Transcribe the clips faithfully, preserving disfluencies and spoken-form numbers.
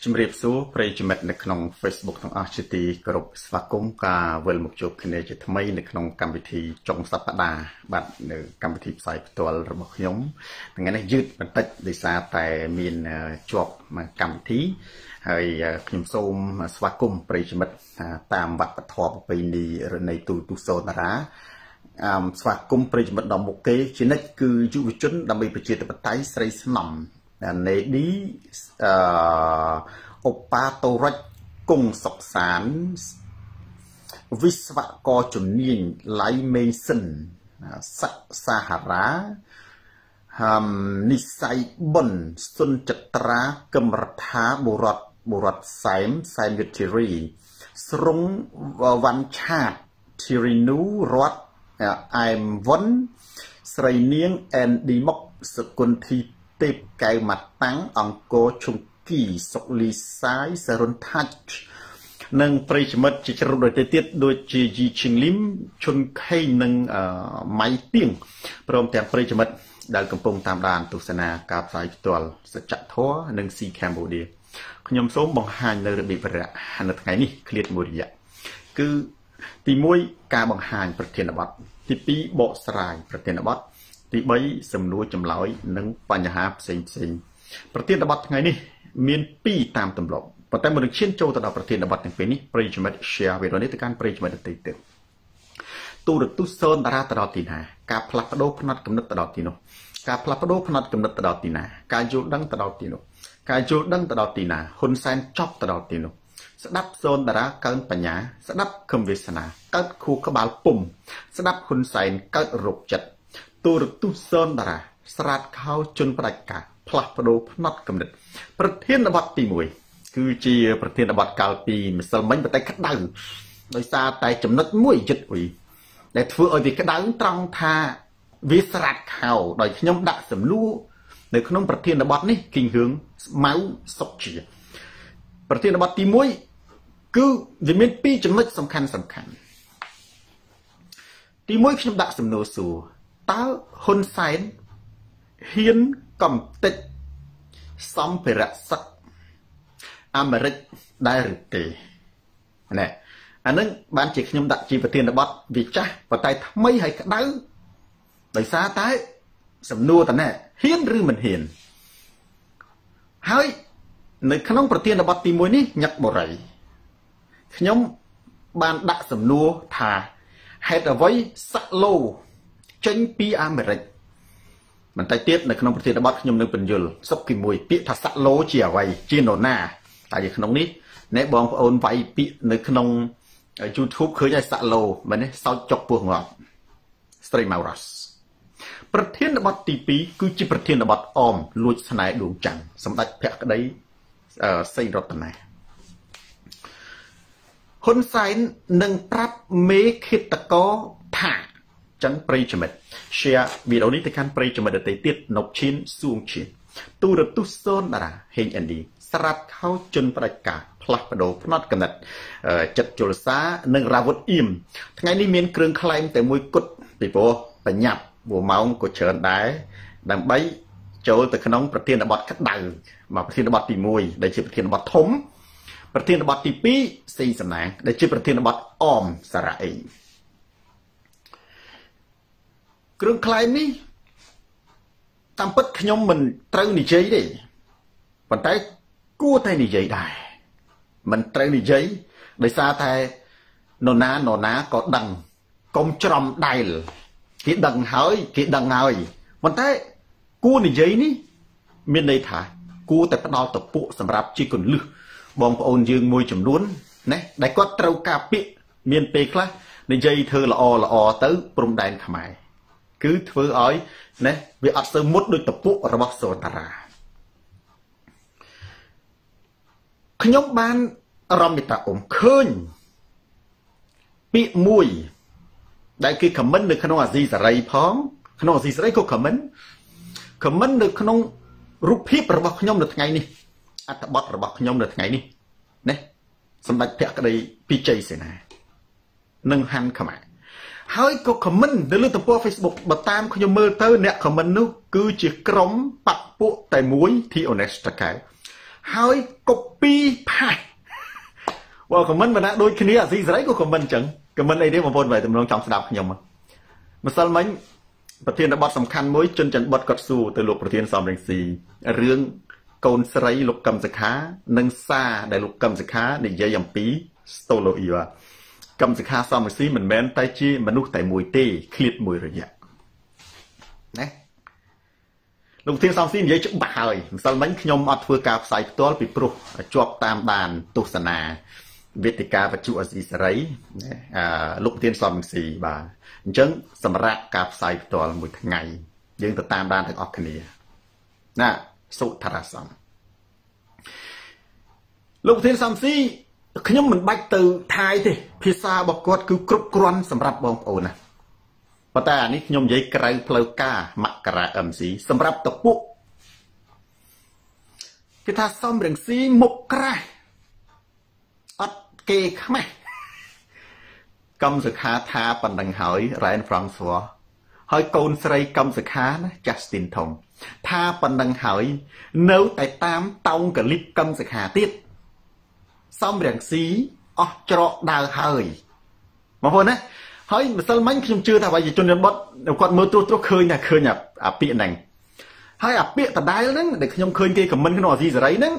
ជំរាបសួរប្រិយមិត្តនៅក្នុង Facebook ទាំងអស់ជាទីគោរពស្វាគមន៍ការវិលមកជួបគ្នាជាថ្មីនៅក្នុងកម្មវិធីចុងសប្តាហ៍បាទនៅកម្មវិធីផ្សាយផ្ទាល់របស់ខ្ញុំថ្ងៃនេះយឺតបន្តិចដោយសារតែមានជាប់កម្មវិធីហើយខ្ញុំសូមស្វាគមន៍ប្រិយមិត្តតាមវប្បធម៌ប្រពៃណីនៃទូទូសូតារាអមស្វាគមន៍ប្រិយមិត្តដ៏មុខគេជានិច្ចគឺយុវជនដើម្បីប្រជាធិបតេយ្យស្រីស្នំនេឌីអឺឧបាតរិចគង់សុកសានវិស្វករជំនាញឡៃមេសិនសសាហារាហំនិស័យបុនសុនចត្រាកំរដ្ឋាបុរតបុរតសែមសែមយុទ្ធិរីស្រុងវ៉ាន់ឆាតធីរីនូរតអែមវុនស្រីនាងអេនឌីមុកសគុណធីទេពកៅម៉ាតាំងអង្គរជុងគីសុកលីសាយសរុនថាច់និងប្រិយមិត្តជាច្រើនដូចទៅទៀតដូចជាយីឈីងលីមឈុនខេងនិងម៉ៃទៀងព្រមទាំងប្រិយមិត្តដែលកំពុងតាមដានទស្សនាការផ្សាយផ្ទាល់សច្ចធម៌និងស៊ីកម្ពុជាខ្ញុំសូមបង្ហាញនៅរបៀបវរៈនៅថ្ងៃនេះឃ្លាតមួយរយៈគឺទីមួយការបង្ហាញប្រធានបទទីពីរបកស្រាយប្រធានបទទីបីសំណួរចម្លើយនិងបញ្ហាផ្សេងផ្សេងប្រធានបទថ្ងៃនេះមានពីរតាមទម្លាប់ប៉ុន្តែមុននឹងឈានចូលទៅដល់ប្រធានបទទាំងពីរនេះប្រិយមិត្ត share វីដេអូនេះទៅកាន់ប្រិយមិត្តដទៃទៀតទូរទស្សន៍សូនតារាទៅដល់ទីណាការផ្លាស់ប្ដូរផ្នត់គំនិតទៅដល់ទីនោះការផ្លាស់ប្ដូរផ្នត់គំនិតទៅដល់ទីណាការយល់ដឹងទៅដល់ទីនោះការយល់ដឹងទៅដល់ទីណាហ៊ុនសែនចប់ទៅដល់ទីនោះស្ដាប់សូនតារាកើនបញ្ញាស្ដាប់ខឹមវាសនាកើតខួរក្បាលពុំស្ដាប់ហ៊ុនសែនកើតរោគចិត្តទូរទស្សន៍សូនតារាស្រាតខោជន់ផ្ដាច់ការផ្លាស់ប្ដូរផ្នត់គំនិតប្រធានបទទីមួយគឺជាប្រធានបទកាលពីម្សិលមិញបន្តិចក្តៅដោយសារតែចំណុចមួយយឹតអុយដែលធ្វើឲ្យវាក្តៅត្រង់ថាវាស្រាតខោដោយខ្ញុំដាក់សំណួរនៅក្នុងប្រធានបទនេះគីងរឿងម៉ៅសុកជាប្រធានបទទីមួយគឺវាមានពីរចំណុចសំខាន់សំខាន់ទីមួយខ្ញុំដាក់សំណួរសួរតើហ៊ុនសែនហ៊ានកំទេចសម្ភារៈសឹកអាមេរិកដែរឬទេណែអានឹងបានជាខ្ញុំដាក់ជាប្រធានបទវាចាស់ប៉ុន្តែថ្មីហើយក្តៅដោយសារតែសំណួរតណែហ៊ានឬមិនហ៊ានហើយនៅក្នុងប្រធានបទទីមួយនេះញឹកបរិយខ្ញុំបានដាក់សំណួរថាហេតុអ្វីសាក់ឡូចេញពីអាមេរិកបន្តិចទៀតនៅក្នុងប្រធានបទខ្ញុំនឹងបញ្យល់សុខទីមួយពាក្យថាសាក់ឡូជាអ្វីជានរណាតែនៅក្នុងនេះអ្នកបងប្អូនវាយពាក្យនៅក្នុង YouTube ឃើញហើយសាក់ឡូមែនទេសោចចុកពោះងាប់ស្រីម៉ៅរ៉ាស់ប្រធានបទទីពីរគឺជាប្រធានបទអមលួចស្នេហ៍ដួងច័ន្ទសម្ដេចភក្តីសេងរតនាហ៊ុនសែននឹងប្រាប់មេឃាតកោថាចឹងប្រិយមិត្ត share វីដេអូនេះទៅកាន់ប្រិយមិត្តដទៃទៀតណុកឈៀនសួងឈៀនទូរទស្សន៍សូនតារាហេងអេនឌីស្រាប់ខោជន់ផ្ដាច់ការផ្លាស់ប្ដូរផ្នត់គំនិតចិត្តជលសានិងរាវុធអ៊ីមថ្ងៃនេះមានគ្រឿងខ្លែងតែមួយគត់ពីព្រោះបញ្ញាប់មួយម៉ោងក៏ច្រើនដែរដើម្បីចូលទៅក្នុងប្រធានបទក្តៅមកប្រធានបទទីមួយដែលជាប្រធានបទធំប្រធានបទទីពីរស៊ីសំណាងដែលជាប្រធានបទអមសារៈអេគ្រឿងខ្លែងនេះតាមពិតខ្ញុំមិនត្រូវនិយាយទេប៉ុន្តែគួរតែនិយាយដែរមិនត្រូវនិយាយដោយសារតែនរណានរណាក៏ដឹងកុំច្រំដែលគេដឹងហើយគេដឹងហើយប៉ុន្តែគួរនិយាយនេះមានន័យថាគួរតែផ្ដល់តពុសម្រាប់ជាគន្លឹះបងប្អូនយើងមួយចំនួនណាដែលគាត់ត្រូវការពាក្យមានពេលខ្លះនិយាយធ្វើល្អល្អទៅព្រំដែនខ្មែរគឺធ្វើឲ្យណាវាអត់សូវមុតដូចតពុរបស់សូតារាខ្ញុំបានរំលឹកតាអ៊ំឃើញពាក្យមួយដែលគេខមមិននៅក្នុងអាស៊ីសេរីផងក្នុងអាស៊ីសេរីក៏ខមមិនខមមិននៅក្នុងរូបភាពរបស់ខ្ញុំនៅថ្ងៃនេះអត្ថបទរបស់ខ្ញុំនៅថ្ងៃនេះណាសម្ដេចភក្តីពីជ័យសេនានិងហាន់ខ្មែរហើយក៏ខមមិននៅលើទំព័រ Facebook បើតាមខ្ញុំមើលទៅអ្នកខមមិននោះគឺជាក្រុមបពពួកតែមួយ T Honest តកែហើយកូពីផាសបើខមមិនមិនណាដូចគ្នាអាស៊ីសេរីក៏ខមមិនអញ្ចឹងខមមិនអីទេបងប្អូនបើទំនងចង់ស្ដាប់ខ្ញុំម្សិលមិញប្រធានបទសំខាន់មួយជនច័ន្ទបុតគាត់សួរទៅលោកប្រធានសំរងស៊ីរឿងកូនស្រីលោកកឹមសុខានិងសារដែលលោកកឹមសុខានិយាយអំពីស្តូឡូអ៊ីវកឹមសុខាសំរងស៊ីមិនមែនតែជាមនុស្សតែមួយទេឃ្លាតមួយរយៈណាលោកប្រធានសំរងស៊ីនិយាយច្បាស់ហើយម្សិលមិញខ្ញុំអត់ធ្វើការផ្សាយផ្ទាល់ពីព្រោះជាប់តាមដានទស្សនាវេទិកាបច្ចុប្បន្នអាស៊ីសេរីអឺលោកប្រធានសំរងស៊ីបាទអញ្ចឹងសម្រាប់ការផ្សាយផ្ទាល់មួយថ្ងៃយើងទៅតាមដានទាំងអស់គ្នាណាសុធរាសំលោកប្រធានសំរងស៊ីខ្ញុំមិនបាច់ទៅថាយទេភាសារបស់គាត់គឺគ្រប់គ្រាន់សម្រាប់បងប្អូនណាប៉ុន្តែអានេះខ្ញុំនិយាយក្រៅផ្លូវការមករា អឹម ស៊ី សម្រាប់តពុគេថាសំរងស៊ីមុខក្រាស់អត់គេខ្មាស់កឹមសុខាថាប៉ុណ្ណឹងហើយរ៉ែនហ្វ្រង់សួរហើយកូនស្រីកឹមសុខាណា Justin Thom ថាប៉ុណ្ណឹងហើយនៅតែតាមតោងកលិបកឹមសុខាទៀតសំរងស៊ីអស់ច្រកដើរហើយបងប្អូនណាហើយម្សិលមិញខ្ញុំជឿថាប្រជាជនជនបទគាត់មើលត្រួសត្រាសឃើញថាឃើញអាពាក្យហ្នឹងហើយអាពាក្យដដែលហ្នឹងដែលខ្ញុំឃើញគេខមមិនក្នុងអាស៊ីសេរីហ្នឹង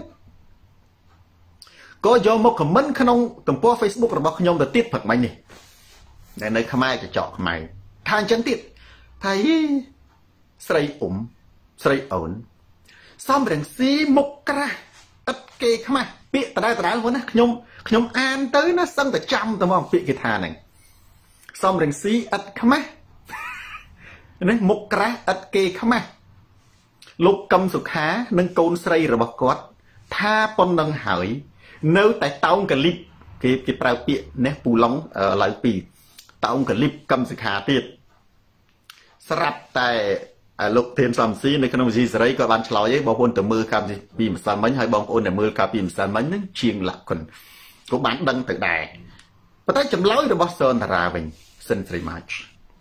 ក៏យកមកខមមិនក្នុងទំព័រ Facebook របស់ខ្ញុំទៅទៀតព្រឹកមិញនេះដែលនៅខ្មែរចចកខ្មែរថាអញ្ចឹងទៀតថាស្រីអ៊ុំស្រីអូនសំរងស៊ីមុខក្រាស់ឥតគេខ្មាស់ពាក្យដដែលដដែលហ្នឹងណាខ្ញុំខ្ញុំអានទៅណាសឹងតែចាំតែមកពាក្យគេថាហ្នឹងសំរងស៊ីឥតខ្មាស់នេះមុខក្រាស់ឥតគេខ្មាស់លោកកឹមសុខានិងកូនស្រីរបស់គាត់ថាប៉ុណ្ណឹងហើយនៅតែតោងកលិបគេគេប្រើពាក្យនេះពូឡុងឡៅពីតោងកលិបកឹមសុខាទៀតស្រាប់តែលោកធានសំស៊ីនៅក្នុងវិទ្យាសេរីក៏បានឆ្លើយឯងបងប្អូនទៅមើលកម្មវិធីពីម្សិលមិញហើយបងប្អូនដែលមើលកាលពីម្សិលមិញហ្នឹងជាងលក្ខុនក៏បានដឹងទៅដែរប៉ុន្តែចម្លើយរបស់សនតារាវិញសិនស្រីម៉ាច់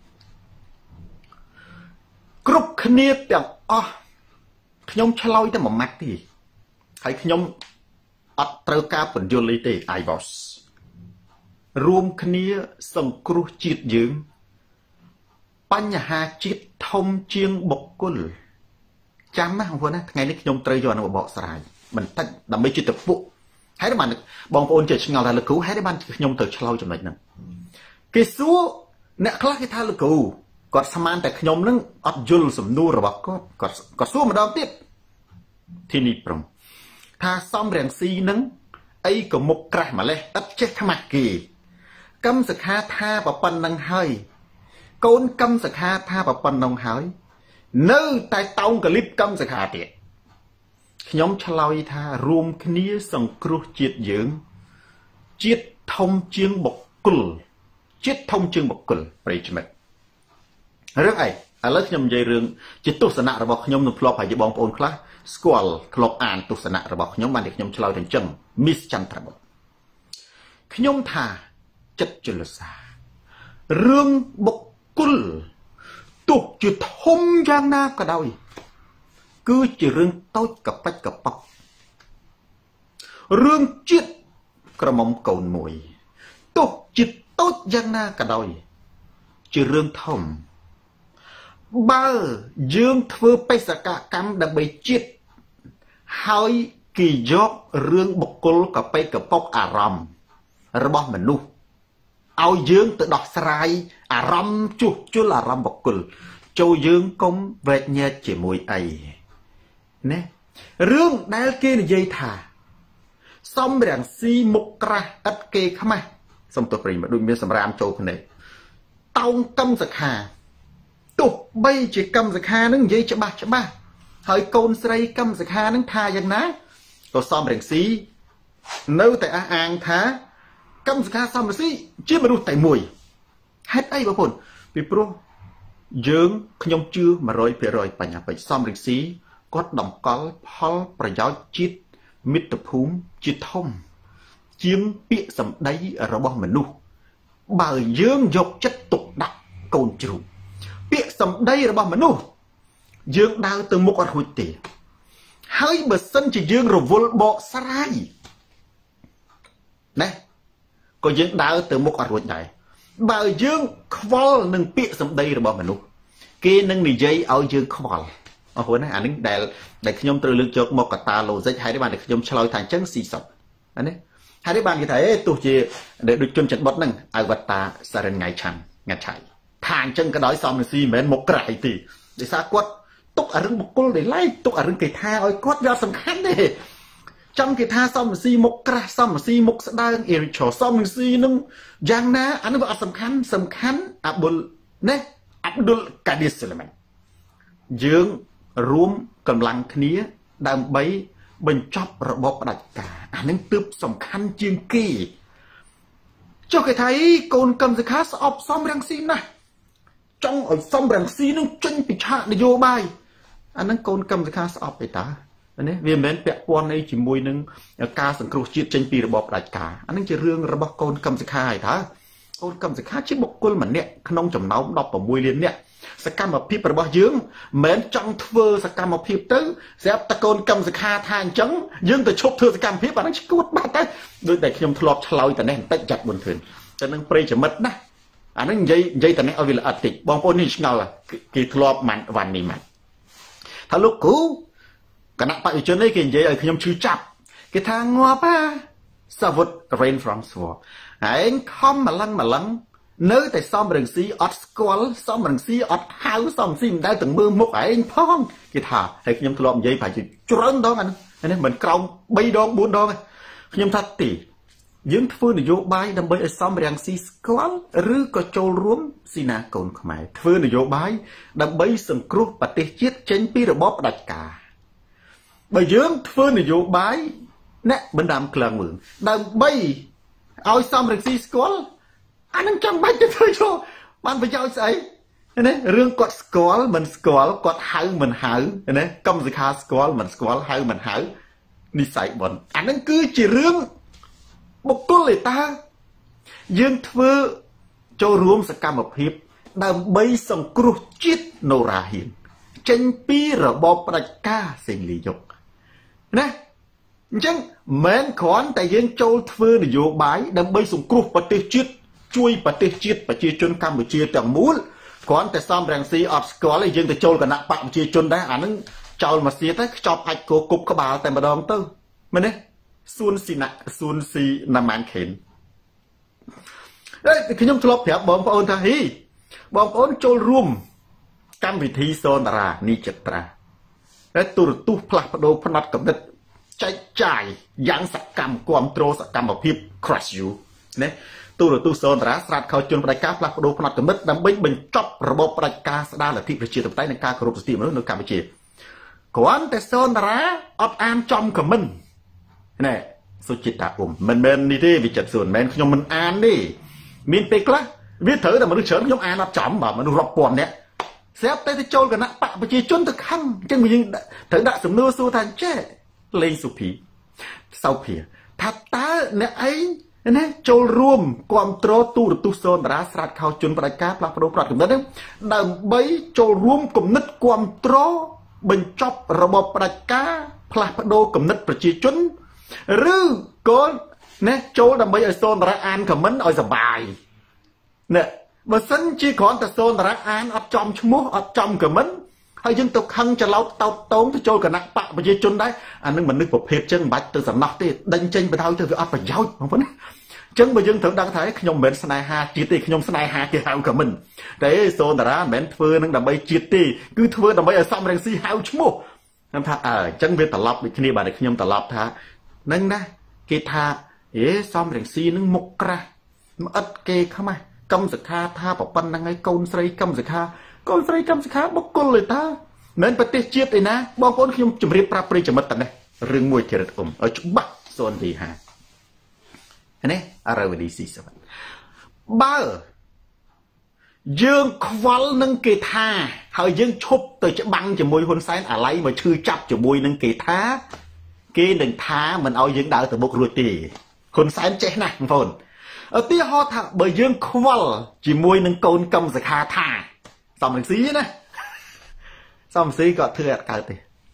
គ្រប់គ្នាទាំងអស់ខ្ញុំឆ្លើយតែមួយម៉ាត់ទេហើយខ្ញុំអត់ត្រូវការពន្យល់អីទេ I was រួមគ្នាសង្គ្រោះជាតិយើងបញ្ហាជាតិធំជាងបុគ្គលចាំណាបងប្អូនណាថ្ងៃនេះខ្ញុំត្រូវយកអានោះបកស្រាយបន្តិចដើម្បីជាតពុហើយបានបងប្អូនចេះឆ្ងល់ថាលោកគ្រូហើយបានខ្ញុំទៅឆ្លើយចំណុចហ្នឹងគេសួរអ្នកខ្លះគេថាលោកគ្រូគាត់ស្មានតែខ្ញុំនឹងអត់យល់សំណួររបស់គាត់គាត់គាត់សួរម្ដងទៀតទីនេះព្រមថាសំរងស៊ីនឹងអីក៏មុខក្រាស់ម្លេះឥតចេះខ្មាស់គេកឹមសុខាថាប៉ុណ្ណឹងហើយកូនកឹមសុខាថាប៉ុណ្ណឹងហើយនៅតែតោងកលិបកឹមសុខាទៀតខ្ញុំឆ្លើយថារួមគ្នាសង្គ្រោះជាតិយើងជាតិធំជាងបុគ្គលជាតិធំជាងបុគ្គលប្រិយមិត្តរឿងអីឥឡូវខ្ញុំនិយាយរឿងជាទស្សនៈរបស់ខ្ញុំនឹងធ្លាប់ឲ្យបងប្អូនខ្លះស្គាល់ធ្លាប់អានទស្សនៈរបស់ខ្ញុំបានតែខ្ញុំឆ្លើយទៅអញ្ចឹង Miss ចន្ទ្របុត្រខ្ញុំថាចិត្តជលសារឿងបុគ្គលទោះជាធំយ៉ាងណាក៏ដោយគឺជារឿងតូចកប៉ិចកប៉ុករឿងជាតិក្រមុំកូនមួយទោះជាតូចយ៉ាងណាក៏ដោយជារឿងធំបើយើងធ្វើបេសកកម្មដើម្បីជាតិហើយគេយករឿងបុគ្គលកប៉ិចកប៉ុកអារម្មណ៍របស់មនុស្សឲ្យយើងទៅដោះស្រាយអារម្មណ៍ជួសជុលអារម្មណ៍បុគ្គលចូលយើងកុំវែកញែកជាមួយអីណារឿងដែលគេនិយាយថាសំរងស៊ីមុខក្រាស់ឥតគេខ្មាស់សំទោសប្រិយមិត្តដូចមានសម្រាមចូលភ្នែកតោងកឹមសុខាទោះបីជាកឹមសុខានឹងនិយាយច្បាស់ច្បាស់ហើយកូនស្រីកឹមសុខានឹងថាយ៉ាងណាក៏សំរងស៊ីនៅតែអះអាងថាកឹមសុខាសំរងស៊ីជាមនុស្សតែមួយហេតុអីបងប្អូនពីព្រោះយើងខ្ញុំជឿ một trăm phần trăm បញ្ហាពេកសំរងស៊ីគាត់តម្កល់ផលប្រយោជន៍ជាតិមិត្តភូមិជាធំជាងពាក្យសម្ដីរបស់មនុស្សបើយើងយកចិត្តទុកដាក់កូនជ្រូកពាក្យសម្ដីរបស់មនុស្សយើងដើរទៅមុខអត់រួចទេហហើយបើសិនជាយើងរវល់បកស្រាយណាក៏យើងដើរទៅមុខអត់រួចដែរបើយើងខ្វល់នឹងពាក្យសម្ដីរបស់មនុស្សគេនឹងនិយាយឲ្យយើងខ្វល់អរគុណណាអានេះដែលដែលខ្ញុំត្រូវលើកយកមកកតាឡូហ្សិកហើយបានតែខ្ញុំឆ្លើយថាអញ្ចឹងស៊ីសុតណាហើយបានគេថាអេទោះជាដូចជនចិត្តបុតហ្នឹងអវតាសរិនងៃឆាន់ងាត់ឆៃថាអញ្ចឹងក៏ដោយសំរស៊ីមិនមែនមកក្រៃទេដោយសារគាត់ទុកអារឿងបុគ្គលដែលឡែកទុកអារឿងគេថាឲ្យគាត់យកសំខាន់ទេចាំគេថាសំរស៊ីមកក្រាស់សំរស៊ីមកស្ដើងអេរិចសំរស៊ីនឹងយ៉ាងណាអានោះវាអត់សំខាន់សំខាន់អាបុលណាអាប់ឌុលកាឌីសឡាម៉ាន់យើងរួមកម្លាំងគ្នាដើម្បីបញ្ចប់របបផ្ដាច់ការអានឹងទើបសំខាន់ជាងគេចុះគេថាកូនកឹមសុខាស្អប់សំរងស៊ីណាស់ចង់ឲ្យសំរងស៊ីនឹងចេញពីឆាកនយោបាយអានឹងកូនកឹមសុខាស្អប់ទេតានេះវាមិនមែនពាក់ព័ន្ធអីជាមួយនឹងការសង្គ្រោះជាតិចេញពីរបបផ្ដាច់ការអានឹងជារឿងរបស់កូនកឹមសុខាឯតាកូនកឹមសុខាជាបុគ្គលម្នាក់ក្នុងចំណោមដប់ប្រាំមួយលាននាក់សកម្មភាពរបស់យើងមិនចង់ធ្វើសកម្មភាពទៅស្រាប់តែកូនកឹមសុខាថាអញ្ចឹងយើងទៅឈប់ធ្វើសកម្មភាពអានឹងឈួតបាត់ទៅដូចតែខ្ញុំធ្លាប់ឆ្លើយតែនេះបន្តិចចាត់មុនធឿនតែនឹងប្រិយមិត្តណាអានឹងនិយាយនិយាយតែនេះឲ្យវាល្អិតតិចបងប្អូននេះឆ្ងល់គេធ្លាប់មិនវ៉ាន់នេះមកថាលោកគ្រូគណៈបព្វជិជននេះគេនិយាយឲ្យខ្ញុំឈឺចាប់គេថាងាប់ហ่าសាវុត rain from swore ឯងខំម្លឹងម្លឹងនៅតែសំរងស៊ីអត់ស្គាល់សំរងស៊ីអត់ហៅសំស៊ីមិនដែលទាំងមើលមុខឯងផងគេថាហើយខ្ញុំធ្លាប់និយាយប្រហែលជាច្រើនដងអានេះមិនក្រោមបីដងបួនដងខ្ញុំថាទេយើងធ្វើនយោបាយដើម្បីឲ្យសំរងស៊ីស្គាល់ឬក៏ចូលរួមស៊ីណាកូនខ្មែរធ្វើនយោបាយដើម្បីសង្គ្រោះប្រទេសជាតិចេញពីរបបផ្ដាច់ការបើយើងធ្វើនយោបាយអ្នកបណ្ដាំក្លងមើលដើម្បីឲ្យសំរងស៊ីស្គាល់អានឹងចាំបាច់ទៅធ្វើចូលបានប្រយោជន៍ស្អីណារឿងគាត់ស្គាល់មិនស្គាល់គាត់ហៅមិនហៅណាកឹមសុខាស្គាល់មិនស្គាល់ហៅមិនហៅនិស័យបនអានឹងគឺជារឿងបុគ្គលឯតាយើងធ្វើចូលរួមសកម្មភាពដើម្បីសង្គ្រោះជាតិនរ៉ាហ៊ានចេញពីរបបផ្ដាច់ការសេងលីយុកណាអញ្ចឹងមិនគ្រាន់តែយើងចូលធ្វើនយោបាយដើម្បីសង្គ្រោះប្រទេសជាតិជួយប្រទេសជាតិប្រជាជនកម្ពុជាទាំងមូលគ្រាន់តែសំរងស៊ីអត់ស្គាល់ឯងយើងទៅចូលគណៈបកប្រជាជនដែរអានឹងចោលមកសៀតទៅខ្ចប់អាចគោគប់ក្បាលតែម្ដងទៅមែនទេសួនស៊ីណាសួនស៊ីណាម៉ានខេនអេខ្ញុំធ្លាប់ប្រាប់បងប្អូនថាហីបងប្អូនចូលរួមកម្មវិធីសនតារានីចត្រាតែទូរទស្សន៍ផ្លាស់ប្ដូរផ្នែកកំណត់ចែកចាយយ៉ាងសកម្មគ្រប់គ្រងសកម្មភាព crush you ណាទូរទស្សន៍សនតារាស្រាតខោជនផ្ដាច់ការផ្លាស់ប្ដូរផ្នែកកំណត់ដើម្បីបញ្ចប់របបផ្ដាច់ការស្ដារលទ្ធិប្រជាធិបតេយ្យនិងការគោរពសិទ្ធិមនុស្សនៅកម្ពុជាគ្រាន់តែសនតារាអត់អានចំខមមិនណែសុចិតាអ៊ុំមិនមែននេះទេវិចិត្រសួនមិនមែនខ្ញុំមិនអានទេមានពេលខ្លះវាត្រូវតែមនុស្សច្រើនខ្ញុំអានអត់ចំបាទមនុស្សរាប់ពាន់នាក់ស្រាប់តែទៅចូលគណៈបកប្រជាជនទៅខឹងអញ្ចឹងយើងត្រូវដាក់សំណួរសួរថាចេះលេងសុភីសោភាថាតើអ្នកឯងណាចូលរួមគ្រប់គ្រងទូរទស្សន៍សនតារាស្រាតខោជនផ្ដាច់ការផ្លាស់ប្ដូរប្រតិកម្មនេះដើម្បីចូលរួមគំនិតគ្រប់គ្រងបញ្ចប់របបផ្ដាច់ការផ្លាស់ប្ដូរគំនិតប្រជាជនឬក៏ណាចូលដើម្បីឲ្យសនតារាអានខមមិនឲ្យសុបាយណាបើសិនជាគ្រាន់តែសនតារាអានអត់ចំឈ្មោះអត់ចំខមមិនហើយយើងទៅខឹងច្រឡោតតោតតងទៅចូលគណៈបកប្រជាជនដែរអានឹងមនុស្សប្រភេទចឹងមិនបាច់ទៅសំណោះទេដេញចេញបដ ாய் ទៅវាអត់ប្រយោជន៍បងប្អូនអញ្ចឹងបើយើងត្រូវដឹងថាខ្ញុំមិនមែនស្នេហាជាតិទេខ្ញុំស្នេហាគេហៅខមមិនតែសូនតារាមិនមែនធ្វើនឹងដើម្បីជាតិទេគឺធ្វើដើម្បីឲ្យសំរងស៊ីហៅឈ្មោះខ្ញុំថាអើអញ្ចឹងវាត្រឡប់ដូចគ្នាបាទខ្ញុំត្រឡប់ថានឹងណាគេថាអេសំរងស៊ីនឹងមុខក្រាស់មិនអត់គេខ្មាស់កឹមសុខាថាប្រប៉ុណ្្នឹងហើយកូនស្រីកឹមសុខាកូនស្រីកឹមសុខាបុគ្គលទេតាមិនប្រទេសជាតិឯណាបងប្អូនខ្ញុំជម្រាបប្រាប់ប្រិយមិត្តតែនេះរឿងមួយចរិតអ៊ុំឲ្យច្បាស់សូនទីហានេះអរវឌីស៊ីសវណ្ណបើយើងខ្វល់នឹងគេថាហើយយើងឈប់ទៅច្បាំងជាមួយហ៊ុនសែនអាឡ័យមកឈឺចាប់ជាមួយនឹងគេថាគេនឹងថាមិនឲ្យយើងដើរទៅមុខរួចទេហ៊ុនសែនចេះណាស់បងប្អូនឧទាហរណ៍ថាបើយើងខ្វល់ជាមួយនឹងកូនកឹមសុខាថាសំរងស៊ីណាសំស៊ីក៏ធ្វើអត់កើតទេ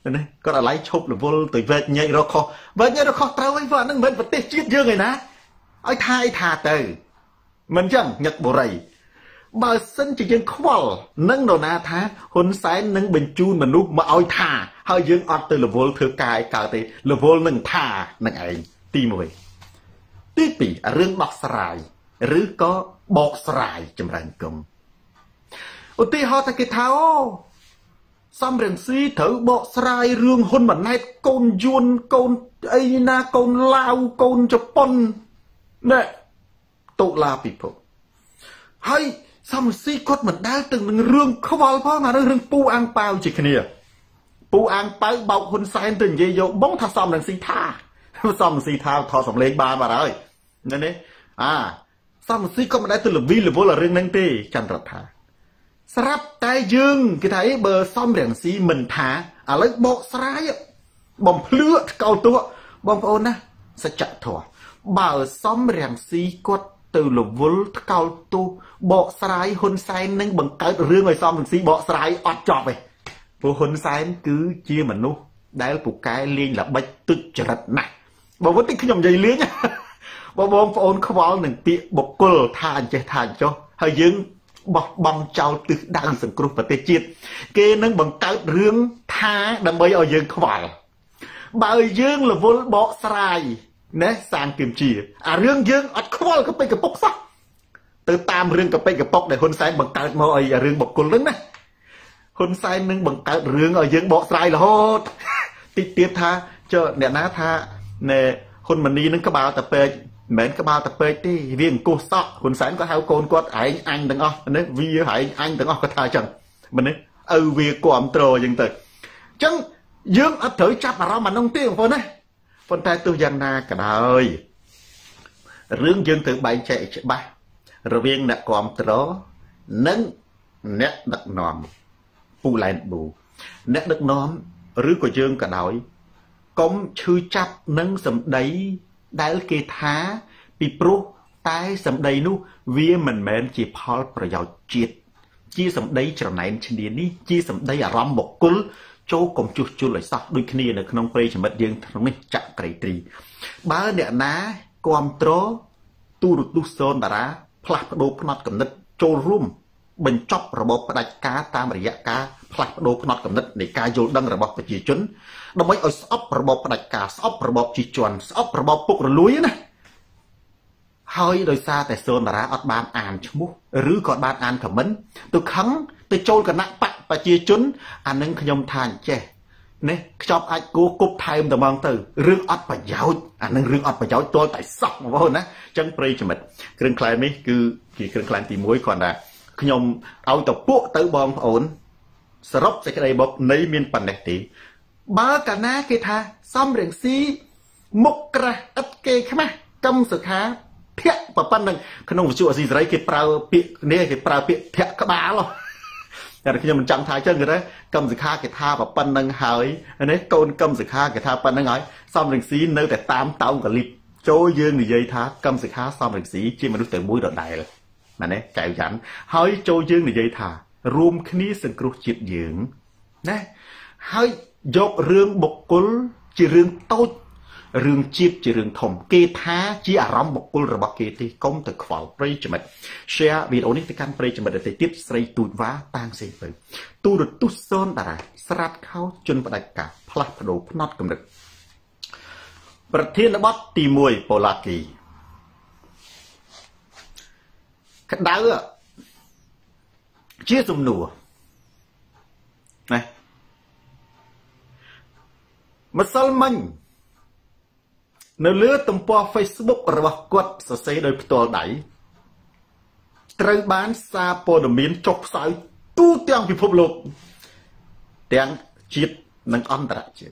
នេះគាត់ឲ្យឡៃឈប់រវល់ទៅវេកញែករកខុសវេកញែករកខុសត្រូវអីព្រោះអានឹងមិនមែនប្រទេសជាតិយើងឯណាឲ្យថាអីថាទៅមិនចឹងញឹកបុរីបើសិនជាយើងខ្វល់នឹងនរណាថាហ៊ុនសែននឹងបញ្ជូនមនុស្សមកឲ្យថាហើយយើងអត់ទៅរវល់ធ្វើការឲ្យកើតទេរវល់នឹងថានឹងឯងទីមួយទីពីររឿងដោះស្រាយឬក៏បកស្រាយចម្រើនគុំឧទាហរណ៍ថាគេថាអូសំរងស៊ីត្រូវបកស្រាយរឿងហ៊ុនម៉ាណែតកូនយួនកូនអីណាកូនឡាវកូនជប៉ុនណែតុលាពិភពហើយសំរងស៊ីគាត់មិនដែលទៅនឹងរឿងខ្វល់ផងអារឿងពូអាំងប៉ាវជាគ្នាពូអាំងប៉ាវបោកហ៊ុនសែនទៅនិយាយយកបងថាសំរងស៊ីថាសំរងស៊ីថាថតសំឡេងបានបាត់ហើយណែនេះអាសំរងស៊ីក៏មិនដែលទៅលវីលវល់រឿងហ្នឹងទេចន្ទរដ្ឋាស្រាប់តែយើងគេថាអីបើសំរងស៊ីមិនថាឥឡូវបកស្រាយបំភ្លឺកោតួបងប្អូនណាសច្ចធម៌បើសំរងស៊ីគាត់ទៅលវល់ថ្កោលទោសបកស្រាយហ៊ុនសែននឹងបង្កើតរឿងឲ្យសំរងស៊ីបកស្រាយអត់ចប់ទេព្រោះហ៊ុនសែនគឺជាមនុស្សដែលពូកែលេងល្បិចទុច្ចរិតណាស់បើមិនទេខ្ញុំនិយាយលេងបើបងប្អូនខ្វល់នឹងពាក្យបុគ្គលថាអញ្ចេះថាអញ្ចោះហើយយើងបោះបង់ចោលទិសដៅសង្គ្រោះប្រទេសជាតិគេនឹងបង្កើតរឿងថាដើម្បីឲ្យយើងខ្វល់បើយើងរវល់បកស្រាយណែសាងគឹមជាអារឿងយើងអត់ខ្វល់កប៉ិកពុកសោះទៅតាមរឿងកប៉ិកពុកដែលហ៊ុនសែនបង្កើតមកឲ្យរឿងបុគ្គលហ្នឹងណាហ៊ុនសែននឹងបង្កើតរឿងឲ្យយើងបកស្រាយរហូតតិចទៀតថាចុះអ្នកណាថាណែហ៊ុនម៉ាណីនឹងក្បាលតាពេកមិនមែនក្បាលតាពេកទេវាអង្គុះសក់ហ៊ុនសែនក៏ហៅកូនគាត់ឯងអញទាំងអស់នេះវាឯងអញទាំងអស់គាត់ថាអញ្ចឹងមិននេះឪវាគ្រប់ត្រអញ្ចឹងទៅអញ្ចឹងយើងអត់ត្រូវចាប់អារម្មណ៍អានោះទេបងប្អូនណាប៉ុន្តែទោះយ៉ាងណាក៏ដោយរឿងយើងត្រូវបែងចែកឲ្យច្បាស់រវាងអ្នកគ្រប់ត្រនិងអ្នកដឹកនាំពូឡែនប៊ូអ្នកដឹកនាំឬក៏យើងក៏ដោយកុំឈឺចាប់នឹងសម្ដីដែលគេថាពីព្រោះតែសម្ដីនោះវាមិនមែនជាផលប្រយោជន៍ជាតិជាសម្ដីច្រណែនឈ្នានីសជាសម្ដីអារម្មណ៍បុគ្គលចូលកុំជួសជុលឲ្យសោះដូចគ្នានៅក្នុងព្រៃចមិតយើងក្នុងនេះចក្រីត្រីបើអ្នកណាគ្រប់ត្រទូរទស្សន៍សូនតារាផ្លាស់ប្ដូរផ្នត់គំនិតចូលរួមបញ្ចប់របបផ្ដាច់ការតាមរយៈការផ្លាស់ប្ដូរផ្នត់គំនិតនៃការយល់ដឹងរបស់ប្រជាជនដើម្បីឲ្យស្អប់របបផ្ដាច់ការស្អប់របបជិះជាន់ស្អប់របបពុករលួយណាហើយដោយសារតែសូនតារាអត់បានអានឈ្មោះឬក៏បានអានខមមិនទៅខឹងទៅចូលគណៈបកប្រជាជនអានឹងខ្ញុំថាអញ្ចេះនេះខ្ចប់អាចគោគប់ថែមតែហ្មងទៅរឿងអត់ប្រយោជន៍អានឹងរឿងអត់ប្រយោជន៍ទាល់តែសោះបងប្អូនណាអញ្ចឹងប្រិយមិត្តគ្រឿងក្លែងនេះគឺជាគ្រឿងក្លែងទីមួយគ្រាន់តែខ្ញុំឲ្យតពួកទៅបងប្អូនសរុបសេចក្តីមកនៃមានប៉ុណ្ណេះទេបើកាលណាគេថាសំរងស៊ីមុខក្រាស់ឥតគេខ្មាស់កឹមសុខាធាក់ប៉ុណ្ណឹងក្នុងវិទ្យុអស៊ីសេរីគេប្រើពាក្យនេះគេប្រើពាក្យធាក់ក្បាលតែខ្ញុំមិនចង់ថាអញ្ចឹងគេថាកឹមសុខាគេថាប៉ុណ្ណឹងហើយនេះកូនកឹមសុខាគេថាប៉ុណ្ណឹងហើយសំរងស៊ីនៅតែតាមតោងកលិបចូលយើងនិយាយថាកឹមសុខាសំរងស៊ីជាមនុស្សតែមួយដដែលណានេះកៅយ៉ាន់ហើយចូលយើងនិយាយថារួមគ្នាសង្គ្រោះជាតិយើងណាហើយយករឿងបុគ្គលជារឿងតូចរឿងជាតិជារឿងធំគេថាជាអារម្មណ៍បុគ្គលរបស់គេទេកុំទៅខ្វល់ប្រិយមិត្ត share វីដេអូនេះទៅកាន់ប្រិយមិត្តដទៃទៀតស្រីទូចវ៉ាតាំងសេងពៅទូរទស្សន៍សូនតារាស្រាតខោជន់ផ្ដាច់ការផ្លាស់ប្ដូរផ្នត់គំនិតប្រធានបទទីមួយប៉ូឡាគីក្តៅជាសំណួរណាម្សិលមិញនៅលើទំព័រ Facebook របស់គាត់សរសេរដោយផ្ទាល់ដៃត្រូវបានសារព័ត៌មានចុះផ្សាយទូទាំងពិភពលោកទាំងជាតិនិងអន្តរជាតិ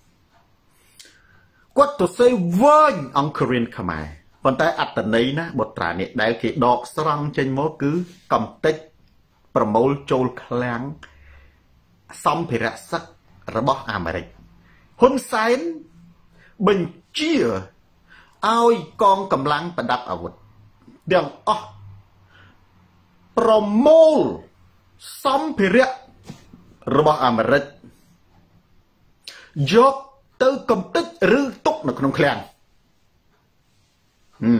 គាត់សរសេរវែងអង្គរៀនខ្មែរប៉ុន្តែអត្តន័យណាបុត្រានេះដែលគេដកស្រង់ចេញមកគឺកំតិចប្រមូលចូលឃ្លាំងសម្ភារៈសឹករបស់អាមេរិកហ៊ុនសែនបញ្ជាឲ្យកងកម្លាំងប្រដាប់អាវុធទាំងអស់ប្រមូលសម្ភារៈរបស់អាមេរិកយកទៅកំទេចឬទុកនៅក្នុងឃ្លាំងហឹម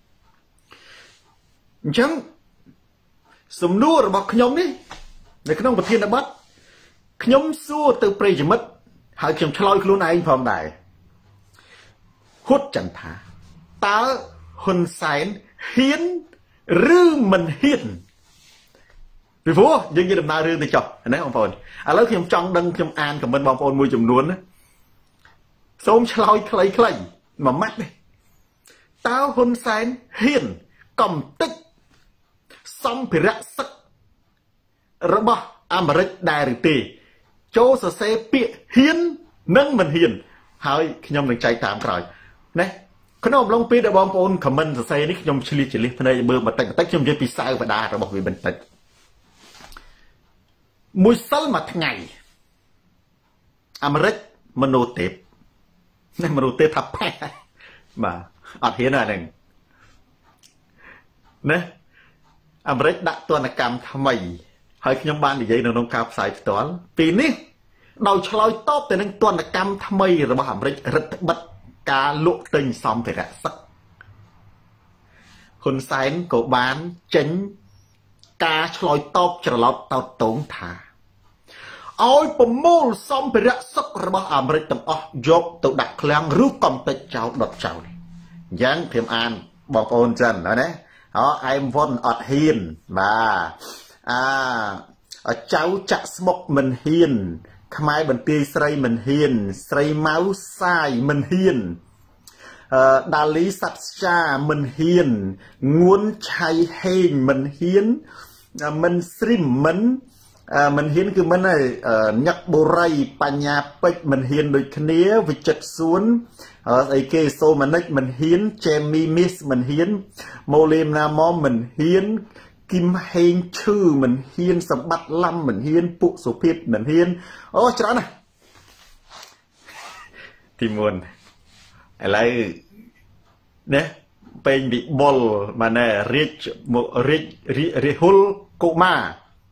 អញ្ចឹងសំណួររបស់ខ្ញុំនេះនៅក្នុងប្រធានបទខ្ញុំសួរទៅប្រិយមិត្តហើយខ្ញុំឆ្លើយខ្លួនឯងផងដែរហ៊ុតចន្ទថាតើហ៊ុនសែនហ៊ានឬមិនហ៊ានពីព្រោះយើងនិយាយដំណើររឿងទៅចុះណាបងប្អូនឥឡូវខ្ញុំចង់ដឹងខ្ញុំអានខមមិនបងប្អូនមួយចំនួនណាសូមឆ្លើយខ្លីៗមួយម៉ាត់នេះតើហ៊ុនសែនហ៊ានកំទេចសម្ភារៈសឹករបស់អាមេរិកដែរឬទេចូលសរសេរពាក្យហ៊ាននិងមិនហ៊ានហើយខ្ញុំនឹងចែកតាមក្រោយណាក្នុងអំឡុងពេលដែលបងប្អូនខមមិនសរសេរនេះខ្ញុំឆ្លៀតឆ្លៀសភ្នែកមើលបន្តិចបន្តិចខ្ញុំនិយាយពីសាវតារបស់វាបន្តិចមួយសិលមួយថ្ងៃអាមេរិកមโนទេពនេះមโนទេពថាផេះបាទអត់ហ៊ានហ្នឹងណាអាមេរិកដាក់ទណ្ឌកម្មថ្មីហើយខ្ញុំបាននិយាយនៅក្នុងការផ្សាយផ្ទាល់ពីនេះដោយឆ្លើយតបទៅនឹងទណ្ឌកម្មថ្មីរបស់អាមេរិករឹតបន្តឹងការលក់ទិញសម្ភារៈសឹកហ៊ុនសែនក៏បានចេញការឆ្លើយតបច្រឡោតតោតតងថាឲ្យប្រមូលសម្ភារៈសឹករបស់អាមេរិកទាំងអស់យកទៅដាក់ឃ្លាំងឬកំទេចចោលដុតចោលអញ្ចឹងខ្ញុំអានបងប្អូនចឹងណាអូអែមវ៉ុនអត់ហ៊ានបាទអាចៅចាក់ស្មុកមិនហ៊ានខ្មែរបន្ទាយស្រីមិនហ៊ានស្រីម៉ៅសាយមិនហ៊ានអឺដាលីសັດស្ចាមិនហ៊ានងួនឆៃហេងមិនហ៊ានមិនស្រីមមិនមិនហ៊ានគឺមិនហើយញឹកបូរីបញ្ញាពេជ្រមិនហ៊ានដូចគ្នាវិចិត្រសួនស្អីគេសូម៉ានិចមិនហ៊ានជេមីមីសមិនហ៊ានម៉ូលីមណាម៉មមិនហ៊ានគឹមហេងឈឺមិនហ៊ានសម្បត្តិឡំមិនហ៊ានពួកសុភិតមិនហ៊ានអូច្រើនណាស់ទីមុនឥឡូវណាពេញវិបុលបានរាជរាជរិហុលកុមារ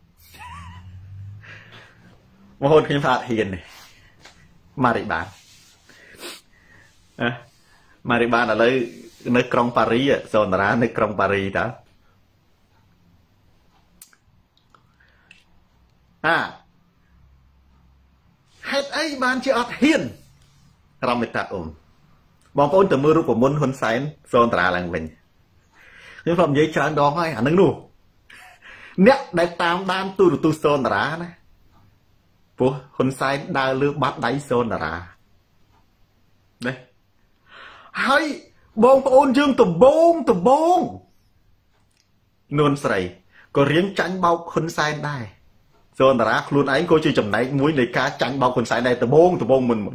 មហូតខ្ញុំថាអត់ហ៊ានទេម៉ារីបានណាម៉ារីបានឥឡូវនៅក្រុងប៉ារីសូនតារានៅក្រុងប៉ារីតើអាហេតុអីបានជាអត់ហ៊ានរំមេតាអ៊ុំបងប្អូនទៅមើលរូបមន្តហ៊ុនសែនសូនតារាឡើងវិញខ្ញុំធ្លាប់និយាយច្រើនដងហើយអានឹងនោះអ្នកដែលតាមដានទូរទស្សន៍សូនតារាណាព្រោះហ៊ុនសែនដើរលើបាត់ដៃសូនតារាណាហើយបងប្អូនយើងដំបងដំបងនួនស្រីក៏រៀងចាញ់បោកហ៊ុនសែនដែរសូនតារាខ្លួនឯងក៏ជាចំណែកមួយនៃការចាញ់បោកហ៊ុនសែនដែរដំបងដំបងមុនមុន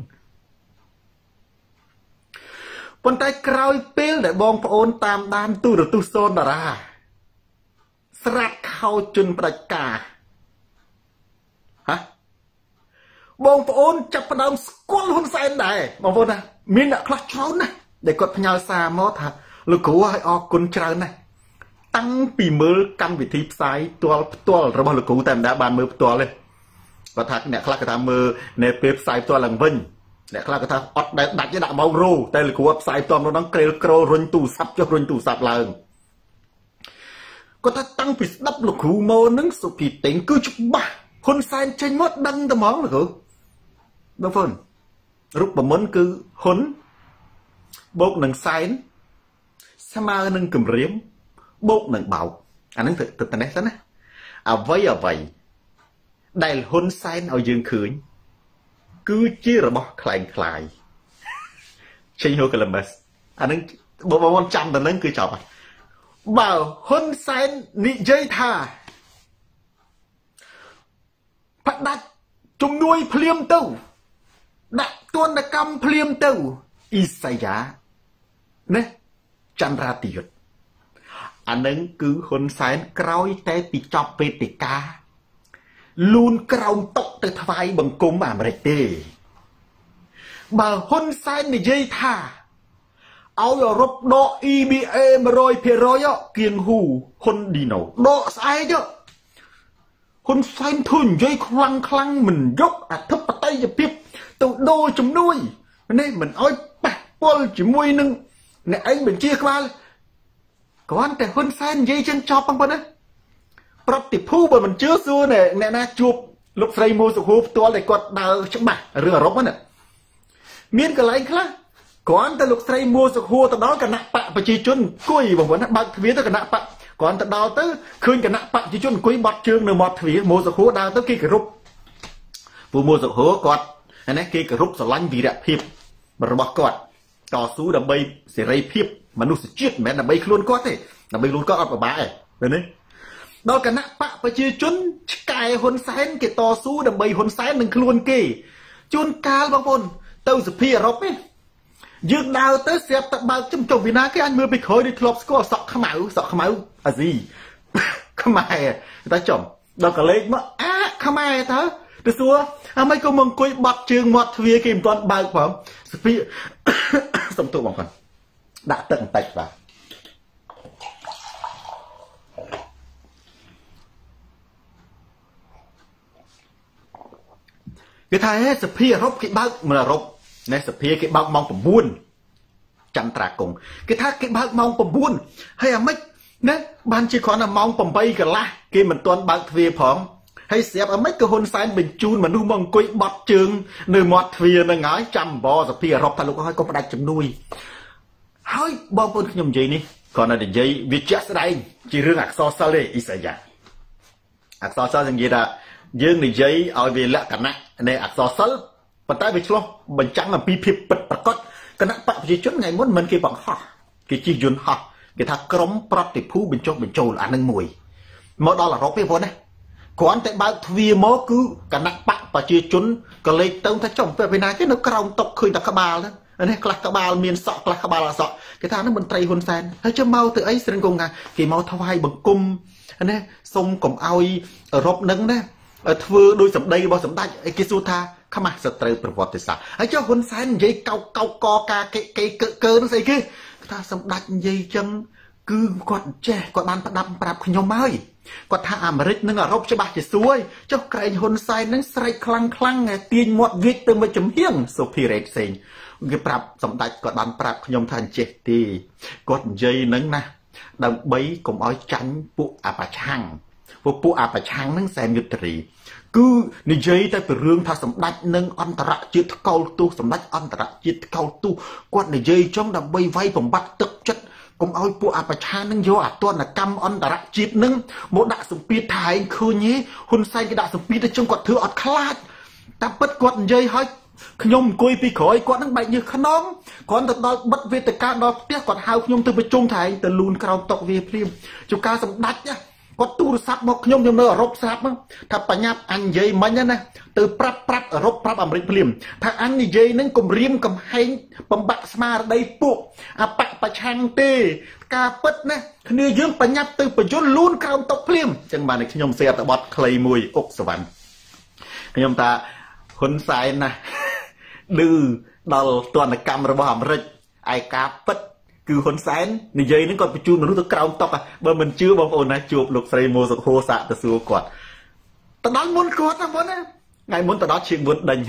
ប៉ុន្តែក្រោយពេលដែលបងប្អូនតាមដានទូរទស្សន៍សូនតារាស្រាត់ខោជន់ផ្ដាច់ការហ៎បងប្អូនចាប់ផ្ដើមស្គាល់ហ៊ុនសែនដែរបងប្អូនណាមានអ្នកខ្លះច្រើនណាស់ដែលគាត់ផ្ញើសារមកថាលោកគ្រូឲ្យអរគុណច្រើនណាស់តាំងពីមើលកម្មវិធីផ្សាយផ្ទាល់ផ្ទាល់របស់លោកគ្រូតែមិនដាបានមើលផ្ទាល់ទេគាត់ថាអ្នកខ្លះគាត់ថាមើលនៅពេលផ្សាយផ្ទាល់ឡើងវិញអ្នកខ្លះគាត់ថាអត់ដែលដាច់ទេដាក់ម៉ោងរោតែលោកគ្រូផ្សាយផ្ទាល់នោះហ្នឹងក្រេលក្រោលរុញទូរស័ព្ទចុះរុញទូរស័ព្ទឡើងគាត់ថាតាំងពីស្ដាប់លោកគ្រូមកហ្នឹងសុភីតេងគឺច្បាស់ហ៊ុនសែនចេញមកដឹងតែហ្មងលោកគ្រូបងប្អូនរូបមន្តគឺហ៊ុនបូកនឹងសែនស្មើនឹងគម្រាមបូកនឹងបោកអាហ្នឹងទៅទៅនេះសិនណាអ្វីអ្វីដែលហ៊ុនសែនឲ្យយើងឃើញគឺជារបស់คล้ายคล้ายចេញហូកូឡូម៉ាស់អាហ្នឹងបងប្អូនចាំតែហ្នឹងគឺចប់ហើយបើហ៊ុនសែននិយាយថាផ្ដាច់ជំនួយភ្លាមទៅដាក់ទណ្ឌកម្មភ្លាមទៅអ៊ីសាយ៉ាណាចន្ទរាទិយុទ្ធអានឹងគឺហ៊ុនសែនក្រោយតែពីចប់វេទិកាលូនក្រោមតុទៅថ្វាយបង្គំអាមេរិកទេបើហ៊ុនសែននិយាយថាឲ្យអឺរ៉ុបដក អ៊ី ប៊ី เอ one hundred percent គៀងហ៊ូហ៊ុនឌីណូដកស្អែកហ៊ុនសែនធុញនិយាយខ្លាំងខ្លាំងមិនយកអធិបតេយ្យភាព tôi đô chấm nuôi nên mình ơi bạc bol chỉ mui nưng này anh mình chia qua có anhแต่คนแซนยี่จังชอบปังปะนะปรับติดผู้บนมันเชื่อซัวเนี่ยเนี่ยนะจูบลูกไฟมูสุขุตัวอะไรกดดาวชักบ่าเรือรบมันเนี่ยมีนกันไรครับก่อนแต่ลูกไฟมูสุขุตอนนั้นกันนักปะปะจีจุนกุ้ยบอกว่านะบางทวีตกันนักปะก่อนแต่ดาวตื้อคืนกันนักปะจีจุนกุ้ยบอดเชิงหนึ่งบอดทวีมูสุขุดาวตื้อกี่กระรุบผู้มูสุขุกอดอันนี้กี่กระรุบสลันวีระพิบบระบอกกอดต่อสู้ดับเบิลเสรีพิบมนุษย์จิตแม้ดับเบิลคลุนก็ได้ดับเบิลคลุนก็เอาไปบ้าเอ้เดี๋ยวนี้ดอกกันนะปะไปจื้อจุนกายคนแสนเกต่อสู้ดับเบิลคนแสนหนึ่งคลุนกี่จุนกาลบางคนเต้าสุพีรบเนี่ยยืนดาวเต้าเสียบตะบางจมจมวินาแค่อันมือไปเคยได้ทลบสกอร์สอกขมาวสอกขมาวอะไรขมายตาจมดอกกระเล็กมั้งอ่ะขมายเถอะเดี๋ยวสัวทำไมก็มึงกุยบัดเชิงมัดทวีกิมตอนบางผมสุพีสมตัวบางคนđã tận tạch vào cái thay sập pia rốt cái bác mà là rốt này sập pia cái bác mongผมbuôn chăn trà cùng cái thay cái bác mongผมbuôn hay là mấy nè ban chỉ còn là mongผมbay cả la cái mình toàn bác về phỏng hay xếp ở mấy cái hôn sáng bình chun mà nu mong quay bọt trường nơi mọt về nơi ngái chăm bò sập pia rốt ta lúc đó có phải đặt chấm nuôiเฮ้ยบางคนขยมใจนี่ก่อนหน้านี้ใจวิจัยอะไรจีเรื่องอักษรสเลยอิสยาอักษรสอย่างนี้ละยื่นในใจเอาไปละกันนะในอักษรสปัจจัยไปช่วยบรรจังมันปีพิบปิดประกอบกันนะปะจีจุดไงมันมันกี่บังฮ่ากี่จียุนฮ่ากี่ทักกรมปรับติดผู้บรรจงบรรโจอันนึงมวยเมื่อดอลลาร์รบไปพ้นนะก่อนแต่บางทวีมอคือกันนะปะปะจีจุนก็เลยเติมถ้าจมไปไปนานแค่นึกกระรองตกคืนตะกบาลนะอันนี้กลักกบาลเมียนสอกกลักกบาลสอกกระทางนั้นมันไตรหุนแซนให้เจ้าเมาตัวไอ้เสร็จกงไงกี่เมาทวายบังกุมอันนี้ทรงกลมเอารบนึงนะเธอโดยสำได้บอสำได้ไอ้กิสุธาขมาสตรีประวัติศาสตร์ไอ้เจ้าหุนแซนยัยเกาเกากอกาเกเกเกเกินใส่คือกระทางสำได้ยัยจังคือกอดแจกอดมันประดับปรับขยมไม่กอดท่าอเมริกนึงอะรบจะบาดจะซวยเจ้าไก่หุนแซนนั้นใส่คลังคลังไงเตียนหมดวิกตึงมาจมเฮี้ยงโซพีเรตเซนcái prap sầm đại có bàn prap nhom thành chết thì có dây nắng na đầm bấy cùng ói tránh phụ à bà chang phụ phụ à bà chang nắng xem như thế cứ ní dây tại phải rương thà sầm đại nâng ăn tara chết câu tu sầm đại ăn tara chết câu tu quạt ní dây trong đầm bấy vayผมbắt tức chất cùng ói phụ à bà chang nâng vô à tuần là cam ăn tara chết nâng một đại sầm pi thái khơi nhé hun say cái đại sầm pi trong quạt thừa ọt khát ta bất quạt dây hơiขยมกุยปีขอยก่อนนั่งใบยืดขนมก่อนตัดดอกบัดเวทการดอกเตี้ยก่อนหาวขยมตัวไปจุ่มไทยแต่ลูนกระเอาตกเวียพริมจุกาสมดัดเนี่ยก่อนตู้ซับบอกขยมยมเนอรบซับมั้งถ้าปัญญาอันใหญ่มันเนี่ยนะตัวปรับปรับรบปรับอเมริกพริมถ้าอันนี้ใหญ่นั่งกลมเรียมกลมให้ปมบักสมาได้ปุ๊บอาปะประชังเตกาเปิดนะเนื้อยืมปัญญาตัวไปจุนลูนกระเอาตกพริมจังมาในขยมเสียตะบอดเคลยมวยอกสวรรค์ขยมตาคนสายนะดื้อดอลตัวนักกรรมระบอบริไอกาปัดคือคนแสนในยัยนั่นก่อนไปจูนมันรู้ตัวกราวตอกอ่ะเมื่อมันชื่อบางคนนะจูบลูกใส่โมสโคสะตะซัวกอดตอนนั้นมุนกอดนะมุนนะไงมุนตอนนั้นเชียงมุนดัง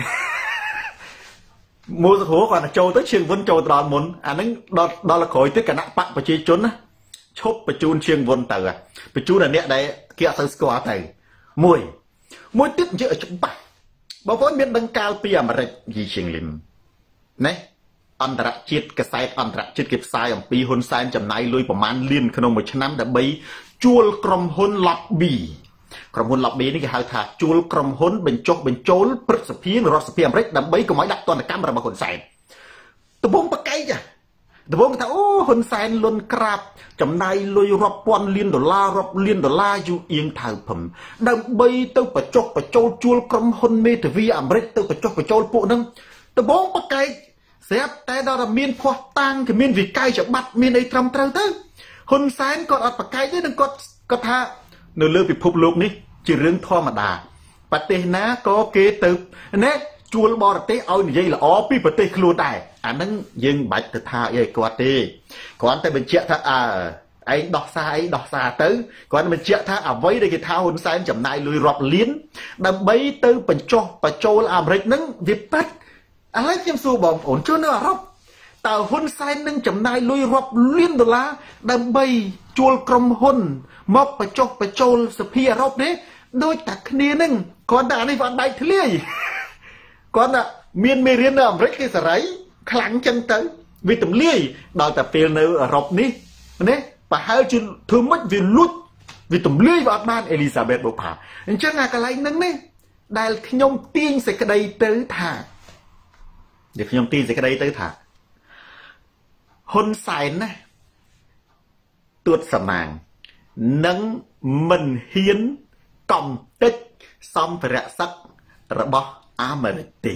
โมสโคก่อนนะโจtớiเชียงมุนโจตอนมุนอันนั้นดอดอลขอยtới cảนักปักไปเชียจุนนะชบไปจูนเชียงมุนเต๋อไปจูนอันเนี้ยได้เกี่ยสังสกอเต๋อมวยมวยติดเยอะจุ๊บบางคนมีดังกาลเปียมาเรยีเชียงลิมเนี่ยอันตรจิตกระสายอันตรจิตเก็บสายของปีหุนสายจำนายลุยประมาณเลี้ยนขนมชน้ำดับใบจูลกรมหุนลับบีกรมหุนลับบีนี่คือหาถาจูลกรมหุนเป็นโจกเป็นโจลปรึกษาเพียงรอสเปียมเรดับใบก็ไม่ดักตอนการระบาดคนใส่ตะบงปะไก่จ้ะตะบงถ้าโอ้หุนสายล้นกราบจำนายลุยรอบปอนเลียนดอลลาร์รอบเลียนดอลลาร์อยู่เอียงถ่ายผมดับใบเต้าปะโจกปะโจลจูลกรมหุนเมทวีอเมริกเต้าปะโจกปะโจลปุ๊นั่งตะบงปะไก่เสียบแต่ดาวมีนพอตังกับมีนวิไก่จะบัดมีนไอ้ทำเตาเต้หุนสายก็อัดปะไก่ด้วยนึงก็ก็ท่าเนื้อเลือดปิดพบโลกนี้จีเรื่องท่อมาดาปฏิหนาก็เกตึบเนี่ยจูลบอร์เตเอาหนีละอ๋อปีปฏิครูได้อันนั้นยังบัดท่าเอกวาตีก่อนแต่เป็นเจ้าท่าอ่าไอ้ดอกซาไอ้ดอกซาตื้อก่อนเป็นเจ้าท่าเอาไว้ในกีท่าหุนสายจำนายลุยรอบลิ้นดับใบตื้อเป็นโจปะโจลอเมริกนั้นวิปัดอะไรยังสู้บอมโอนช่วยเนื้อรับแต่หุ้นไซน์นึงจำนายลุยรบเลี้ยนดอลลาร์ดับใบจูลกรมหุ้นมอบประจกประโจลสเพียรบนี้โดยตักนี้นึงก่อนด่าในวันใดทะเลก่อนน่ะเมียนเมรินอเมริกาสไรคลังจังเตยวิตามินเลี้ยดาวแต่เปลี่ยนในรบนี้เนี่ยป่าให้จุนถือมัดวิลุดวิตามินเลี้ยวัดบ้านเอลิซาเบธบุพาอันเช่นอะไรนึงเนี่ยได้ขยมตีนใส่กระไดเตยถ่าเดี๋ยวขยมตีนใส่กระไดเตยถ่าคนใส่นะตัวสมางนังมันเฮียนกอมติดซอมเปรอะสักระบอเมริตี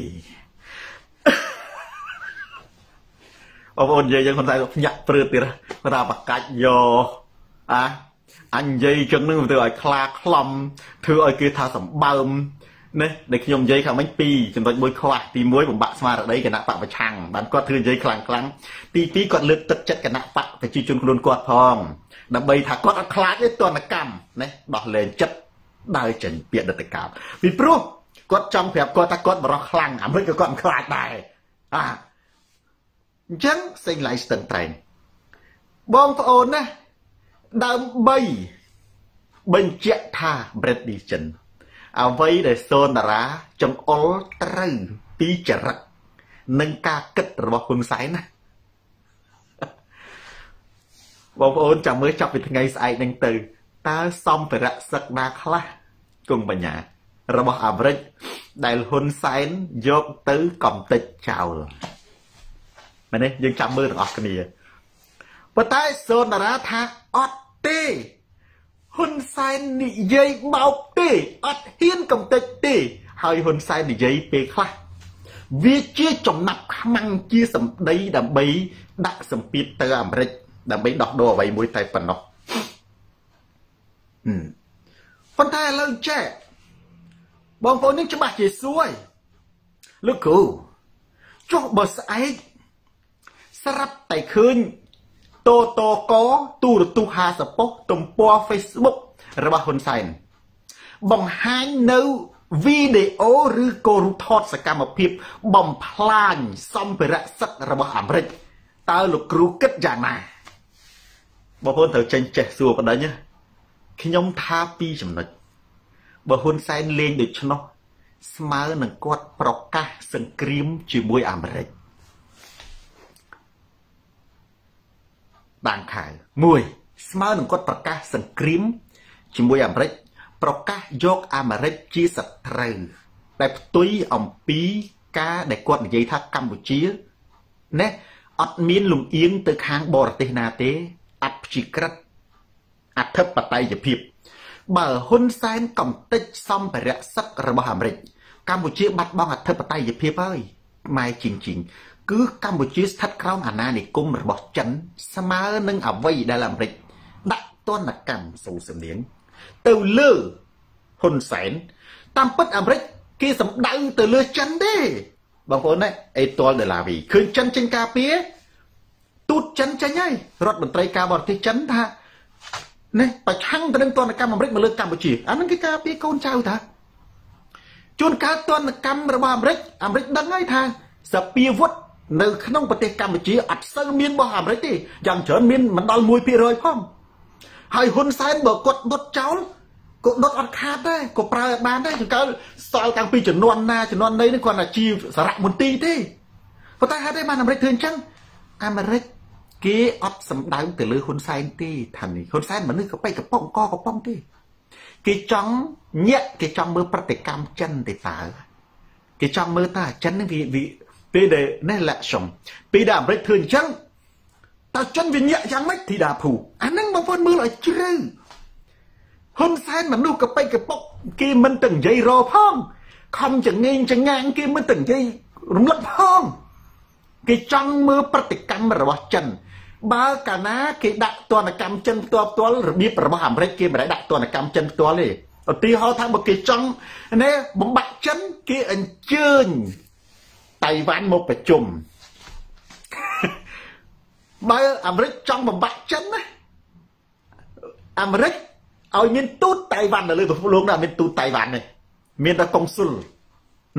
โอ้โหยังยังคนไทยหยักเปลือกตีระเวลาประกาศโยอ่ะอันยัยจังนึงตัวไอ้คลาคลอมถือไอ้กีทาสมบัมเนี่ยเด็กยมยัยเขาไม่ปีจนตอนบวยขวาตีมวยผมบะสมาร์ทได้กันนะปะประชังบ้านก็ถือยัยคลังคลังตีปีกอดเลือดตัดจัดกันนะปะไปจีจุนกลุนกอดพองดับใบถักกอดคลาดด้วยตัวนักกรรมเนี่ยดอกเลยจัดได้จนเปียดตะกาบมีปลุกกอดจำแบบกอดตะกอดบรอคลังอ่ะไม่ก็กอดคลาดได้อ่ะจังสิ่งไหลสตันไตรบองโอนนะดาวใบบัญเจธาเบรดดิจันเอาไว้ในโซนดาราจงอลตรึปีจรักนังกาเกิดระบบคุณสายนะบองโอนจำเมื่อจับเป็นไงสายนังตื่นตาซ้อมไปละสักนาคละกงปัญญาระบบอับริได้หุ่นสายยกตื้อกล่อมติดเจ้ามันเนี่ยยังจำมือถึงออกกันนี่ปะใต้โซนดาราทาออดเต้หุ่นไซน์นิยัยเบาเต้อดเฮียนกำติเต้หายหุ่นไซน์นิยัยเปคละวิจิจมนับมังจีสมได้ดับใบดักสมปีเตอร์อเมริกดับใบดอกโดใบมวยไทยปนนกอืมคนไทยเล่าแจ้บางคนนึกจะบาดเจ็บซวยลูกกูจบบทไอสรับไต่คืนโตโตก็ตูรตูหาสปกตุ่มปัวเฟซบุ๊กระบาดคนไซน์บังฮันเนววิดีโอหรือโกรุทอดสกรรมพิบบ่มพลานซ่อมเปรสักระบาดอเมริกตาลูกครูกิดอย่างน่ะบางคนเธอเจนเจสัวกันได้เนี่ยขยมท่าปีจำนวนบางคนไซน์เลี้ยงเด็กชนกสมาร์หนึ่งกอดปรอกกาสังครีมจีมวยอเมริกต่างขายมวยสมาร์หนึ่งก็ประกาศสังครีมชิมวยอเมริกประกาศยกอเมริกจีสัตร์ได้ตุยอมปีกาได้กดใหญ่ทักกัมพูชีเนี่ยอัดมีนลุงเอียงตึกหางบอร์ตินาเตอัดจิกรัดอัดเทปปัตไตจะพิบบ่าหุ่นแซนกำติดซ้ำไปเระสักระบาดอเมริกกัมพูชีบัดบ้องอัดเทปปัตไตจะพิบเอ้ยไม่จริงๆคือกัมพูชีทัดคราวอาณาในกลุ่มระบบจันสมาร์นึงเอาไว้ได้ลำริกดักต้นนักกรรมสู่เสมียงเต่าเลือหุ่นแสนตามปัดอเมริกกี่สำดังเต่าเลือจันเด้บางคนเนี่ยไอตัวเดลาวีคือจันจันกาเปียตูดจันจันยัยรถบรรทุกกาบอร์ที่จันท่าเนี่ยไปชั่งตัวนึงตัวนักกรรมอเมริกมาเลือกกัมพูชีอันนั้นคือกาเปียโกนเจ้าท่าจนการตัวนักกรรมระบาดอเมริกอเมริกดังไงท่าสเปียวุฒในขนมปฏิกรรมจีอัดเสื้อมีนบ่หามไรตีอย่างเฉินมีนมันดอลมวยพี่รอยพ่อมให้หุ่นไซน์บอกกดดดเจ้ากดดดอัดขาดได้กดปลายบานได้จนการสาวต่างปีจนนวลนาจนนวลในนี่ก่อนอาชีพสระมุนตีที่พอตายหาได้มาทำไรเถื่อนจังอเมริกเกออัดสำดังแต่เลือหุ่นไซน์ตีทันนี่หุ่นไซน์มันนึกก็ไปกับป้องก้อกับป้องตีเกจังเนี่ยเกจังมือปฏิกรรมจันติสาเกจังมือตาจันนี่วิวิปีเดนี่แหละชมปีดาบริเทินจังแต่จนวิญญาณยังไม่ทีดาผูอันนั้นบางคนมือลอยจื้อหุ่นแซนมันดูกับไปกับปกกีมันตึงใจรอพ้องคำจะเงินจะงานกีมันตึงใจรุมลับพ้องกีจังมือปฏิกรรมระบจันบาลกานะกีดักตัวนักกรรมจันตัวตัวระเบียบระบบหามเรกีไม่ได้ดักตัวนักกรรมจันตัวเลยตีเขาทำบอกกีจังเนี่ยบ่มบักจันกีอันเชิญไต้หวันmộtประชุมบาอเมริกจังบ่มบักจันนะอเมริกเอาเมียนตูดไต้หวันเลยตัวพวกลุงน่ะเมียนตูดไต้หวันเลยเมียนตะกงสุลเนี่ย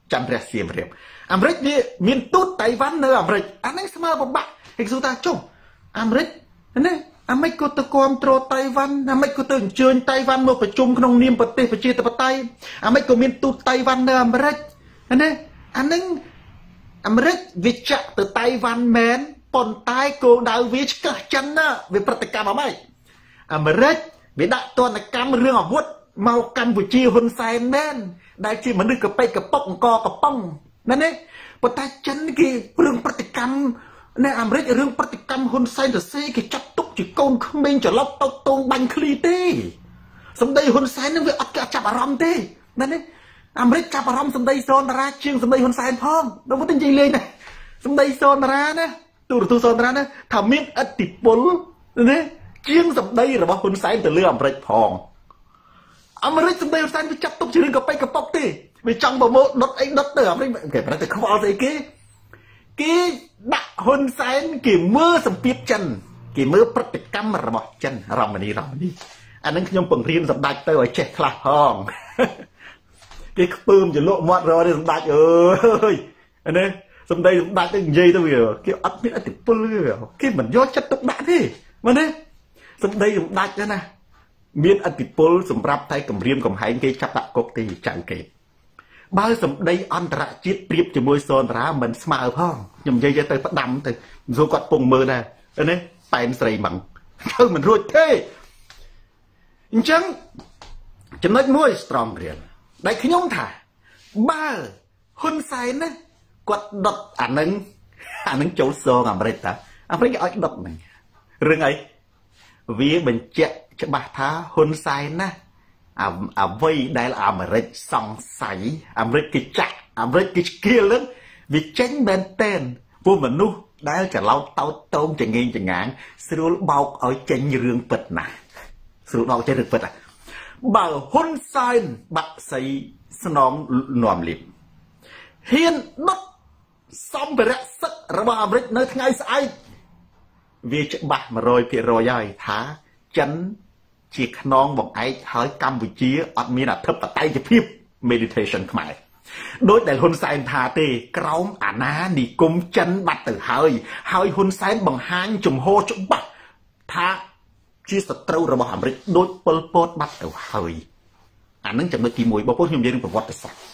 จันทร์เสียมเรียบอเมริกนี่มีตุ๊ดไต้หวันเนออเมริกอันนี้สมาบบักเอกสุตาจงอเมริกนี่อเมริกก็ตะกอมโตรไต้หวันอเมริกก็ตื่นเชิญไต้หวันมาประชุมขนมเนียมประเทศประเทศตะปไตอเมริกก็มีตุ๊ดไต้หวันเนออเมริกอันนี้อันนั้นอเมริกวิจักตัวไต้หวันแมนปนตายโกดาววิชกจันนะวิปฏิกรรมอะไรอเมริกวิดักตัวนกรรมเรื่องอาวุธเมากัมพูชีฮุนไซแมนได้ที่มันนึกกับไปกับปกกอกระป้องนั่นเองปตาจันกี่เรื่องปฏิกรรมในอเมริกเรื่องปฏิกรรมฮุนไซเดซีกี่จับตุกจีโกนขมิ้นจะล็อกตตรงบังคลีตีสมเด็จฮุนไซนั่นเวอัดจับอารมณ์ตีนั่นเองอเมริกจับอารมณ์สมเด็จโซนราเชียงสมเด็จฮุนไซพร้อมเราไม่ต้องใจเลยนะสมเด็จโซนรานะตัวตัวโซนรานะทำมิตรอติปุลนี่เชียงสมเด็จหรือว่าฮุนไซแต่เรื่องอเมริกพองอเมริกสมเด็จฮุนไซไปจับตุกจีเรื่องกับไปกับปกตีไปจังบ่โมดดไอ้ดดเตอร์ไม่เก็บอะไรแต่เขาเอาใส่กี้กี้ดักฮุนไซกี่มือสมปิดจันกี่มือปฏิกรรมระบบจันรำมันนี่รำมันนี่อันนั้นขยมปุ่งเรียนสมดัยเตอร์ไอ้เช็คคลาห้องกี่ปื้มจะโลมอดรอได้สมดัยเอ้ยอันนี้สมดัยสมดัยตั้งยี่ตัวเดียวกี่อัดมิดอัดติดปื้มเลยกี่เหมือนย้อนจัดตกดักที่มันนี่สมดัยสมดัยนะมีอัดติดปื้มสำหรับไทยกับเรียนกับไฮกี้จับตะกกตีจังเกตบ้านสมได้อันตรจิตเปรียบจะมวยโซนร้าเหมือนสมาร์พ่องยำใจจะเตยประดำเตยดูกอดปุ่งมือนะอันนี้เป็นใส่บังคือมันรู้เท่จังจะนัดมวยสตรองเรียนได้ขย่มถ่ายบ้าหุ่นใส่นะกดดดอันนึงอันนึงโจโซงอเมริกาอเมริกาไอ้ดดหนึ่งเรื่องไอ้วิเป็นเจ๊จะบาท้าหุ่นใส่นะอ่าอ่าวิได้ละอเมริกสองใสอเมริกกิจักอเมริกกิเกียร์เรื่องวิเจนเบนเทนพวกมันนู้ได้จะเล่าเต้าต้มจะเงี้ยจะงานสรุปเบาเอาเจนเรื่องเปิดนะสรุปเบาเจนเรื่องเปิดอ่ะบ่าวหุ่นไซน์บักใส่สนองนอมลิบเฮียนนัดซ้ำไปรักสักระบาอเมริกในทั้งไงสายวิจบักมาโรยเพียรอยายท้าจันจีขนองบอกไอ้เฮ้ยกัมพูชีอัดมีน่ะทับตะไตจะพิบ meditation ขมายโดยแต่หุ่นไซน์ทาเตกร้องอาณาดีกุมจันบัดตื่นเฮ้ยเฮ้ยหุ่นไซน์บังหางจุ่มโฮจุ่มบัดท้าชีสตรูระบาอเมริกโดยปลปดบัดตื่นเฮ้ยอันนั้นจะไม่ตีมวยบอกพวกหิมเรื่องประวัติศาสตร์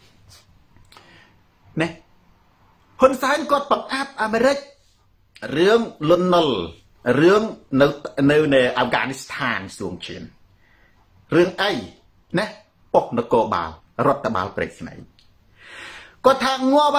เนี่ยหุ่นไซน์ก็ปักอัพอเมริกเรื่องลุนนลเรื่องในในในอัฟกานิสถานส่วนเชียนเรื่องไอ้นะปกนโกบาลรัฐบาลเปรตไหนก็ทางงัวไป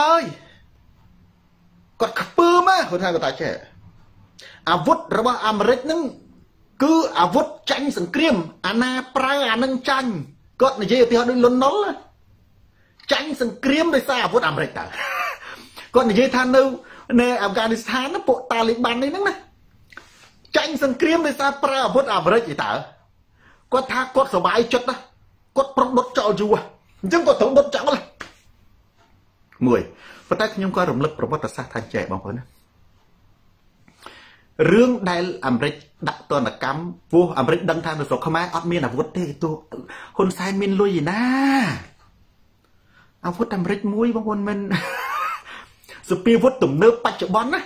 ก็ขับปืนมาคนไทยก็ตายแช่อาวุธระหว่างอเมริกนั่นคืออาวุธจังสังเกตอาณาปราอานังจังก็ในเจ้าที่เขาดูล้นน้องจังสังเกตโดยสาอาวุธอเมริกาก็ในเจ้าท่านดูในอัฟกานิสถานนั่นพวกตาลิบันนี่นั่นนะจังสังเกตโดยสาปราอาวุธอเมริกาก็ถ้ากดสบายจุดนะกดปรดดเจ้าอยู่อ่ะจังกดถงดดเจ้าเลยมวยพระใต้ขยมก็รำลึกประวัติศาสตร์ทางใจบางคนนะเรื่องได้อเมริกดักตัวนักกรรมพวกอเมริกดังทางโดยสกขมายอัดมีนอาวุธเตะตัวคนไซมินลุยนะอาวุธอเมริกมวยบางคนมันสปีวุฒตุ่มเนื้อปัจจุบันนะ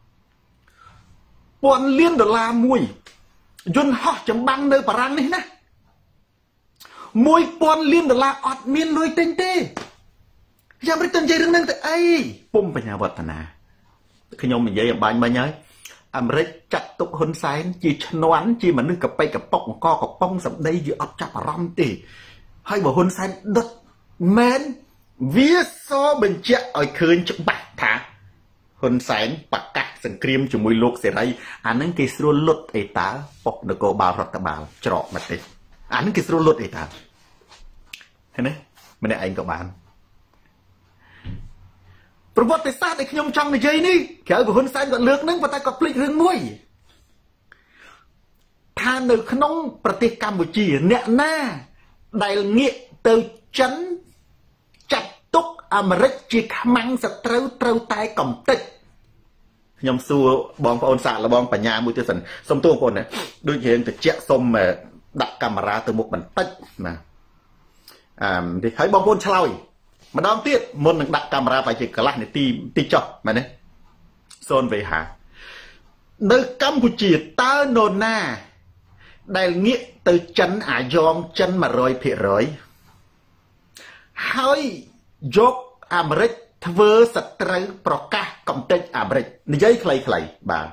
ปอนเลี้ยนดอลลาร์มวยยนห่อจำบังเนื้อปรังนี่นะมวยปอนเลี้ยนดอลลาร์อัดมีนลุยเต็งเต้ยังไม่ตั้งใจเรื่องนั้นแต่ไอ้ปุ่มปัญญาวัฒนาขยมมันเยอะอย่างบานมาเยอะอเมริกจัดตุกคนไซน์จีชนวนจีมันนึกกับไปกับปอกกอกับป้องสับได้อยู่อับจับรำตีให้บอกคนไซน์ดัดแมนวิโซเป็นเจ้าไอ้คืนจะบักถาคนไซน์ปากกาสังเกตจมูกลูกเสียไรอันนั้นกิสรุลดไอตาปอกเดโกบาลรัตบาลจรอกมาตีอันนั้นกิสรุลดไอตาเห็นไหมไม่ได้ไอ้กับบานประวัติศาสตร์ในขยมจังในใจนี่แค่กับคนไซน์ก็เลือกนึงแต่ก็ปลิกเรื่องมวยทานในขนมประเทศกัมพูชีเนี่ยหน้าได้เงี้ยเตอจันจับตุกอเมริกจีขมังสตรูตรูตายก่อมติดยมสู้บองพระองค์ศาสตร์และบองปัญญามุติสันสมตัวคนนะด้วยเหตุแต่เจ้าสมดักกรรมราตัวมุกมันติดนะอ่าที่ให้บองพระองค์เฉลยម្ដងទៀតមុននឹងដាក់កាមេរ៉ាបែរជាកន្លះនាទីទីចុះមែនទេសូនវេហានៅកម្ពុជាតើនរណាដែលងាកទៅចិនអាយ៉ងចិន một trăm phần trăm ហើយយកអាមេរិកធ្វើសត្រូវប្រកាសកំទេចអាមេរិកនិយាយខ្លីៗបាទ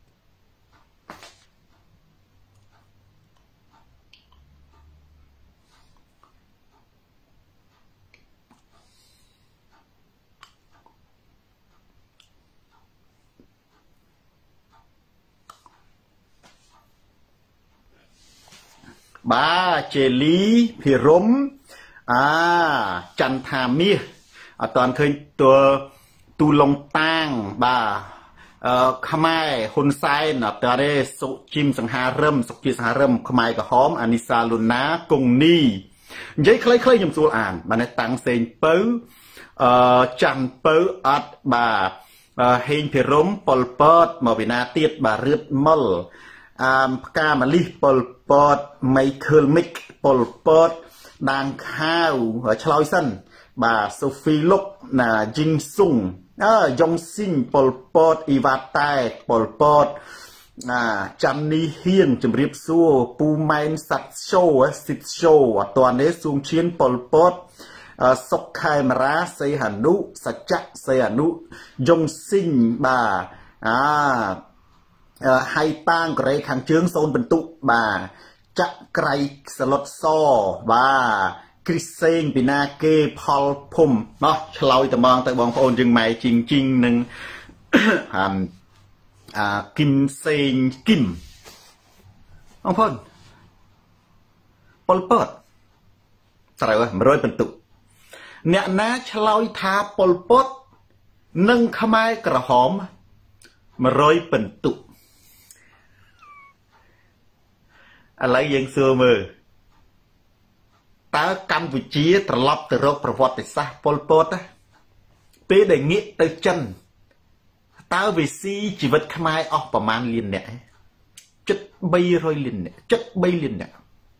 បាទជេលីភិរមអាចន្ទថាមាសអត់តាន់ឃើញតួទូលងតាងបាទអឺខ្មែរហ៊ុនសែនអត់តាទេសុជីមសង្ហារឹមសុជាសង្ហារឹមខ្មែរក្រហមអានីសាលូណាកុងនីនិយាយខ្លីៗខ្ញុំស្រួលអានបាទតាំងសេងពៅអឺច័ន្ទពៅអត់បាទហេងភិរមប៉ុលពតមកវិណាទៀតបាទរឹតមុលអឺផ្កាម៉ាលីសប៉ុលពតម៉ៃខឺលមិកប៉ុលពតដាងខាវឆ្លើយសិនបាទសូហ្វីលុកណាជីងស៊ុងអឺយ៉ុងស៊ីងប៉ុលពតអ៊ីវ៉ាតែប៉ុលពតណាចាន់នីហ៊ៀងជំរាបសួរពូម៉ែនសាត់ឈូស៊ីតឈូអត់តាន់ទេសួងឈៀនប៉ុលពតសុកខេមរាសេហនុសច្ចៈសេហនុយ៉ុងស៊ីងបាទអាហៃតាងកូរ៉េខាងជើងសូនបន្ទុបាទចាក់ក្រៃសឡុតសបាទគ្រីសេងពីណាគេផលភុំណោះឆ្លើយត្មងទៅបងប្អូនយើងម៉ែជីងជីងនឹងអាអាគឹមសេងគឹមបងប្អូនប៉ុលពតត្រូវហើយមួយរយបន្ទុកអ្នកណាឆ្លើយថាប៉ុលពតនិងខ្មែរក្រហមមួយរយបន្ទុកឥឡូវយើងសួរមើលតើកម្ពុជាត្រឡប់ទៅរកប្រវត្តិសាស្ត្រប៉ុលពតពេលដែលងាកទៅចិនតើវាស៊ីជីវិតខ្មែរអស់ប្រមាណលានអ្នកជិតបីរយលានអ្នកជិតបីលានអ្នក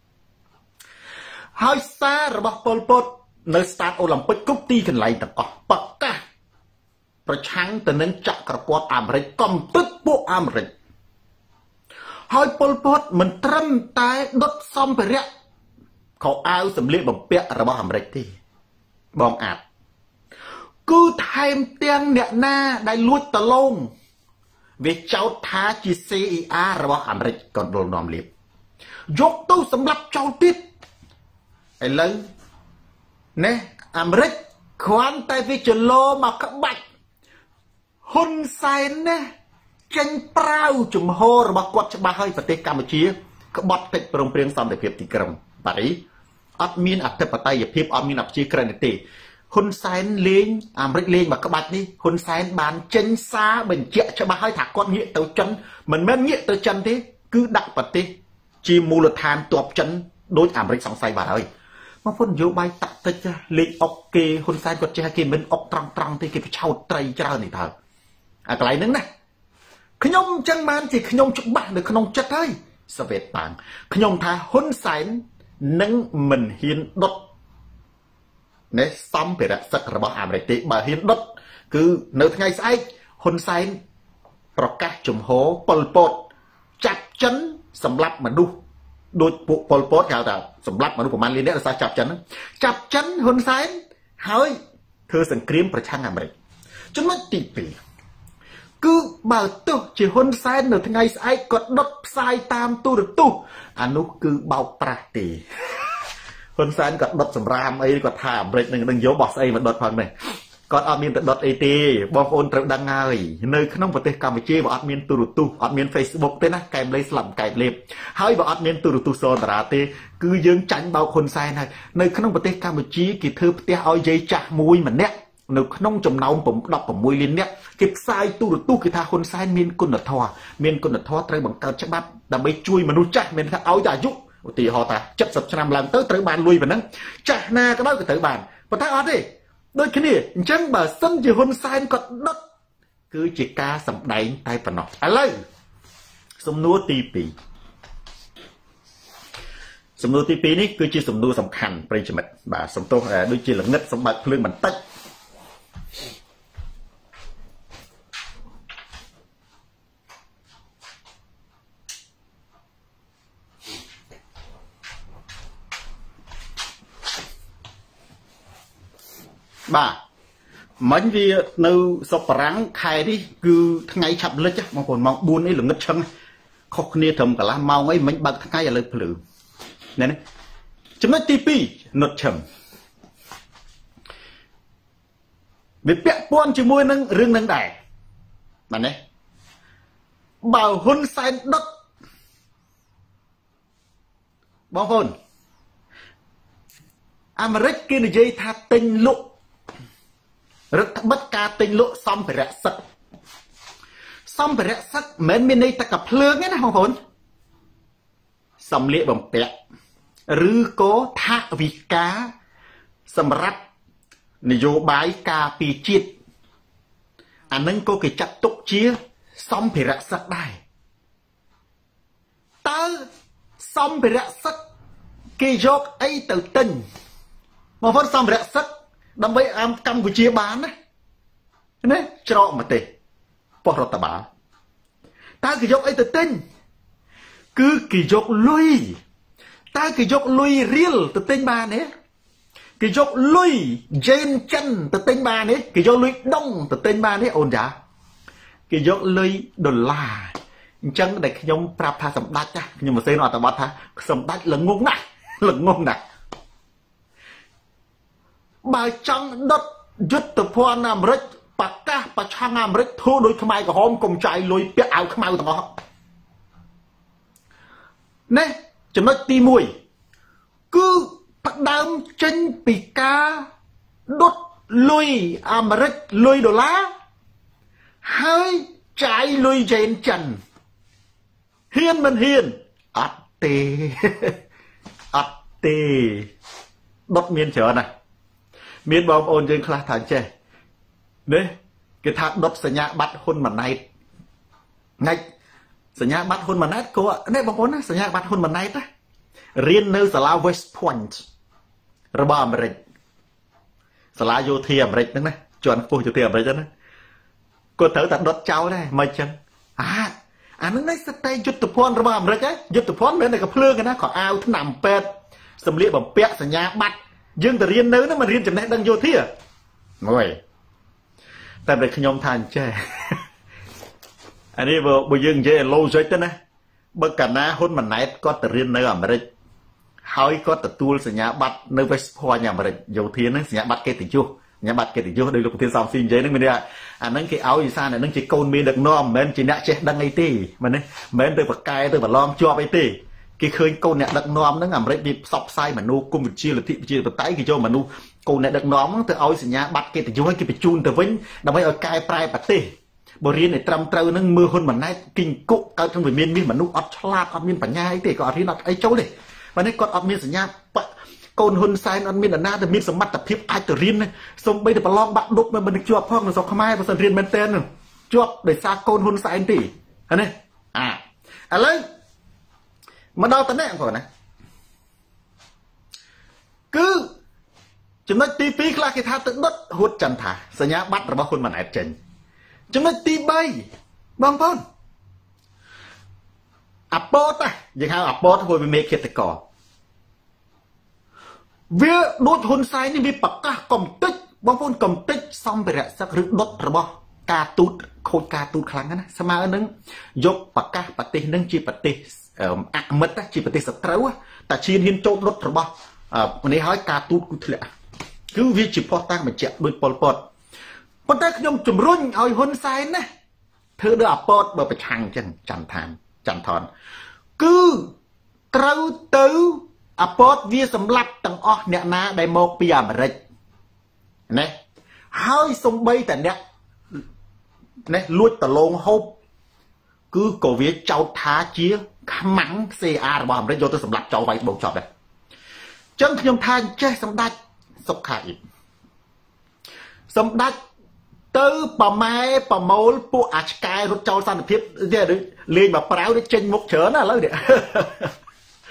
ហើយសាររបស់ប៉ុលពតនៅស្តាតអូឡ িম্প ិកគ្រប់ទីកន្លែងទាំងអស់ប្រកាសប្រឆាំងទៅនឹងចក្រពត្តិអាមេរិកកំទឹកពួកអាមេរិកហើយប៉ុលពតមិនត្រឹមតែដុតសម្ភារៈខោអាវសម្លៀកបំពាក់របស់អាមេរិកទេបងអាចគឺថែមទាំងអ្នកណាដែលលួចតឡងវាចោទថាជា C I A របស់អាមេរិកក៏ដុលនាំលៀបយកទៅសម្រាប់ចោលទៀតឥឡូវណែអាមេរិកគ្រាន់តែវាចលោមកក្បាច់ហ៊ុនសែនណាចេញប្រាវជំហររបស់គាត់ច្បាស់ហើយប្រទេសកម្ពុជាក្បត់កិច្ចព្រមព្រៀងសន្តិភាពទីក្រុងប៉ារីអត់មានអធិបតេយ្យភាពអត់មានអព្យាក្រឹតទេហ៊ុនសែនលេងអាមេរិកលេងមកក្បាច់នេះហ៊ុនសែនបានចេញសារបញ្ជាក់ច្បាស់ហើយថាគាត់ងាកទៅចិនមិនមែនងាកទៅចិនទេគឺដាក់ប្រទេសជាមូលដ្ឋានទ័ពចិនដោយអាមេរិកសង្ស័យបាត់ហើយមកពុននយោបាយតាក់ទិចលេខអុកគេហ៊ុនសែនគាត់ចេះគេមិនអុកត្រង់ត្រង់ទេគេបិឆោតត្រីច្រើននេះតើអាកន្លែងហ្នឹងណាខ្ញុំអញ្ចឹងបានជាខ្ញុំច្បាស់នៅក្នុងចិត្តហើយសវេតតាំងខ្ញុំថាហ៊ុនសែននឹងមិនហ៊ានដុតនេះសម្ភារៈសឹករបស់អាមេរិកទេបើហ៊ានដុតគឺនៅថ្ងៃស្អែកហ៊ុនសែនប្រកាសជំហរប៉ុលពតចាប់ចិនសម្លាប់មនុស្សដូចពួកប៉ុលពតគេហៅថាសម្លាប់មនុស្សប្រមាណលានអ្នកដោយសារចាប់ចិនចាប់ចិនហ៊ុនសែនហើយធ្វើសង្គ្រាមប្រឆាំងអាមេរិកចំណុចទីពីរគឺបើទោះជាហ៊ុនសែននៅថ្ងៃស្អែកគាត់ដុតផ្សាយតាមទូរទស្សន៍អានោះគឺបោកប្រាស់ទេហ៊ុនសែនគាត់ដុតសម្រាមអីគាត់ថាអាមេរិកនឹងនឹងយកបោះស្អីមកដុតផងនេះគាត់អត់មានទៅដុតអីទេបងប្អូនត្រូវដឹងហើយនៅក្នុងប្រទេសកម្ពុជាវាអត់មានទូរទស្សន៍អត់មាន Facebook ទេណាកែបលេស្លាប់កែបលេបហើយបើអត់មានទូរទស្សន៍សន្តារាទេគឺយើងចាញ់បោកហ៊ុនសែនហើយនៅក្នុងប្រទេសកម្ពុជាគេធ្វើផ្ទះឲ្យយាយចាស់មួយម្នាក់នៅក្នុងចំណោមដប់ប្រាំមួយលាននាក់គេផ្សាយទូរទស្សន៍គេថាហ៊ុនសែនមានគុណធម៌មានគុណធម៌ត្រូវបង្កើតច្បាប់ដើម្បីជួយមនុស្សចាស់មានថាឲ្យតែអាយុឧទាហរណ៍ថាเจ็ดสิบឆ្នាំឡើងទៅត្រូវបានលុយប៉ុណ្ណឹងចាស់ណាក៏ដោយក៏ត្រូវបានប៉ុន្តែអត់ទេដូចគ្នាអញ្ចឹងបើសិនជាហ៊ុនសែនគាត់ដុតគឺជាការសម្ដែងតែប៉ុណ្ណោះឥឡូវសំណួរទីពីរសំណួរទីពីរនេះគឺជាសំណួរសំខាន់ប្រិយមិត្តបាទសំទោសដូចជាល្ងិតសម្បត្តិភ្លើងបន្តិចបាទមិញវានៅសុកបារាំងខែនេះគឺថ្ងៃឆាប់លិចបងប្អូនម៉ោងបួននេះល្ងិតឈឹងខុសគ្នាត្រឹមកន្លះម៉ោងអីមិញបើកថ្ងៃឥឡូវភ្លឺណែនេះចំណុចទីពីរនុតឈឹមវាពាក់ព័ន្ធជាមួយនឹងរឿងនឹងដែរបាទនេះបើហ៊ុនសែនដុតបងប្អូនអាមេរិកគេនិយាយថាទិញលក់រដ្ឋបិទការទិញលក់សម្ភារៈសឹកសម្ភារៈសឹកមិនមែនមានន័យតែកាភ្លើងទេណាបងប្អូនសម្លៀកបំពាក់ឬក៏ថវិកាសម្រាប់នយោបាយការពារជាតិអានឹងក៏គេចាត់ទុកជាសម្ភារៈសឹកដែរតើសម្ភារៈសឹកគេយកអីទៅទិញបងប្អូនសម្ភារៈសឹកដើម្បីអាមកម្ពុជាបានណាណាច្រកមកទេប៉ុស្តិ៍រដ្ឋបាលតើគេយកអីទៅទិញគឺគេយកលុយតើគេយកលុយរៀលទៅទិញបានទេគេយកលុយយេនចិនទៅទិញបានទេគេយកលុយដុងទៅទិញបានទេអូនចាគេយកលុយដុល្លារអញ្ចឹងដែលខ្ញុំប្រាប់ថាសម្ដេចខ្ញុំមិនសេនអត្ថបទថាសម្ដេចល្ងងណាស់ល្ងងណាស់បើចង់ដុតយុទ្ធភ័ណ្ឌអាមេរិកប្រកាសប្រឆាំងអាមេរិកធូរដោយខ្មែរក្រហមកុំចាយលុយពាក់អាវខ្មៅទាំងអស់នេះចំណុចទីមួយគឺផ្ដើមចេញពីការដុតលុយអាមេរិកលុយដុល្លារហើយចាយលុយយេនចិនហ៊ានមិនហ៊ានអត់ទេអត់ទេដុតមានច្រើនណាស់មានបងប្អូនយើងខ្លះថាចេះនេះគេថាដុតសញ្ញាបត្រហ៊ុនម៉ាណែតណែសញ្ញាបត្រហ៊ុនម៉ាណែតក៏នេះបងប្អូនណាសញ្ញាបត្រហ៊ុនម៉ាណែតណារៀននៅសាលា West Point របស់អាមេរិកសាលាយោធាអាមេរិកហ្នឹងណាជាន់ខ្ពស់យោធាអាមេរិកហ្នឹងណាគាត់ត្រូវតែដុតចោលដែរមិនចឹងអាអាហ្នឹងនេះស្ទើរយុទ្ធភ័ណ្ឌរបស់អាមេរិកហ៎យុទ្ធភ័ណ្ឌមិនមែនតែកភ្លើងណាក៏អាវថ្នាំពេទ្យសម្លៀកបំពាក់សញ្ញាបត្រយើងទៅរៀននៅហ្នឹងមិនរៀនចំណេះដឹងយោធាមួយតែតែខ្ញុំថាអញ្ចេះអានេះបើយើងនិយាយ logic ទៅណាបើកាលណាហ៊ុនម៉ាណែតគាត់ទៅរៀននៅអាមេរិកហើយគាត់ទទួលសញ្ញាបត្រនៅ West Point អាមេរិកយោធាហ្នឹងសញ្ញាបត្រកិត្តិយសសញ្ញាបត្រកិត្តិយសដោយលោកប្រធានសំស៊ីនិយាយហ្នឹងមានន័យអាហ្នឹងគេឲ្យវិសាអ្នកហ្នឹងជាកូនមានដឹកនាំមិនមែនជាអ្នកចេះដឹងអីទេមែនទេមិនមែនទៅបកកែទៅប្រឡងជាប់អីទេគេឃើញកូនអ្នកដឹកនាំហ្នឹងអាមេរិកវាផ្សព្វផ្សាយមនោគមវិជ្ជាលទ្ធិប្រជាធិបតេយ្យគេយកមនុស្សកូនអ្នកដឹកនាំហ្នឹងទៅឲ្យសញ្ញាបត្រកិត្តិយសឲ្យគេបញ្ជូនទៅវិញដើម្បីឲ្យកែប្រែប្រទេសបើរៀនឲ្យត្រឹមត្រូវហ្នឹងមើលហ៊ុនម៉ាណែតគិញគុកកើតក្នុងវិមានមានមនុស្សអត់ឆ្លាតអត់មានបញ្ញាអីទេក៏អត់រៀនអត់អីចូលទេបើនេះគាត់អត់មានសញ្ញាកូនហ៊ុនសែនអត់មានអាណាដែលមានសមត្ថភាពអាចទៅរៀនសូម្បីតែប្រឡងបាក់ឌុបមិននឹងជាប់ផងនៅស្រុកខ្មែរបើសិនរៀនមែនតើជាប់ដោយសារកូនហ៊ុនសែនទេហ្នឹងនេះអាឥឡូវមកដល់តនេះបងប្អូនណាគឺចំណុចទីពីរខ្លះគេថាទៅដុតហួតចន្ទថាសញ្ញាបត្ររបស់ហ៊ុនម៉ាណែតចេញចំណុចទីបីបងប្អូនអាប៉ូតយើងហៅអាប៉ូតធ្វើវាមេឃាតកោវាដូចហ៊ុនសែននេះវាប្រកាសកំតិចបងប្អូនកំតិចសម្ភារៈសឹកឬដុតរបស់ការទូតខូចការទូតខ្លាំងណាស់ស្មើនឹងយកប្រកាសប្រទេសនឹងជាប្រទេសអមិត្តជាប្រទេសសត្រូវតែឈានហ៊ានចូលដុតរបស់នេះហើយការទូតគឺធ្លាក់គឺវាជាផុសតាំងបញ្ជាក់ដោយប៉ុលពតប៉ុន្តែខ្ញុំជំរុញឲ្យហ៊ុនសែនណាធ្វើដូចអាប៉ូតបើប្រឆាំងចឹងចន្ទឋានចន្ទថនគឺត្រូវទៅអាប៉ូតវាសម្លាប់ទាំងអស់អ្នកណាដែលមកពីអាមេរិកណាហើយសំបីតែអ្នកនេះលួចតឡងហូបគឺក៏វាចោទថាជាខ្មាំង ซี អារ របស់អាមេរិកយកទៅសម្លាប់ចោលវាយបោកចប់ដែរអញ្ចឹងខ្ញុំថាចេះសម្ដេចសុខាអ៊ីបសម្ដេចទៅប្រម៉ែប្រមូលពួកអាឆ្កែរត់ចោលសន្តិភាពលេងមកប្រាវចេញមុខច្រើនណាឥឡូវនេះ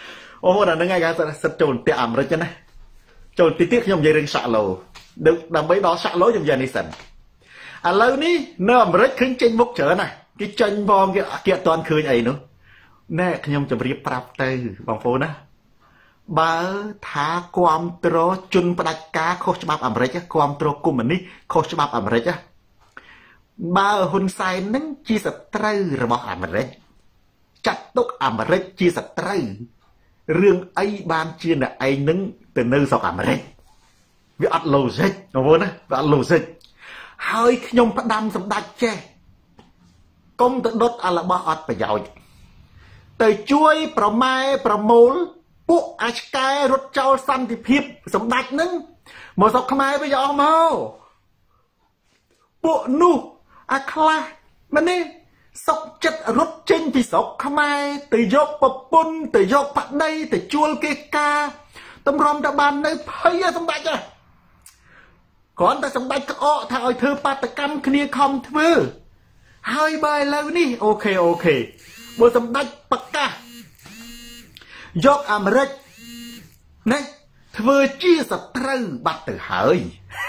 ô là nó ngay cả sật trồn tiệm ẩm rồi chứ này trồn tí tiết nhom dây rừng sạ lầu được đằng bấy đó sạ lỗ trong giờ này sần à lâu ní nó ẩm rất khứng trên bốc trở này cái chân bom cái kia toàn khơi ấy nữa nè nhom chụp riệp prap tay bằng phố nè bà thả quam tro chun bạch cá khó cho bắp ẩm rất á quam tro cùng mình đi khó cho bắp ẩm rất á bà hôn sai nắng chi sật trâu rồi bỏ ẩm rất chặt tốc ẩm rất chi sật trâu riêng ấy ban chia là ấy nâng từ nơi sau ẩm rất vì ăn lô dịch nó vốn á vì ăn lô dịch hơi nhom bắt đâm sầm đạch che công tự đốt à là bao ọt phải giàu từ chuối pro mai pro mول bộ ác cái rốt trâu xanh thì phép sầm đạch nâng một sọc mai bây giờ mau bộ nu à kla mà nè sọc chất rốt trên thì sọc mai từ dọc bập bún từ dọc bắt đây từ chuối cái ca tâm rom đã bàn nơi thấy sầm đạch à còn ta sầm đạch có thằng ơi thưa ba ta cam kia không thưa hai bài lâu ní ok ok bộ sầm đạch bạc ca dọc Americ này thưa chia sạch trâu bắt từ hơi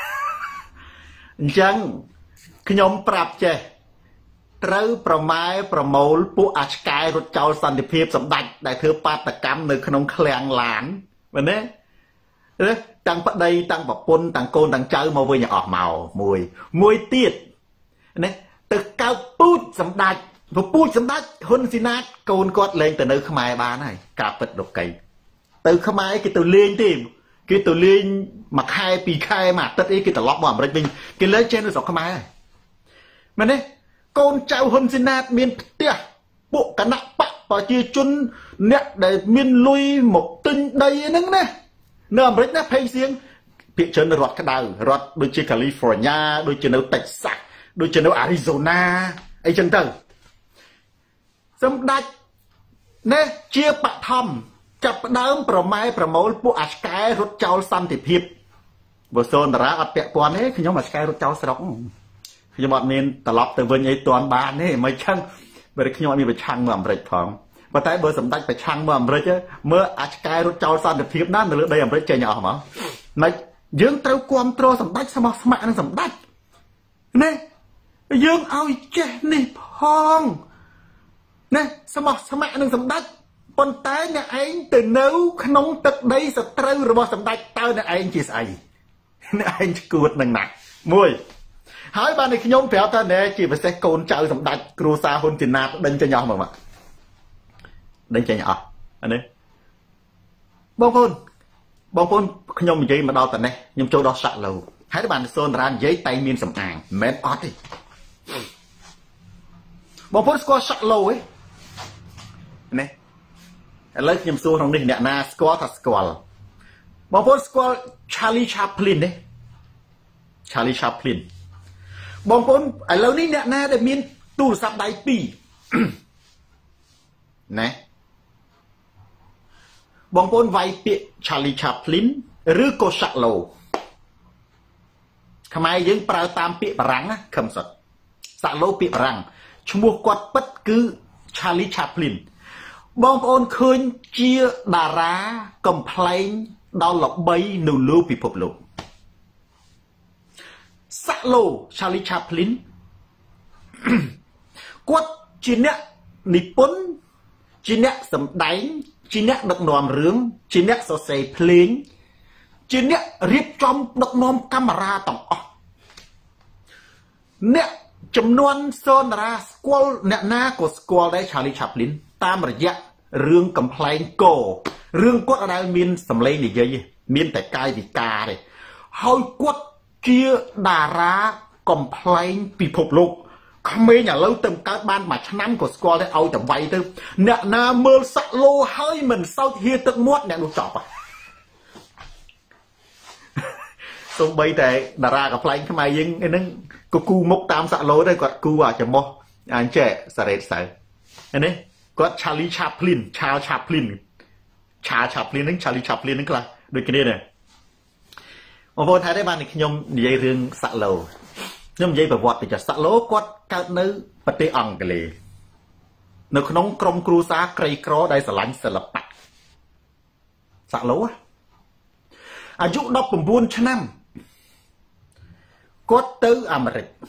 chẳng khi nhóm prap chè trâu pro mai pro mول bộ ác cái rốt trâu xanh thì phép sầm đạch đại thưa ba ta cam nơi không khleang lán vậy đấy tăng bắt đây tăng bọc pôn tăng côn tăng chơi màu với nhà ọt màu mùi mùi tiệt này từ cao pút sầm đạch và pút sầm đạch hôn xin nát côn cọt lên từ nơi khmai ba này cà phật độc cây từ khmai cái từ liên tìm cái từ liên mặc hai pì khai mà tất ý cái từ lót bỏm rồi mình cái lấy trên nó sọc khmai này mà này côn trao hôn xin nát miền tia bộ cả nặng bạc và chia chun nè để miền lui một tinh đây nứng nè nợ mới nè hay riêng bị chân rọt cái đầu rọt đôi chân California đôi chân ở Texas đôi chân ở Arizona ấy chân từ xong đạch nè chia bạc thầm chập đám pro mai pro mول bộ ác cái rốt trâu xanh thì phiệp vừa xôn ra ở bẹt quan ấy khi nhóm ác cái rốt trâu sọc khi nhóm bọn mình tập lọp từ vườn ấy toàn bàn ấy mấy chân bởi khi nhóm mình phải chăng mà rệt phòng và tại bữa sầm đạch phải chăng mà rệt chứ mưa ác cái rốt trâu xanh thì phiệp đó là đây làm rệt chơi nhỏ mà này dương trâu quam trâu sầm đạch sao mà mẹ nó sầm đạch nè dương ao chết nè phong nè sao mà sao mẹ nó sầm đạch con tay nè anh từ nấu nóng tật đây sập trâu rồi bỏ sầm đạch tao nè anh chỉ sai nè anh cuột nằng nặng mùi hỏi bạn này khi nhóm phèo ta nè chỉ phải sẽ côn trâu sầm đạch cru sa hôn tiền nạp đánh cho nhỏ mà mà đánh cho nhỏ anh ấy bông phun bông phun nhom giấy mà đau tận này nhom châu đau sạ lầu hãy các bạn xôn ra giấy tay miên sầm àng mệt ót đi bông phun score sạ lầu ấy này lấy nhom xôn trong đây nè na score thật score bông phun score Charlie Chaplin đấy Charlie Chaplin bông phun ở lâu ní nè na để miên tu sập đáy pì này bong pôn vayពាក្យ Charlie Chaplin ឬក៏ Salo ខ្មែរយើងប្រើតាមពាក្យបារាំងណាខឹមសុត Salo ពាក្យបារាំងឈ្មោះគាត់ពិតគឺ Charlie Chaplin បងប្អូនឃើញជាតារាកំប្លែងដល់ល្បីនៅលើពិភពលោក Salo Charlie Chaplin គាត់ជាអ្នកនិពន្ធជាអ្នកសម្ដែងជាអ្នកដឹកនាំរឿងជាអ្នកសរសេរភ្លេងជាអ្នករៀបចំដឹកនាំកាមេរ៉ាទាំងអស់អ្នកចំនួនសូនតារាស្គាល់អ្នកណាក៏ស្គាល់ដែរ Charlie Chaplin តាមរយៈរឿងកំប្លែងករឿងគាត់អត់ដែលមានសម្លេងនិយាយទេមានតែកាយវិការទេហើយគាត់ជាតារាកំប្លែងពិភពលោកក្មេងឥឡូវទៅកើតបានមួយឆ្នាំក៏ស្គាល់តែឲ្យតែវាយទៅអ្នកណាមើលសាក់ឡូហើយមិនសោចហៀទឹកមាត់អ្នកនោះចប់សូម្បីតែតារាកំប្លែងខ្មែរយើងហ្នឹងក៏គូមុខតាមសាក់ឡូដែរគាត់គូអាចំោះអញ្ចេះសារ៉េតសៅនេះគាត់ Charlie Chaplin Charles Chaplin Charles Chaplin ហ្នឹង Charlie Chaplin ហ្នឹងខ្លះដូចគ្នាដែរបងប្អូនថាទេបានខ្ញុំនិយាយរឿងសាក់ឡូខ្ញុំនិយាយប្រវត្តិពីចាសាក់ឡូគាត់កើតនៅប្រទេសអង់គ្លេសនៅក្នុងក្រុមគ្រួសារក្រីក្រដែលស្រឡាញ់សិល្បៈសាក់ឡូអាយុដប់ប្រាំបួនឆ្នាំគាត់ទៅអាមេរិក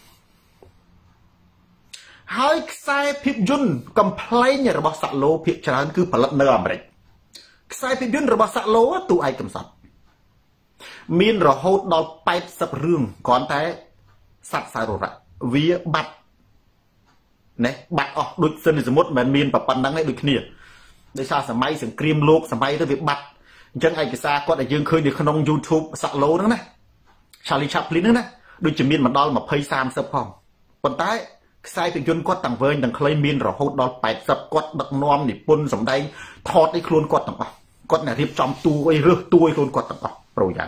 ហើយខ្សែភាពយន្តកំ pl ែងរបស់សាក់ឡូភាគច្រើនគឺផលិតនៅអាមេរិកខ្សែភាពយន្តរបស់សាក់ឡូទូឯកកំសត់មានរហូតដល់แปดสิบរឿងគ្រាន់តែសត្វសាររៈវាបាត់ណែបាត់អស់ដូចសិនសមុទ្រមិនមានប៉ុណ្ណឹងទេដូចគ្នាដោយសារសម័យសង្គ្រាមលោកសម័យទៅវាបាត់អញ្ចឹងឯកសារគាត់ដែលយើងឃើញនៅក្នុង YouTube សាក់ឡូហ្នឹងណា Charlie Chaplin ហ្នឹងណាដូចជាមានមកដល់ยี่สิบ 30ផងប៉ុន្តែខ្សែភាពយន្តគាត់ទាំងវែងទាំងខ្លីមានរហូតដល់แปดสิบគាត់ដឹកនាំនិពន្ធសម្ដែងថតឲ្យខ្លួនគាត់ទាំងអស់គាត់អ្នករៀបចំតួអីរើសតួឲ្យខ្លួនគាត់ទាំងអស់ប្រូយ៉ាង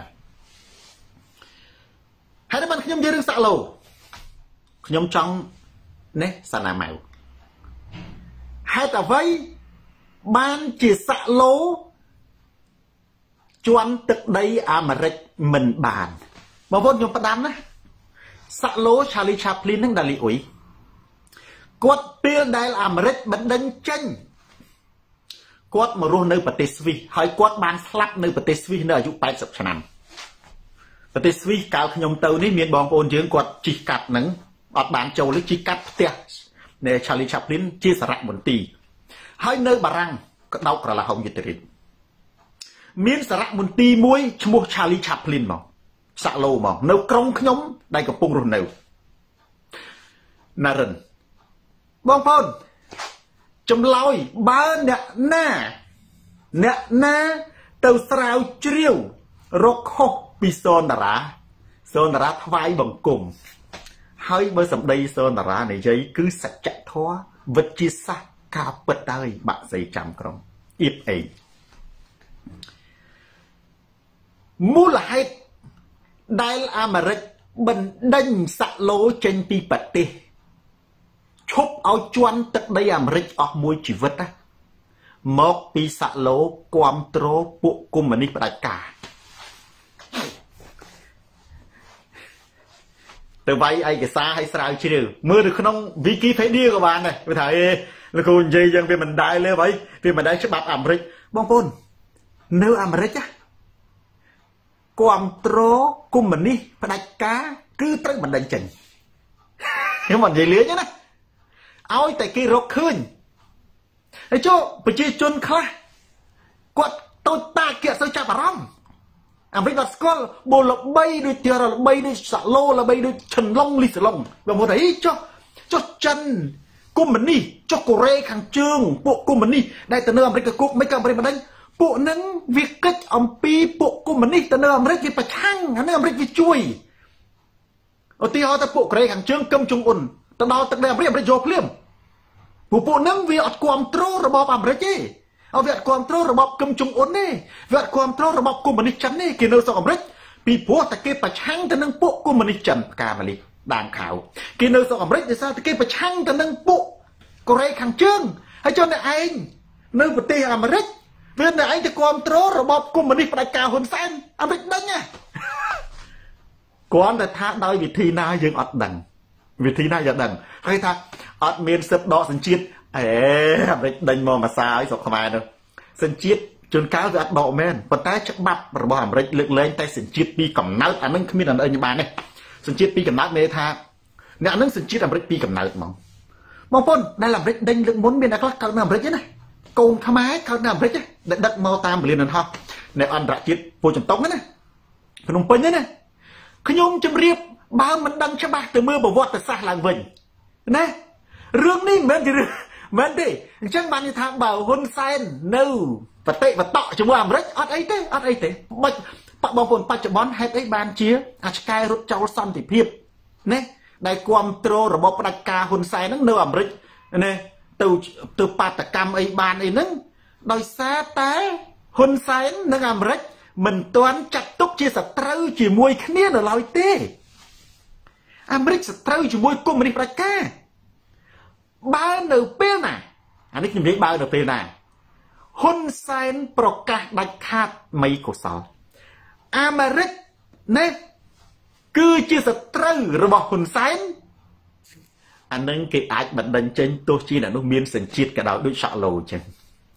ហើយដល់បានខ្ញុំនិយាយរឿងសាក់ឡូខ្ញុំចង់នេះសាណាម៉ៅហេតុអ្វីបានជាសាក់ឡូជន់ទឹកដីអាមេរិកមិនបានបងប្អូនខ្ញុំផ្ដាំណាសាក់ឡូ Charlie Chaplin នឹងដាលីអ៊ុយគាត់ពេលដែលអាមេរិកបណ្ដឹងចេញគាត់មករស់នៅប្រទេសស្វីសហើយគាត់បានស្លាប់នៅប្រទេសស្វីសនៅអាយុแปดสิบឆ្នាំប្រទេសស្វីសកាលខ្ញុំទៅនេះមានបងប្អូនយើងគាត់ជិះកាត់ហ្នឹងអត់បានចូលជិះកាត់ផ្ទះនៃ Charlie Chaplin ជាសារៈមន្ទីរហើយនៅបារាំងក៏ដោកក្រឡាហុងយុទ្ធរិទ្ធមានសារៈមន្ទីរមួយឈ្មោះ Charlie Chaplin មកសាក់ឡូមកនៅក្រុងខ្ញុំដែលកំពុងរស់នៅណារិនបងប្អូនចម្លើយបើអ្នកណាអ្នកណាទៅស្រាវជ្រាវរកខុសពីសូនតារាសូនតារាថ្វាយបង្គំហើយបើសម្ដីសូនតារានិយាយគឺសច្ចធម៌វិទ្យាសាស្ត្រការពិតហើយបាក់សីចាំក្រុមអៀបអេមូលហេតុដែលអាមេរិកបណ្ដេញសាក់ឡូចេញពីប្រទេសឈប់ឲ្យជន់ទឹកដីអាមេរិកអស់មួយជីវិតណាមកពីសាក់ឡូគ្រប់គ្រងពួកកុម្មុយនីសផ្ដាច់ការទៅវាយឯកសារឲ្យស្រាវជ្រាវមើលនៅក្នុង Wikipedia ក៏បានដែរវាថាអេលោកគ្រូនិយាយយ៉ាងវាមិនដែរលើហើយវាមិនដែរច្បាប់អាមេរិកបងប្អូននៅអាមេរិកណាគ្រប់គ្រងកុម្មុយនីសផ្ដាច់ការគឺត្រូវបណ្ដេញចេញខ្ញុំមិននិយាយលឿនទេណាឲ្យតែគេរកឃើញហើយចុះប្រជាជនខ្លះគាត់តូចតាចគេអត់សូវចាប់អារម្មណ៍អាមេរិកអត់ស្គាល់បូលបីដូចទៀរលបីដូចសាក់ឡូលបីដូចឈិនឡុងលីសឡុងបងប្អូនអីចុះចុះចិនកុម្មុយនីសចុះកូរ៉េខាងជើងពួកកុម្មុយនីសដែលទៅនៅអាមេរិកគុកមិនក៏អាមេរិកបណ្ដេញពួកនឹងវាកិច្ចអំពីពួកកុម្មុយនីសទៅនៅអាមេរិកវាប្រឆាំងអានេះអាមេរិកវាជួយឧទាហរណ៍ទៅពួកកូរ៉េខាងជើងកឹមជុងអ៊ុនទៅដល់ទឹកដីអាមេរិកអាមេរិកយកភ្លាមពួកពួកនឹងវាអត់គ្រប់គ្រងរបបអាមេរិកទេអត់វាអត់គ្រប់គ្រងរបបកឹមជុងអ៊ុនទេវាអត់គ្រប់គ្រងរបបកុម្មុយនីសចិនទេគេនៅស្រុកអាមេរិកពីព្រោះតែគេប្រឆាំងទៅនឹងពួកកុម្មុយនីសចិនផ្កាម៉ាលីដាងខៅគេនៅស្រុកអាមេរិកដោយសារតែគេប្រឆាំងទៅនឹងពួកកូរ៉េខាងជើងហើយចុះអ្នកឯងនៅប្រទេសអាមេរិកវាអ្នកឯងទៅគ្រប់គ្រងរបបកុម្មុយនីសផ្ដាច់ការហ៊ុនសែនអាមេរិកដឹងណាគ្រាន់តែថាដោយវិធីណាយើងអត់ដឹងវិធីណាយើងដឹងហើយថាអត់មានសិទ្ធិដកសញ្ជាតិអេអាមេរិកដេញមកភាសាឲ្យស្រុកខ្មែរនោះសញ្ជាតិជួនកាលវាអត់ដកមែនប៉ុន្តែច្បាប់របស់អាមេរិកលើកលែងតែសញ្ជាតិពីកំណើតអានឹងគ្មានអីបានទេសញ្ជាតិពីកំណើតមានថាអ្នកនឹងសញ្ជាតិអាមេរិកពីកំណើតហ្មងបងប្អូនដែលអាមេរិកដេញលើកមុនមានអ្នកខ្លះកើតនៅអាមេរិកទេណាកូនខ្មែរកើតនៅអាមេរិកដែលដឹកមកតាមពលាននហោះនៅអន្តរជាតិពោចំតុកណាភ្នំពេញណាខ្ញុំជម្រាបបើមិនដឹងច្បាស់ទៅមើលប្រវត្តិសាស្ត្រឡើងវិញណារឿងនេះមិនមែនជារឿងមិនទេអញ្ចឹងបាននិយាយថាបើហ៊ុនសែននៅបតិបតកជាមួយអាមេរិកអត់អីទេអត់អីទេបាច់បងប្អូនបច្ចុប្បន្នហេតុអីបានជាអាឆ្កែរត់ចោលសន្តិភាពណាដែលគ្រប់គ្រងរបបផ្ដាច់ការហ៊ុនសែនហ្នឹងនៅអាមេរិកណាទៅទៅបាតកម្មអីបានអីហ្នឹងដោយសារតែហ៊ុនសែននិងអាមេរិកមិនទាន់ចាត់ទុកជាសត្រូវជាមួយគ្នានៅឡើយទេអាមេរិកសត្រូវជាមួយកុម្មុយនីសផ្ដាច់ការបើនៅពេលណាអានេះខ្ញុំនិយាយបើនៅពេលណាហ៊ុនសែនប្រកាសដាច់ខាតមីកុសលអាមេរិកណាគឺជាសត្រូវរបស់ហ៊ុនសែនអានឹងគេអាចបណ្ដឹងចេញទោះជាអ្នកនោះមានសញ្ជាតិក៏ដោយដូចសាក់ឡូអញ្ចឹង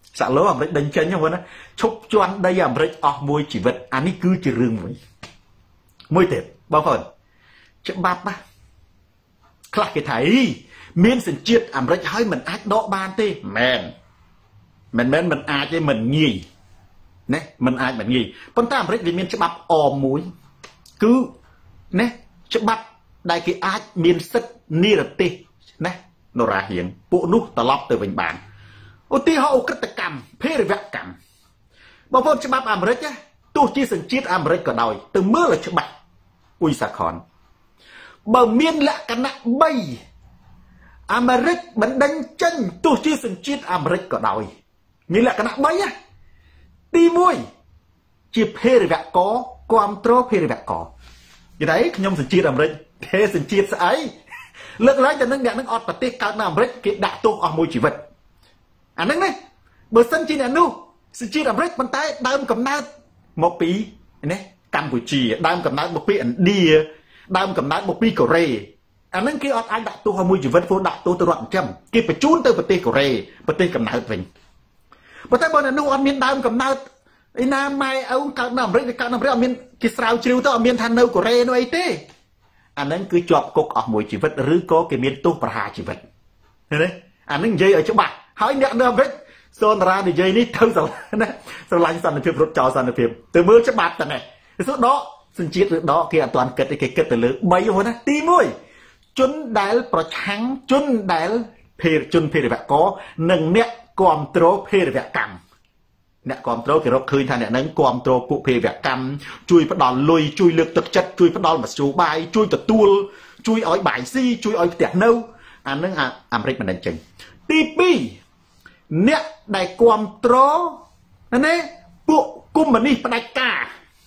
สารโลอเมริกดันเจนยังวันนะชกจวนได้อเมริกออกมวยชีวิตอันนี้คือจีเรื่องมวยมวยเต็ดบางคนจะบับปะคลากิไทยมีนสัญชีตอเมริกให้มันอาจโดบานตีแมนแมนแมนมันอาจจะมันงี้เนี่ยมันอาจมันงี้ปนตามอเมริกมีนจะบับออมมวยคือเนี่ยจะบับได้กี่อาจมีนสัตนิรตินะนราเหียงปุนุตลบเตอเป็นบานอุติเขากฤตกรรมเพศวิกรรมบางคนจะบับอเมริกตู้จีสัญชีตอเมริกก็ได้từเมื่อไรจะบับอุยสาคอนบะเมียนละกันนะใบอเมริกมันดังจันตู้จีสัญชีตอเมริกก็ได้มีละกันนะใบอะตีมวยจีเพศวิกอความโตเพศวิกออย่างไรขยมสัญชีตอเมริกเทสัญชีตสายเลิกแล้วจะนึกเนี่ยนึกออดปฏิการอเมริกกิดด่าตัวออกมวยชีวิตอันนั้นไงเบอร์สันจีนนู้สัญชีตอเมริกมันตายดามกับนาหมกปีนี่กัมพูชีดามกับนาหมกปีอันเดียดามกับนาหมกปีเกาหลีอันนั้นคือออดไอด่าตัวออกมวยชีวิตโฟด่าตัวตัวรอดจำกิดไปจูนตัวปฏิเกาหลีปฏิกับนาเป็นปฏิบอลนู้ออดมีดามกับนาไอ้นาไม่เอาการอเมริกการอเมริกอเมริกกิสราชิวตัวอเมริกทันเนอร์เกาหลีนู่นไอ้เต้อันนั้นคือจอบกกออกมวยชีวิตหรือก็เกี่ยมีตู้ประหารชีวิตเห็นไหมอันนั้นยัยở chỗ bạn hỏi nhận được biết sơn ra thìยัยนี่เท่าสันนะสันหลังสันนิพิบรถจอสันนิพิบtừ mưa chỗ bạnแต่ไหนสุดđóสัญชีตđó kia toàn kết cái kết từ lưỡi mấy hồiนะตีมวยจนได้ประชังจนได้เพลจนเพลแบบก็หนึ่งเนี่ยความโตเพลแบบกรรมเนี่ยความโตคือเราคืนทางเนี่ยนั้นความโตปุเพแบบกรรมช่วยประดอนลุยช่วยเลือกตึกจัดช่วยประดอนมาสู่ใบช่วยตัดตัวช่วยอ้อยใบซีช่วยอ้อยเตียนเน่าอันนั้นอ่ะอเมริกมันดันจริงตีปีเนี่ยได้ความโตนั่นเองปุกุมมันนี่ปนัยกา